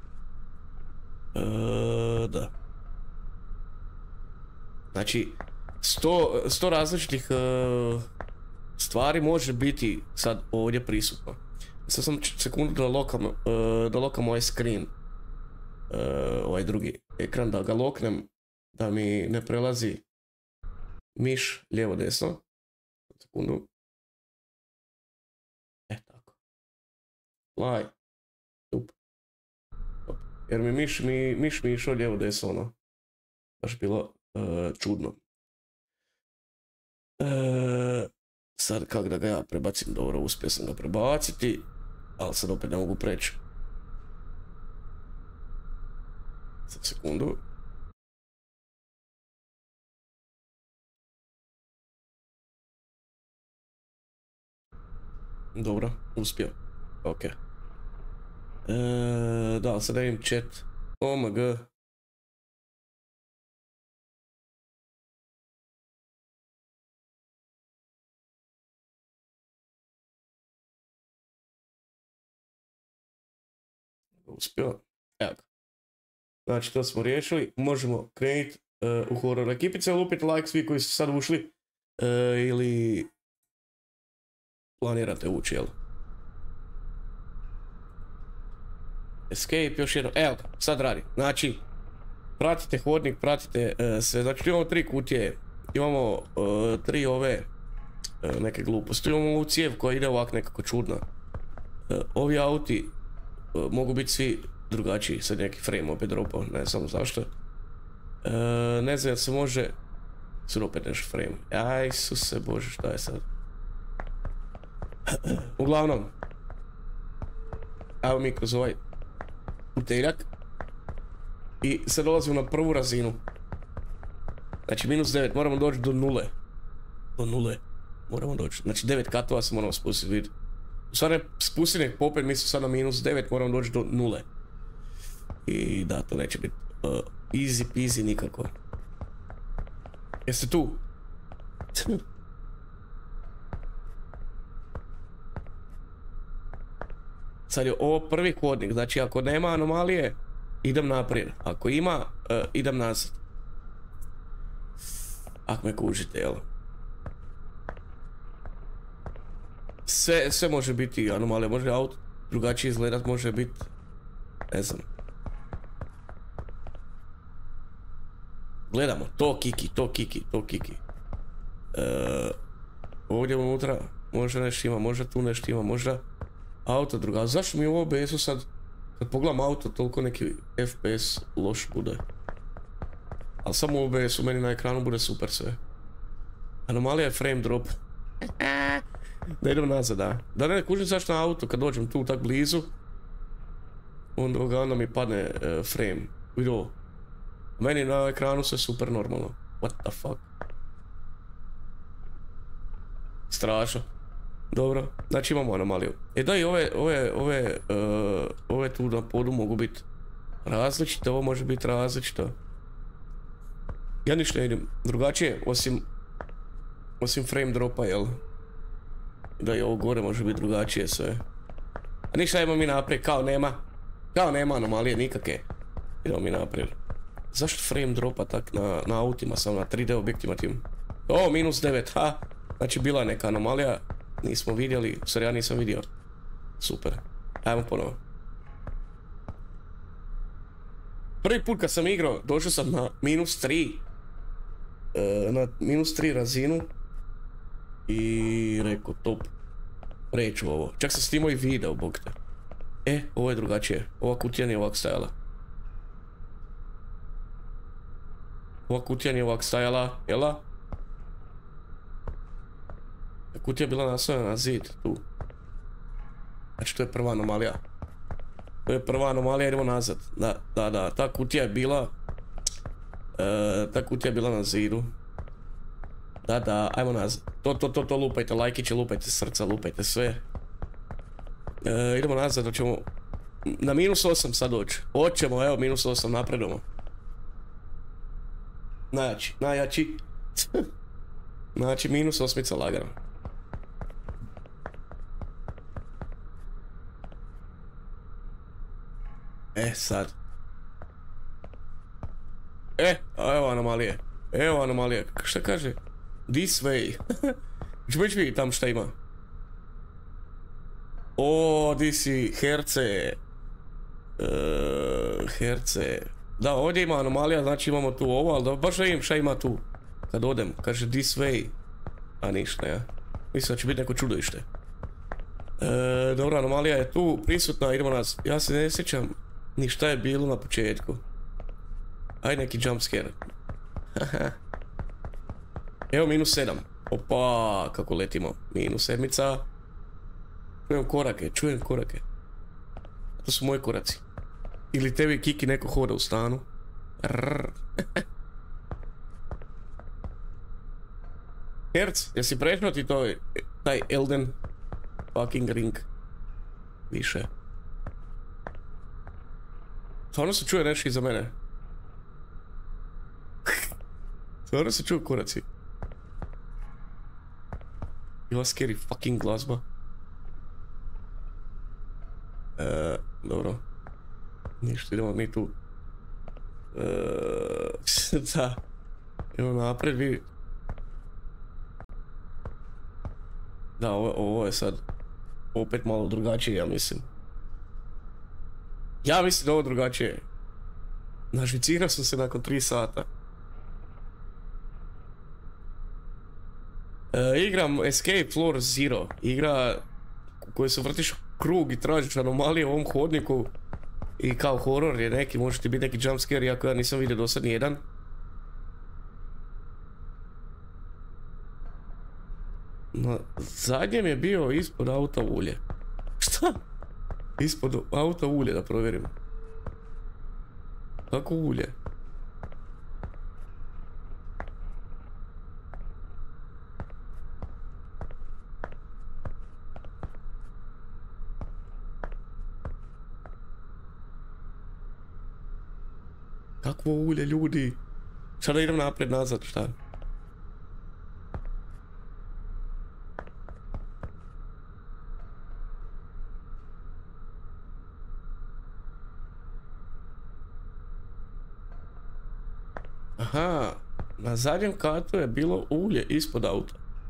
E, da. Znači sto, sto različitih uh, stvari može biti sad ovdje prisutno. Sad sam sekundu da lokam, uh, da lokam ovaj screen, uh, ovaj drugi ekran, da ga loknem, da mi ne prelazi miš lijevo desno. Sekundu. E tako. Fly. Up. Up. Jer mi miš mi, miš mi išao lijevo desno, ono. Baš bilo uh, čudno. Uh, sad kak da ga ja prebacim, dobro, uspio sam ga prebaciti, ali sad opet ne mogu preći. Sad sekundu. Dobro, uspio. Ok. Uh, da, sad da vidim chat. O M G. Uspio. Evo ga. Znači to smo riješili. Možemo krenuti uh, u horor ekipice. Lupite like svi koji su sad ušli. Uh, ili planirate ući, jel? Escape, još jedno. Evo ga, sad radi. Znači, pratite hodnik, pratite uh, sve. Znači imamo tri kutije. Imamo uh, tri ove uh, neke gluposti. Imamo ovu cijev koja ide ovak nekako čudno. Uh, ovi auti uh, mogu biti svi drugačiji. Sad neki frame opet dropao, ne znam zašto. Uh, ne znam, se može... Sad opet nešto frame. Aj, Isuse Bože, šta je sad? Uglavnom, evo mi kroz ovaj uteljak i sad dolazimo na prvu razinu. Znači minus devet, moramo doći do nule. Do nule. Moramo doći. Znači devet katova se moramo spustiti, vidi. U stvari spustiti nek popet, mi smo sad na minus devet, moramo doći do nule. I da, to neće biti uh, easy peasy nikako. Jeste tu? Sad je ovo prvi hodnik, znači ako nema anomalije, idem naprijed. Ako ima, uh, idem nazad. Ako me kužite, jel? Sve, sve može biti anomalije, može auto drugačije izgledat, može biti, ne znam. Gledamo, to kiki, to kiki, to kiki. Uh, ovdje unutra možda nešto ima, možda tu nešto ima, možda auto druga. A zašto mi u O B S-u sad, kad pogledam auto, toliko neki F P S loš bude? Ali samo u O B S-u meni na ekranu bude super sve. Anomalija je frame drop. Da idem nazad, da. Da ne kužim zašto na auto, kad dođem tu tak blizu, onda, onda mi padne uh, frame. Vidi ovo. Meni na ekranu sve super normalno. What the fuck? Strašno. Dobro, znači imamo anomaliju. E da, i ove, ove, ove, uh, ove tu na podu mogu biti različite, ovo može biti različito. Ja ništa ne idem drugačije, osim, osim frame dropa, jel? Da, i ovo gore može biti drugačije sve. A ništa, idemo mi naprijed, kao nema, kao nema anomalije nikakve. Idemo mi naprijed. Zašto frame dropa tak na, na autima, samo na tri D objektima tim? O, minus devet, ha! Znači bila je neka anomalija, nismo vidjeli, u stvari ja nisam vidio. Super, ajmo ponovo. Prvi put kad sam igrao, došao sam na minus tri. E, na minus tri razinu. I rekao, top. Preću ovo. Čak sam snimao i video, bog te. E, ovo je drugačije. Ova kutija nije ovak stajala. Ova kutija nije ovak stajala, jela? Kutija je bila naslonjena na zid, tu. Znači to je prva anomalija. To je prva anomalija, idemo nazad. Da, da, da, ta kutija je bila... Uh, ta kutija je bila na zidu. Da, da, ajmo nazad. To, to, to, to lupajte, lajkiće, lupajte srca, lupajte sve. Uh, idemo nazad, hoćemo... Na minus osam sad doći. Hoćemo, evo, minus osam, napredujemo. Najjači, najjači. Znači, minus osmica lagano. E, sad. E, evo anomalije. Evo anomalije. Šta kaže? This way. Ćemo već vidjeti tam šta ima. O, di si, herce. Uh, herce. Da, ovdje ima anomalija, znači imamo tu ovo, ali da baš vidim šta ima tu. Kad odem, kaže this way. A ništa, ja. Mislim da će biti neko čudovište. E, dobro, anomalija je tu prisutna, idemo nas. Ja se ne sjećam ni šta je bilo na početku. Ajde neki jumpscare. Evo minus sedam. Opa, kako letimo. Minus sedmica. Čujem korake, čujem korake. To su moji koraci. Ili tebi Kiki neko hoda u stanu. Herc, jesi prešao ti to, taj Elden fucking ring? Više. Stvarno se čuje nešto iza mene. Stvarno se čuju koraci. Bila scary fucking glazba. Eee, dobro. Ništa, idemo mi tu. Eee, da. Evo napred vi. Da, ovo, ovo je sad opet malo drugačije, ja mislim. Ja mislim da ovo drugačije. Nažvicirao sam se nakon tri sata. E, igram Escape Floor Zero. Igra u kojoj se vrtiš krug i tražiš anomalije u ovom hodniku. I kao horor je neki, može ti biti neki jumpscare, iako ja nisam vidio do sad nijedan. Na zadnjem je bio ispod auta ulje. Šta? Ispod auta ulje, da provjerim. Kako ulje? Kakvo ulje, ljudi? Šta da idem napred, nazad, šta? Aha, na zadnjem katu je bilo ulje ispod auta.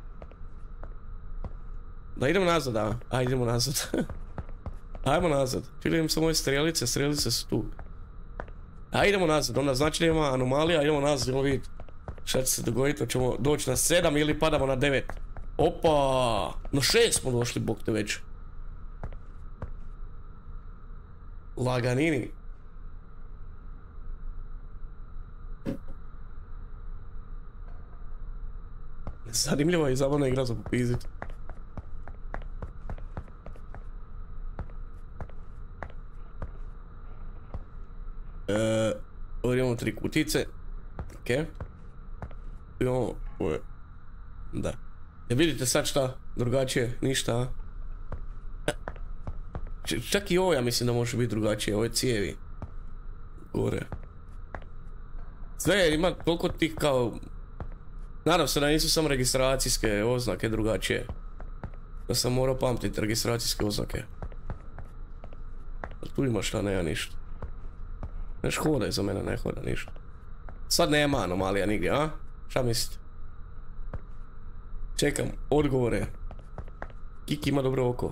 Da idemo nazad, a? A, idemo nazad. Ajmo nazad. Vidim samo moje strelice, strelice su tu. A idemo nazad, onda znači da ima anomalija, idemo nazad, idemo vidjeti šta će se dogoditi, hoćemo doći na sedam ili padamo na devet. Opa, na šest smo došli, bog te već. Laganini. Zanimljiva i zabavna igra za popizit. Eee, ovdje imamo tri kutice. Okej. Imamo ove. Da. E vidite sad šta drugačije, ništa, a? Č čak i ovo ja mislim da može biti drugačije, ove cijevi. Gore. Sve ima toliko tih kao... Nadam se da nisu samo registracijske oznake drugačije. Da sam morao pamtiti registracijske oznake. A tu ima šta, nema ništa. Neš hodaj za mene, ne hoda ništa. Sad nema anomalija nigdje, a? Šta mislite? Čekam, odgovore. Kiki ima dobro oko.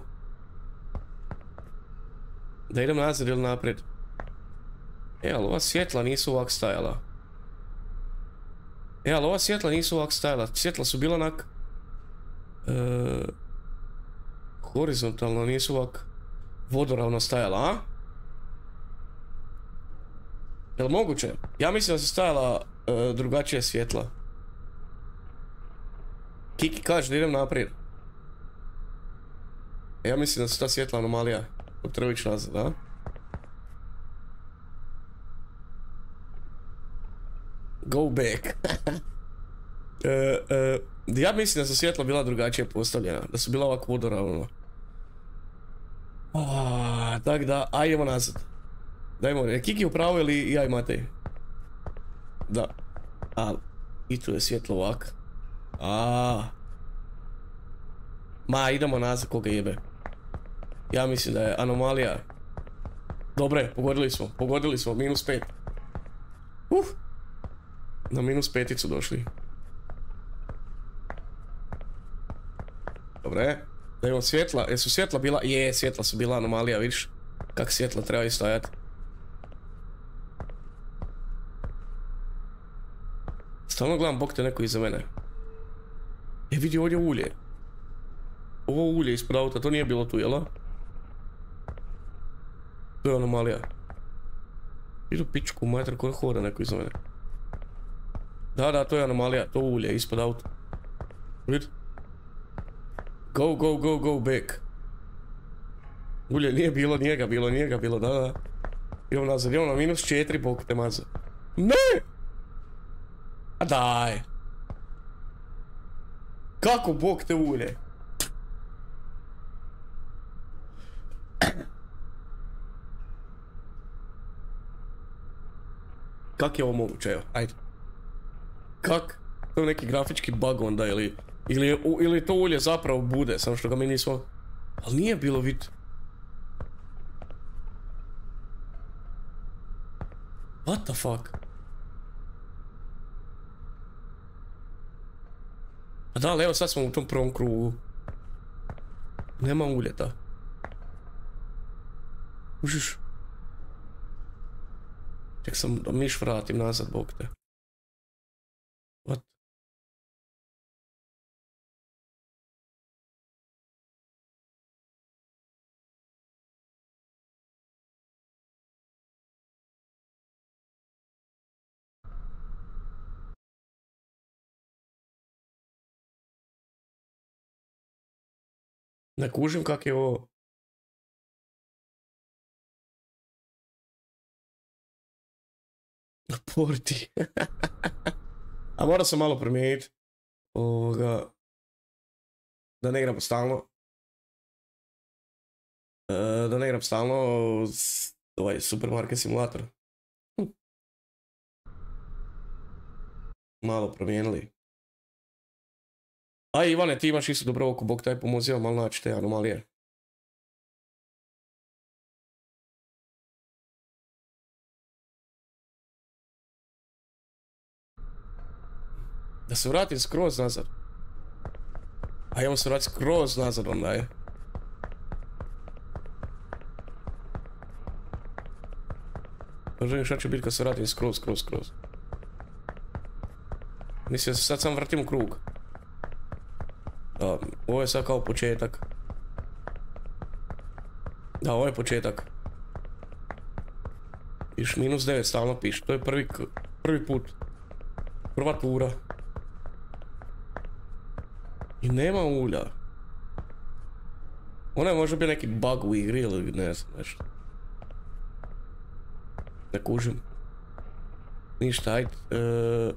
Da idem nazad ili naprijed? E, ali ova svjetla nisu ovak stajala. E, ali ova svjetla nisu ovak stajala. Svjetla su bila onak... E, horizontalno, nisu ovak... vodoravno stajala, a? Jel moguće? Ja mislim da su stajala e, drugačije svjetla. Kiki kaže da idem naprijed. Ja mislim da su ta svjetla anomalija. Treba ići nazad, da? Go back. e, e, ja mislim da su svjetla bila drugačije postavljena. Da su bila ovako vodoravno. Oh, tak da, ajmo nazad. Dajmo, je Kiki upravo ili ja i Matej? Da. A, i tu je svjetlo ovako. A. Ma, idemo nazad, koga jebe. Ja mislim da je anomalija. Dobre, pogodili smo, pogodili smo, minus pet. Uf. Na minus peticu došli. Dobre. Da imamo svjetla, jesu svjetla bila? Je, svjetla su bila anomalija, vidiš? Kak svjetla trebaju stajati. Stalno gledam, bok te neko iza mene. E, vidi ovdje ulje. Ovo ulje ispod auta, to nije bilo tu, jel? To je anomalija. Idu pičku, mater, koja hoda neko iza mene. Da, da, to je anomalija, to ulje ispod auta. Vidi? Go, go, go, go back. Ulje nije bilo, nije ga bilo, nije ga bilo, da, da. Idemo nazad, idemo na minus četiri, bok te maza. Ne! A daj! Kako bok te ulje? Kak je ovo moguće, evo, ajde. Kak? To je neki grafički bug onda, ili... Ili, ili to ulje zapravo bude, samo što ga mi nismo... Ali nije bilo vid... What the fuck? A da, ali evo sad smo u tom prvom krugu. Nema uljeta. Užiš? Ček sam da miš vratim nazad, bog te. What? Ne kužim kak je ovo. Porti. A mora se malo promijeniti. Ovoga. Da ne igram stalno. E, da ne igram stalno ovaj supermarket simulator. Hm. Malo promijenili. Aj Ivane, ti imaš isto dobro oko, bog taj pomozio malo naći te anomalije. Da se vratim skroz nazad. Ajmo se vratiti skroz nazad onda je. Pa želim šta će biti kad se vratim skroz, skroz, skroz. Mislim da se sad sam vratim u krug. Da, ovo je sad kao početak. Da, ovo je početak. Piš minus devet stalno piš, to je prvi, prvi put. Prva tura. I nema ulja. Ona je možda bio neki bug u igri ili ne znam nešto. Ne kužim. Ništa, ajde. Uh...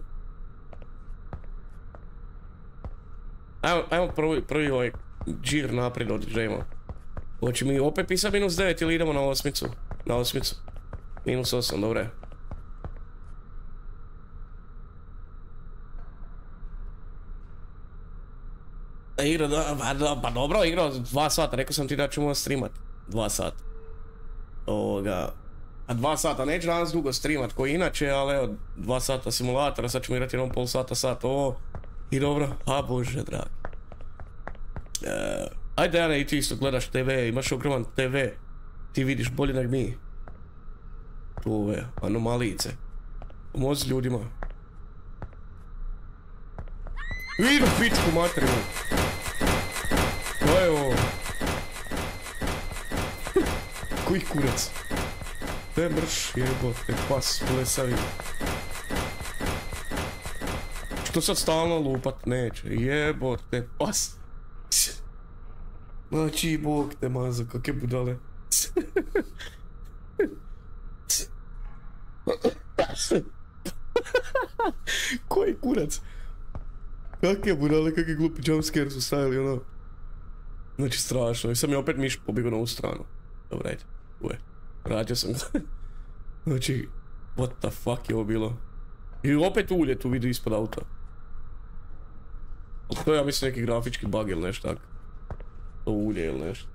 Ajmo, ajmo prvi, prvi ovaj džir naprijed određajmo. Hoće mi opet pisati minus devet ili idemo na osmicu? Na osmicu. Minus osam, dobre. Igra, da, pa, pa dobro, igrao dva sata, rekao sam ti da ćemo streamat. Dva sata. Ovoga... A dva sata, neću danas dugo streamat koji inače, ali evo, dva sata simulatora, sad ćemo igrati jednom pol sata, sat ovo. I dobro, a bože dragi. Uh, ajde Jane, i ti isto gledaš te ve, imaš ogroman te ve. Ti vidiš bolje nek mi. Tu ove anomalijice. Pomozi ljudima. Vidu pičku materinu. To je ovo. Koji kurac? Te mrš jebote, pas blesavi. Što sad stalno lupat neće, jebote, pas. Znači, bog te mazo, kakve budale. Koji kurac? Kakve budale, kakve glupi jumpscare su stavili, ono. Znači, strašno. I sam je opet miš pobjegao na ovu stranu. Dobro, ajde. Uje. Vratio sam ga. Znači, what the fuck je ovo bilo? I opet ulje tu vidi ispod auta. Ali to je, ja mislim, neki grafički bug ili nešto tako. To ulje ili nešto.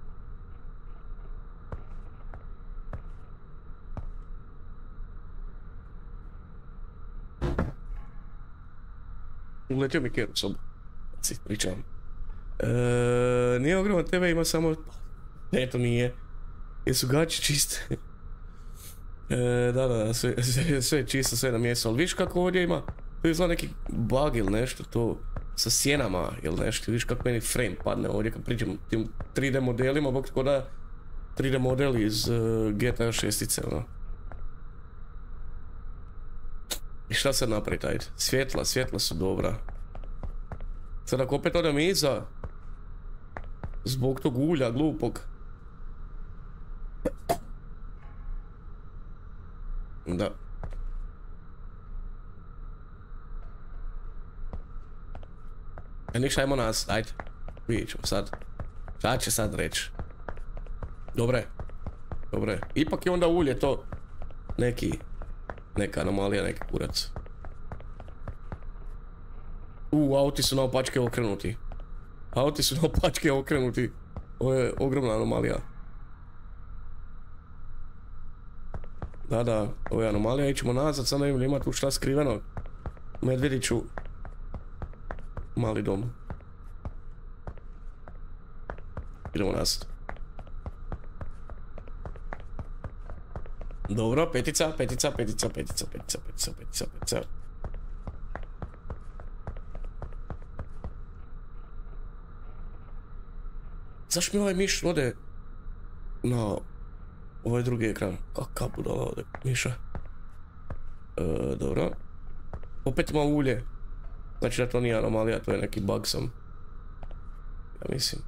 Uletio mi ker u sobu. Si, pričam. Eee, nije ogroman T V, ima samo... Ne, to nije. Jesu gači čiste. Eee, da, da, sve, sve, sve je čisto, sve na mjestu. Ali viš kako ovdje ima? To je zna neki bug ili nešto to... Sa sjenama ili nešto. Viš kako meni frame padne ovdje kad priđem tim tri D modelima. Bog tako da... tri D model iz uh, G T A šest, ono. I šta sad napraviti, ajde? Svjetla, svjetla su dobra. Sad ako opet odem iza... Zbog tog ulja glupog. Da. E ništa, ajmo nas, ajde. Vidjet ćemo sad. Šta će sad reći? Dobre. Dobre. Ipak je onda ulje to... Neki... Neka anomalija, neki kurac. U, auti su naopačke okrenuti. Auti su naopačke okrenuti. Ovo je ogromna anomalija. Da, da, ovo je anomalija, ićemo nazad, sad ne vidim, ima tu šta skriveno. Medvjediću. Mali dom. Idemo nazad. Dobro, petica, petica, petica, petica, petica, petica, petica, petica. Zašto mi ovaj miš ode na ovaj drugi ekran? Kakav budala ode miša. E, dobro. Opet ima ulje. Znači da to nije anomalija, to je neki bug sam. Ja mislim.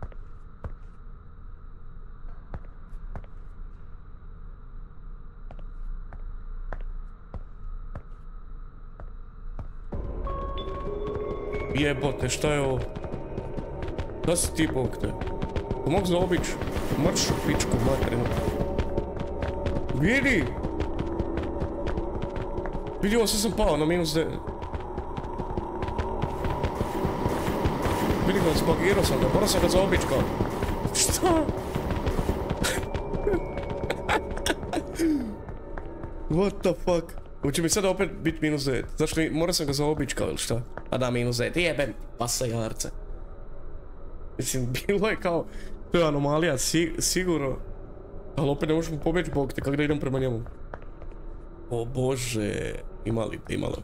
Jebote, šta je ovo? Da si ti, bog te? To mogu zaobić? Mršu pičku materinu. Vidi! Vidi, ovo sve sam pao na minus devet. Vidi ga, zbagirao sam ga, moram sam ga zaobić kao. Šta? What the fuck? Hoće mi sada opet biti minus devet. Zašto mi, moram sam ga zaobić kao ili šta? A da, minus devet, jebem, pasa jarce. Mislim, bilo je kao, to je anomalija, si, sigurno. Ali opet ne možemo pobjeći, bog te, kako da idem prema njemu. O bože, imali te, imalo.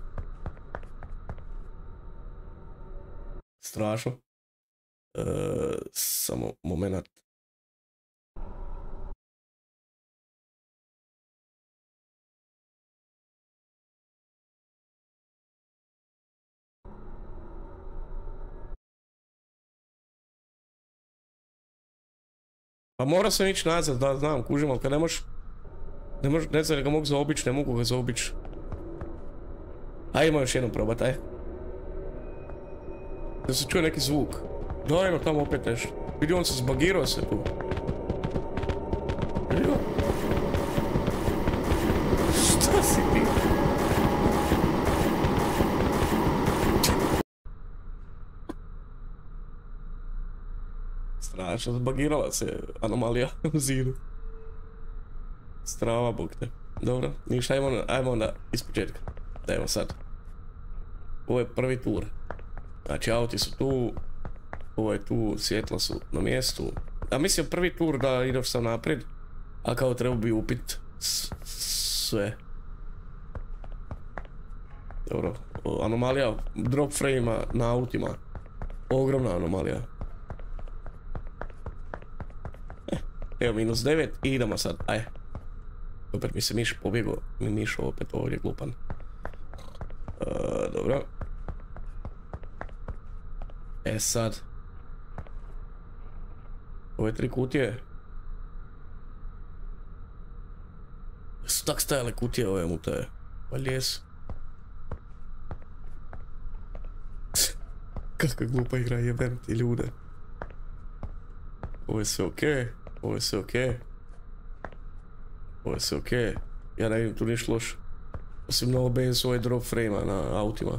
Strašno. E, samo moment. Pa mora sam ići nazad, da znam, kužim, ali kad ne možeš... Ne možeš, ne znam da ga mogu zaobić, ne mogu ga zaobić. Ajmo još jednom probat, aj. Da se čuje neki zvuk. Dajmo tamo opet nešto. Vidi, on se zbagirao se tu. Vidi ga. Šta si ti? Strašno, zbagirala se anomalija u zidu. Strava, bog te. Dobro, ništa, ajmo, ajmo onda iz početka. Dajmo sad. Ovo je prvi tur. Znači, auti su tu. Ovo je tu, svjetla su na mjestu. A mislim, prvi tur da ideš sam naprijed. A kao treba bi upit sve. Dobro, anomalija drop frame-a na autima. Ogromna anomalija. Evo, minus devet i idemo sad, aj. Opet mi se miš pobjegao, mi miš opet ovdje glupan. Uh, dobro. E sad. Ove tri kutije. Su tak stajale kutije ove mutaje. Valjda jesu. Kakva glupa igra, jebem ti ljude. Ovo je sve okej. Ovo je sve okej. Ovo je sve okej. Ja ne vidim tu ništa loše. Osim na O B S-u ovaj drop frame-a na autima.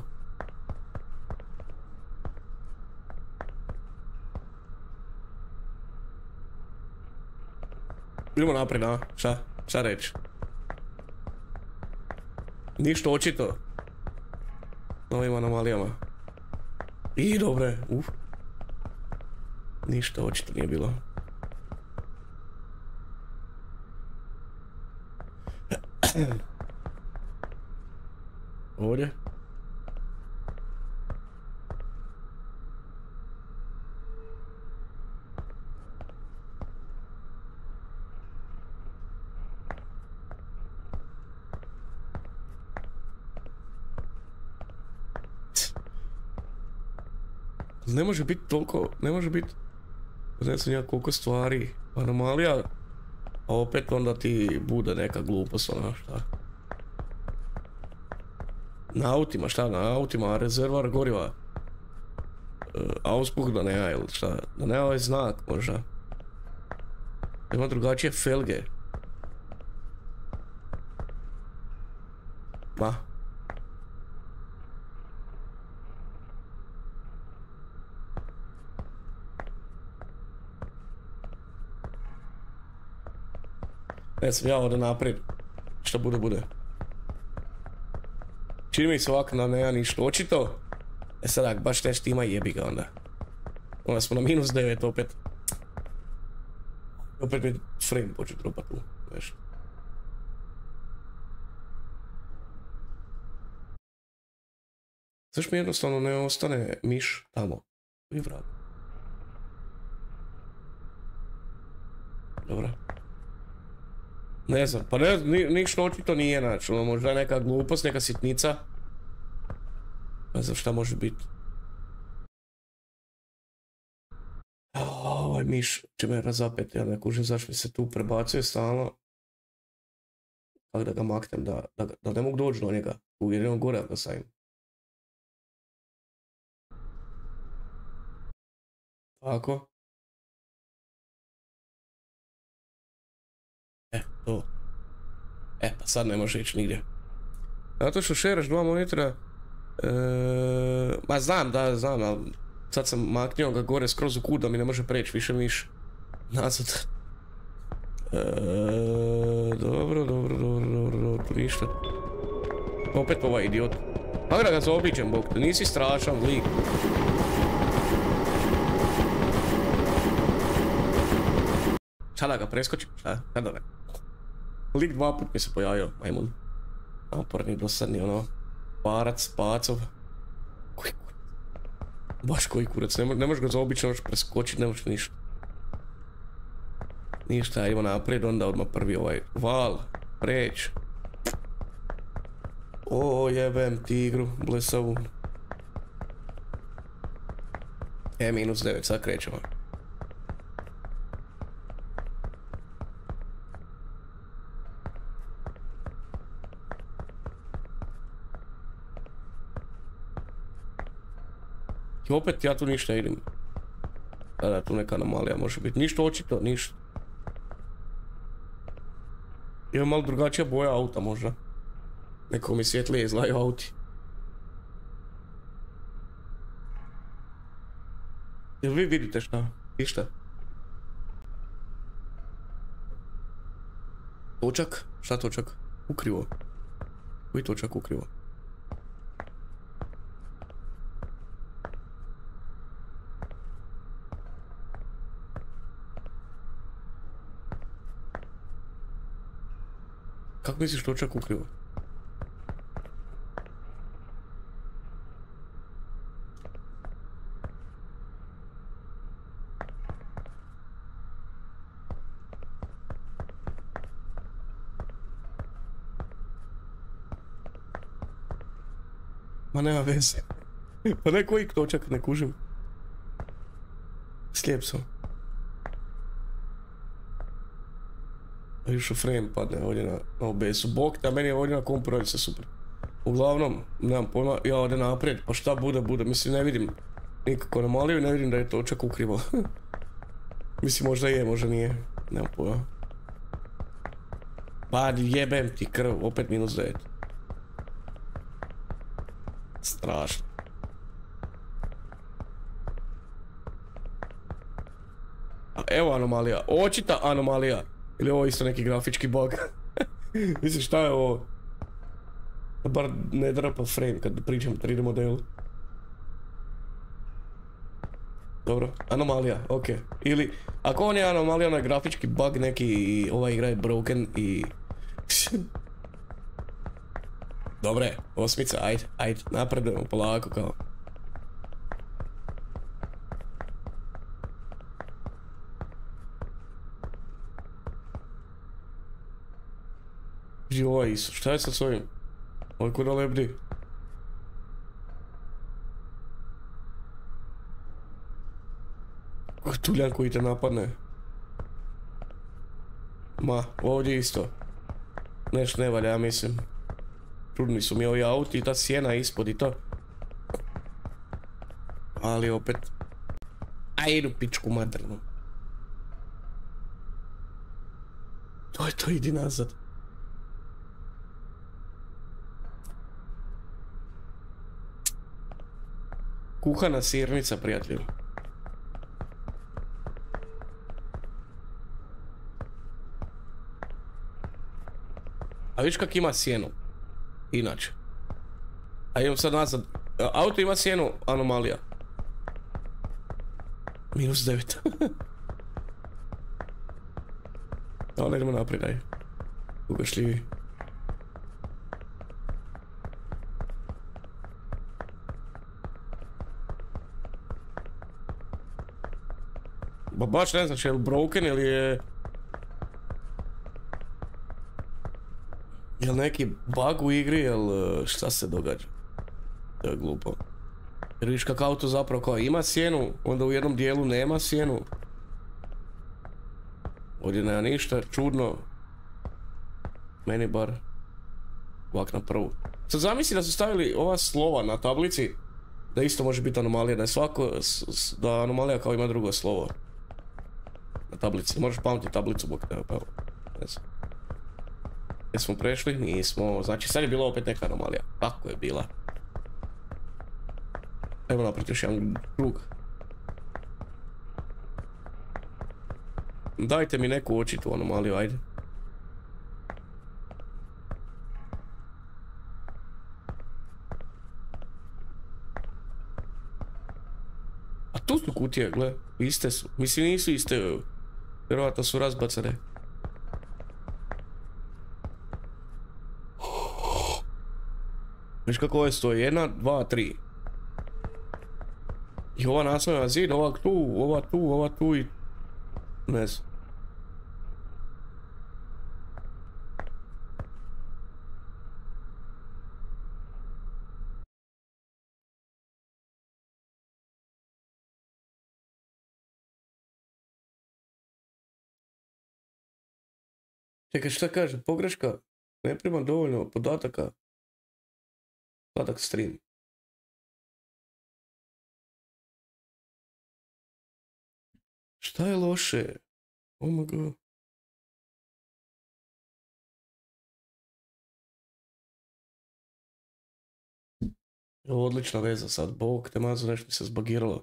Idemo naprijed, a? Šta? Šta reći? Ništa očito. Na ovim anomalijama. I dobre, uf. Ništa očito nije bilo. Ovdje. Ne može biti toliko, ne može biti, ne znam ja koliko stvari, anomalija, a opet onda ti bude neka glupost, ona šta. Na autima, šta, na autima, rezervar goriva, uh, Auspuh da nema, ili šta, da nema ovaj znak možda. Ima drugačije felge. Ma. Ne sam ja ovdje naprijed. Što bude, bude. Čini mi se ovako da nema ništa očito. E sad ako baš nešto ima, jebi ga onda. Onda smo na minus devet opet. Opet mi frame počeo dropat tu. Nešto. Zašto mi jednostavno ne ostane miš tamo? I vrat. Dobro. Ne znam, pa ne, ni, ništa očito nije, znači, ono, možda je neka glupost, neka sitnica. Ne znam šta može biti. Ovaj miš će me razapeti, ja ne kužim zašto mi se tu prebacuje stalno. Tako da ga maknem, da, da, da ne mogu doći do njega. Uvjerujem gore ako ga stavim. Tako. E, to. E, pa sad ne može ići nigdje. Zato što šeraš dva monitora... E, ma znam, da, znam, ali... Sad sam maknio ga gore skroz u kut da mi ne može preći više miš. Nazad. E, dobro, dobro, dobro, dobro, dobro, tu ništa. Opet ovaj idiot. Kako da ga zaobiđem, bok, te nisi strašan lik. Šta da ga preskočim? Šta? Kada ne? Lik dva put mi se pojavio, majmun. Naporni, dosadni, ono... Parac, pacov. Koji kurac? Baš koji kurac, ne, mo ne možeš ga zaobići, ne možeš preskočit, ne možeš ništa. Ništa, idemo naprijed, onda odmah prvi ovaj val, preć. O, jebem tigru, blesavu. E, minus devet, sad krećemo. I opet ja tu ništa idem. Da, da, tu neka anomalija može biti. Ništa očito, ništa. Ima malo drugačija boja auta možda. Neko mi svjetlije izlaju auti. Jel vi vidite šta? Ništa. Točak? Šta točak? Ukrivo. Koji točak ukrivo? Kako misliš točak ukrivo? Ma nema veze. Pa ne koji točak, ne kužim. Slijep sam. Još u frame padne ovdje na, na O B S-u. Bog te, a meni je ovdje na kompu radi se super. Uglavnom, nemam pojma, ja ovdje naprijed, pa šta bude, bude. Mislim, ne vidim nikako anomaliju i ne vidim da je to čak ukrivo. Mislim, možda je, možda nije. Nemam pojma. Pa jebem ti krv, opet minus devet. Strašno. A evo anomalija, očita anomalija. Ili ovo isto neki grafički bug. Mislim, šta je ovo? Bar ne drpa frame kad pričam tri D modelu. Dobro, anomalija, ok. Ili, ako on je anomalija, on je grafički bug neki i ova igra je broken i... Dobre, osmica, ajde, ajde, napredujemo polako kao. Joj, šta je sad s ovim? Ovo kuda lebdi? Tuljan koji te napadne. Ma, ovdje isto. Neš ne valja, ja mislim. Čudni su mi ovi auti i ta sjena ispod i to. Ali opet... A idu pičku maternu. To je to, idi nazad. Kuhana sirnica, prijatelju. A vidiš kak ima sjenu? Inače. A idem sad nazad. Auto ima sjenu, anomalija. Minus devet. Ali idemo naprijed, aj. Ugašljivi. Ba baš ne znaš je li broken ili je... Jel neki bug u igri, jel šta se događa? To je glupo. Jer vidiš kak auto zapravo kao ima sjenu, onda u jednom dijelu nema sjenu. Ovdje nema ništa, čudno. Meni bar. Ovak na prvu. Sad zamisli da su stavili ova slova na tablici, da isto može biti anomalija, da je svako, da anomalija kao ima drugo slovo. Na tablici, možeš pamtiti tablicu, bok te, pa evo, ne znam. Jesmo prešli? Nismo, znači sad je bila opet neka anomalija. Kako je bila? Evo naprijed još jedan krug. Dajte mi neku očitu anomaliju, ajde. A tu su kutije, gle, iste su. Mislim nisu iste, vjerovatno su razbacane. Viš kako ovo stoji, jedna, dva, tri. I ova naslanja zid, ova tu, ova tu, ova tu i... Ne znam. Čekaj, šta kaže? Pogreška? Ne prima dovoljno podataka. Podatak stream. Šta je loše? Oh my god. Ovo odlična veza sad. Bog te mazo, nešto mi se zbagiralo.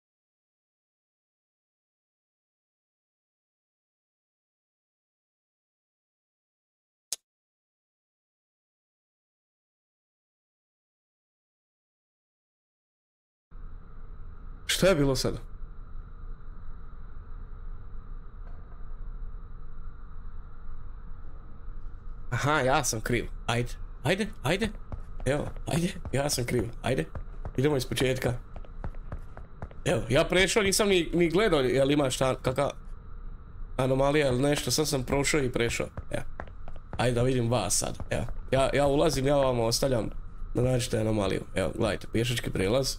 Šta je bilo sada? Aha, ja sam kriv. Ajde, ajde, ajde. Evo, ajde, ja sam kriv. Ajde, idemo iz početka. Evo, ja prešao, nisam ni, ni gledao jel ima šta, kakva anomalija ili nešto, sad sam prošao i prešao. Evo, ajde da vidim vas sad. Evo, ja, ja ulazim, ja vam ostavljam da nađete anomaliju. Evo, gledajte, pješački prelaz.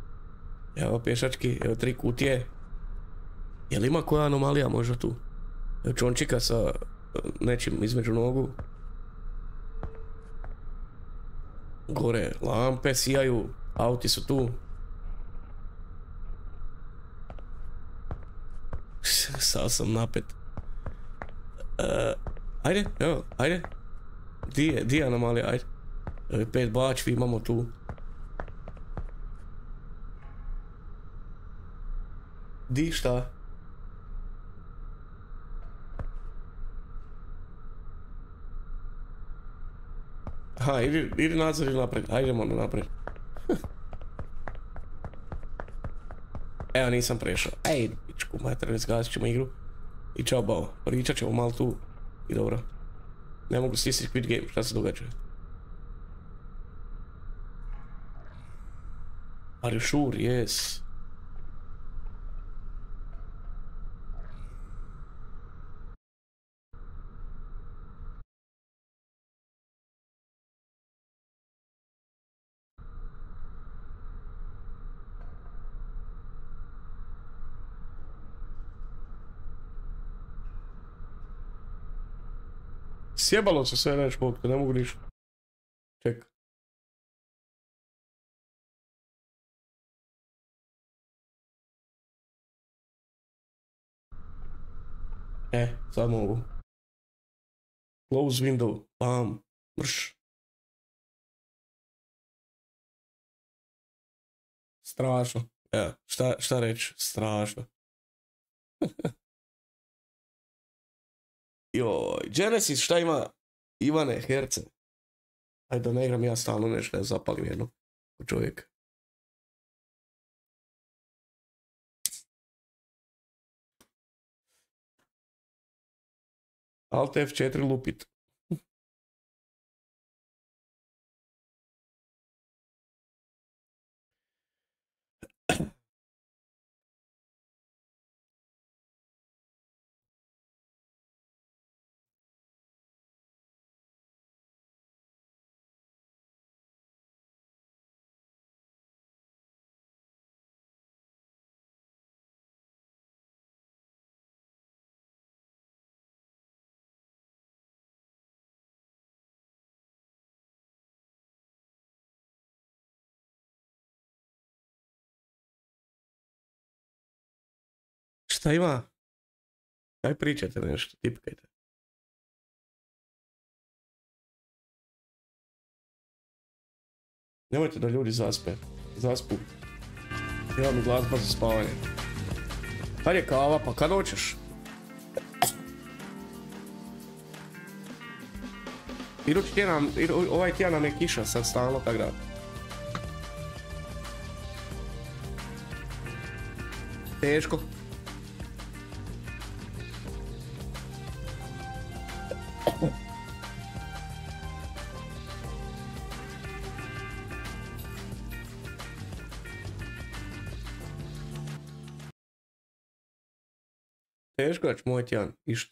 Evo pješački, evo tri kutije. Jel ima koja anomalija možda tu? čončika sa uh, nečim između nogu. Gore lampe sijaju, auti su tu. Sad sam napet. Uh, ajde, evo, ajde. Di je, di je anomalija, ajde. Evo je pet bačvi imamo tu. Di šta? Aha, idi, idi nadzor ili naprijed, ajdemo na naprijed. Evo nisam prešao. Ej, pičku mater, izgazit ćemo igru. I čao bao, pričat ćemo malo tu. I dobro. Ne mogu stisati quit game, šta se događa? Are you sure? Yes. Sjebalo se sve reći, ne mogu ništa. Ček. E, sad mogu. Close window, bam, mrš. Strašno. Evo, šta, šta reći, strašno. Joj, Genesis, šta ima? Ivane, herce. Ajde da ne igram ja stalno nešto, da zapalim jedno. Čovjek. Alt F četiri lupit. Šta ima? Kaj pričate nešto, tipkajte. Nemojte da ljudi zaspe. Zaspu. Evo mi glazba za spavanje. Kad je kava, pa kad hoćeš? Idući tjedan, ovaj tjedan nam je kiša sad stalno, tak da. Teško. Teško da ću moj tjedan, išta.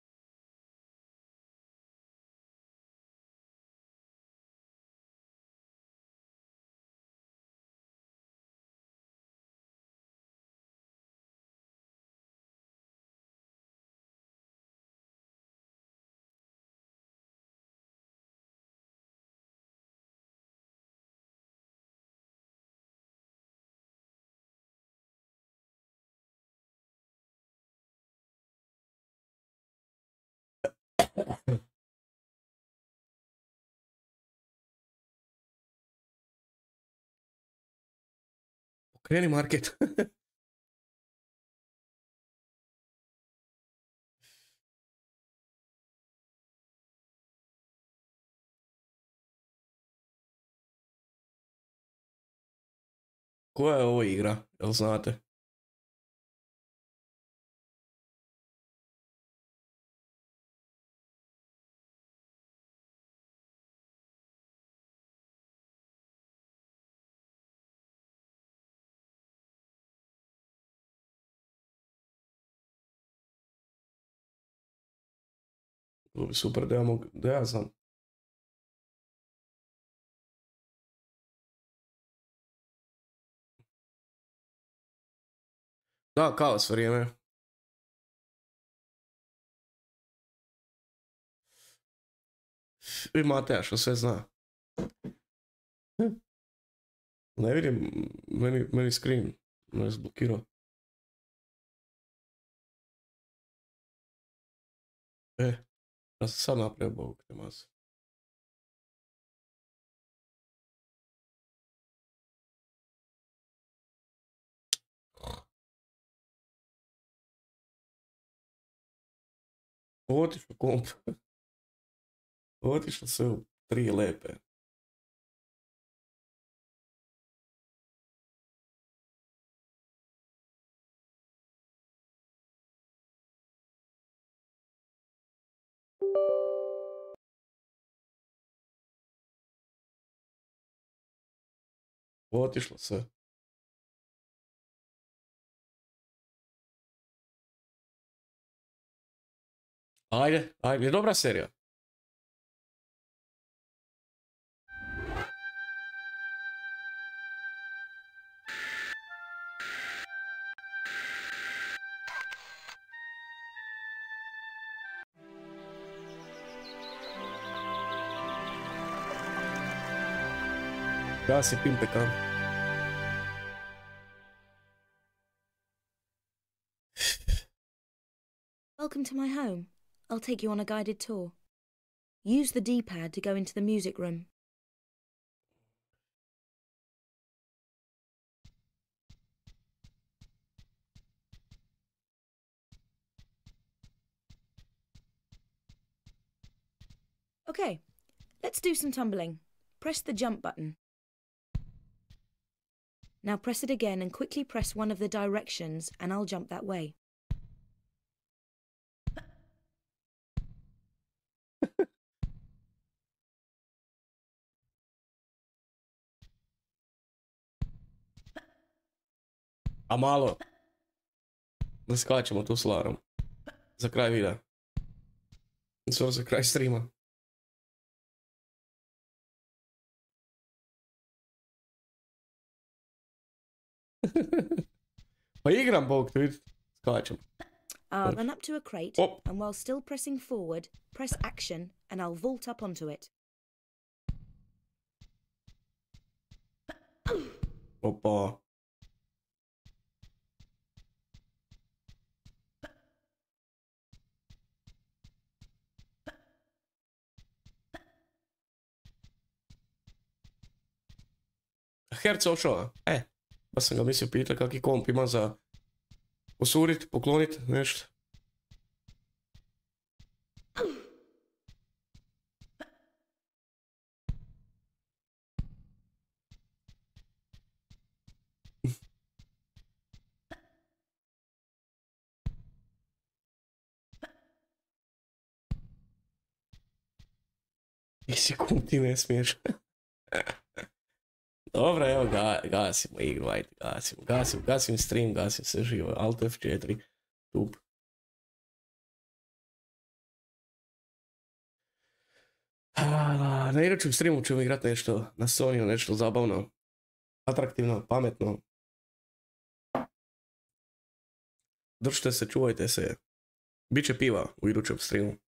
Kreni market. Koja je ovo igra, jel znate? Super, da ja mogu, da ja znam. Da, kaos vrijeme. I Mateja što sve zna. Ne vidim, meni, meni screen me zblokirao. E, ja sam sad napravio bog te mase. Otišlo komp. Otišlo sve u tri lepe. Otišlo sve. Ajde, ajde, je dobra serija. Gasi pimpeka. Welcome to my home. I'll take you on a guided tour. Use the D-pad to go into the music room. Okay, let's do some tumbling. Press the jump button. Now press it again and quickly press one of the directions and I'll jump that way. A malo. Da skačemo tu s Larom. Za kraj videa. Svo za kraj streama. Pa igram bog, tu vidi. Skačem. I'll run up to a crate Oh. and while still pressing forward, press action and I'll vault up onto it. Opa. Herc ošao, e, pa sam ga mislio pita kakvi komp ima za osurit, poklonit, nešto. Isi kum, ti ne smiješ. Dobro, evo, ga, gasimo igru, ajde, gasimo, gasimo, gasim stream, gasim sve živo, Alt F četiri, tup. A, na idućem streamu ćemo igrati nešto na Sonyu, nešto zabavno, atraktivno, pametno. Držite se, čuvajte se. Biće piva u idućem streamu.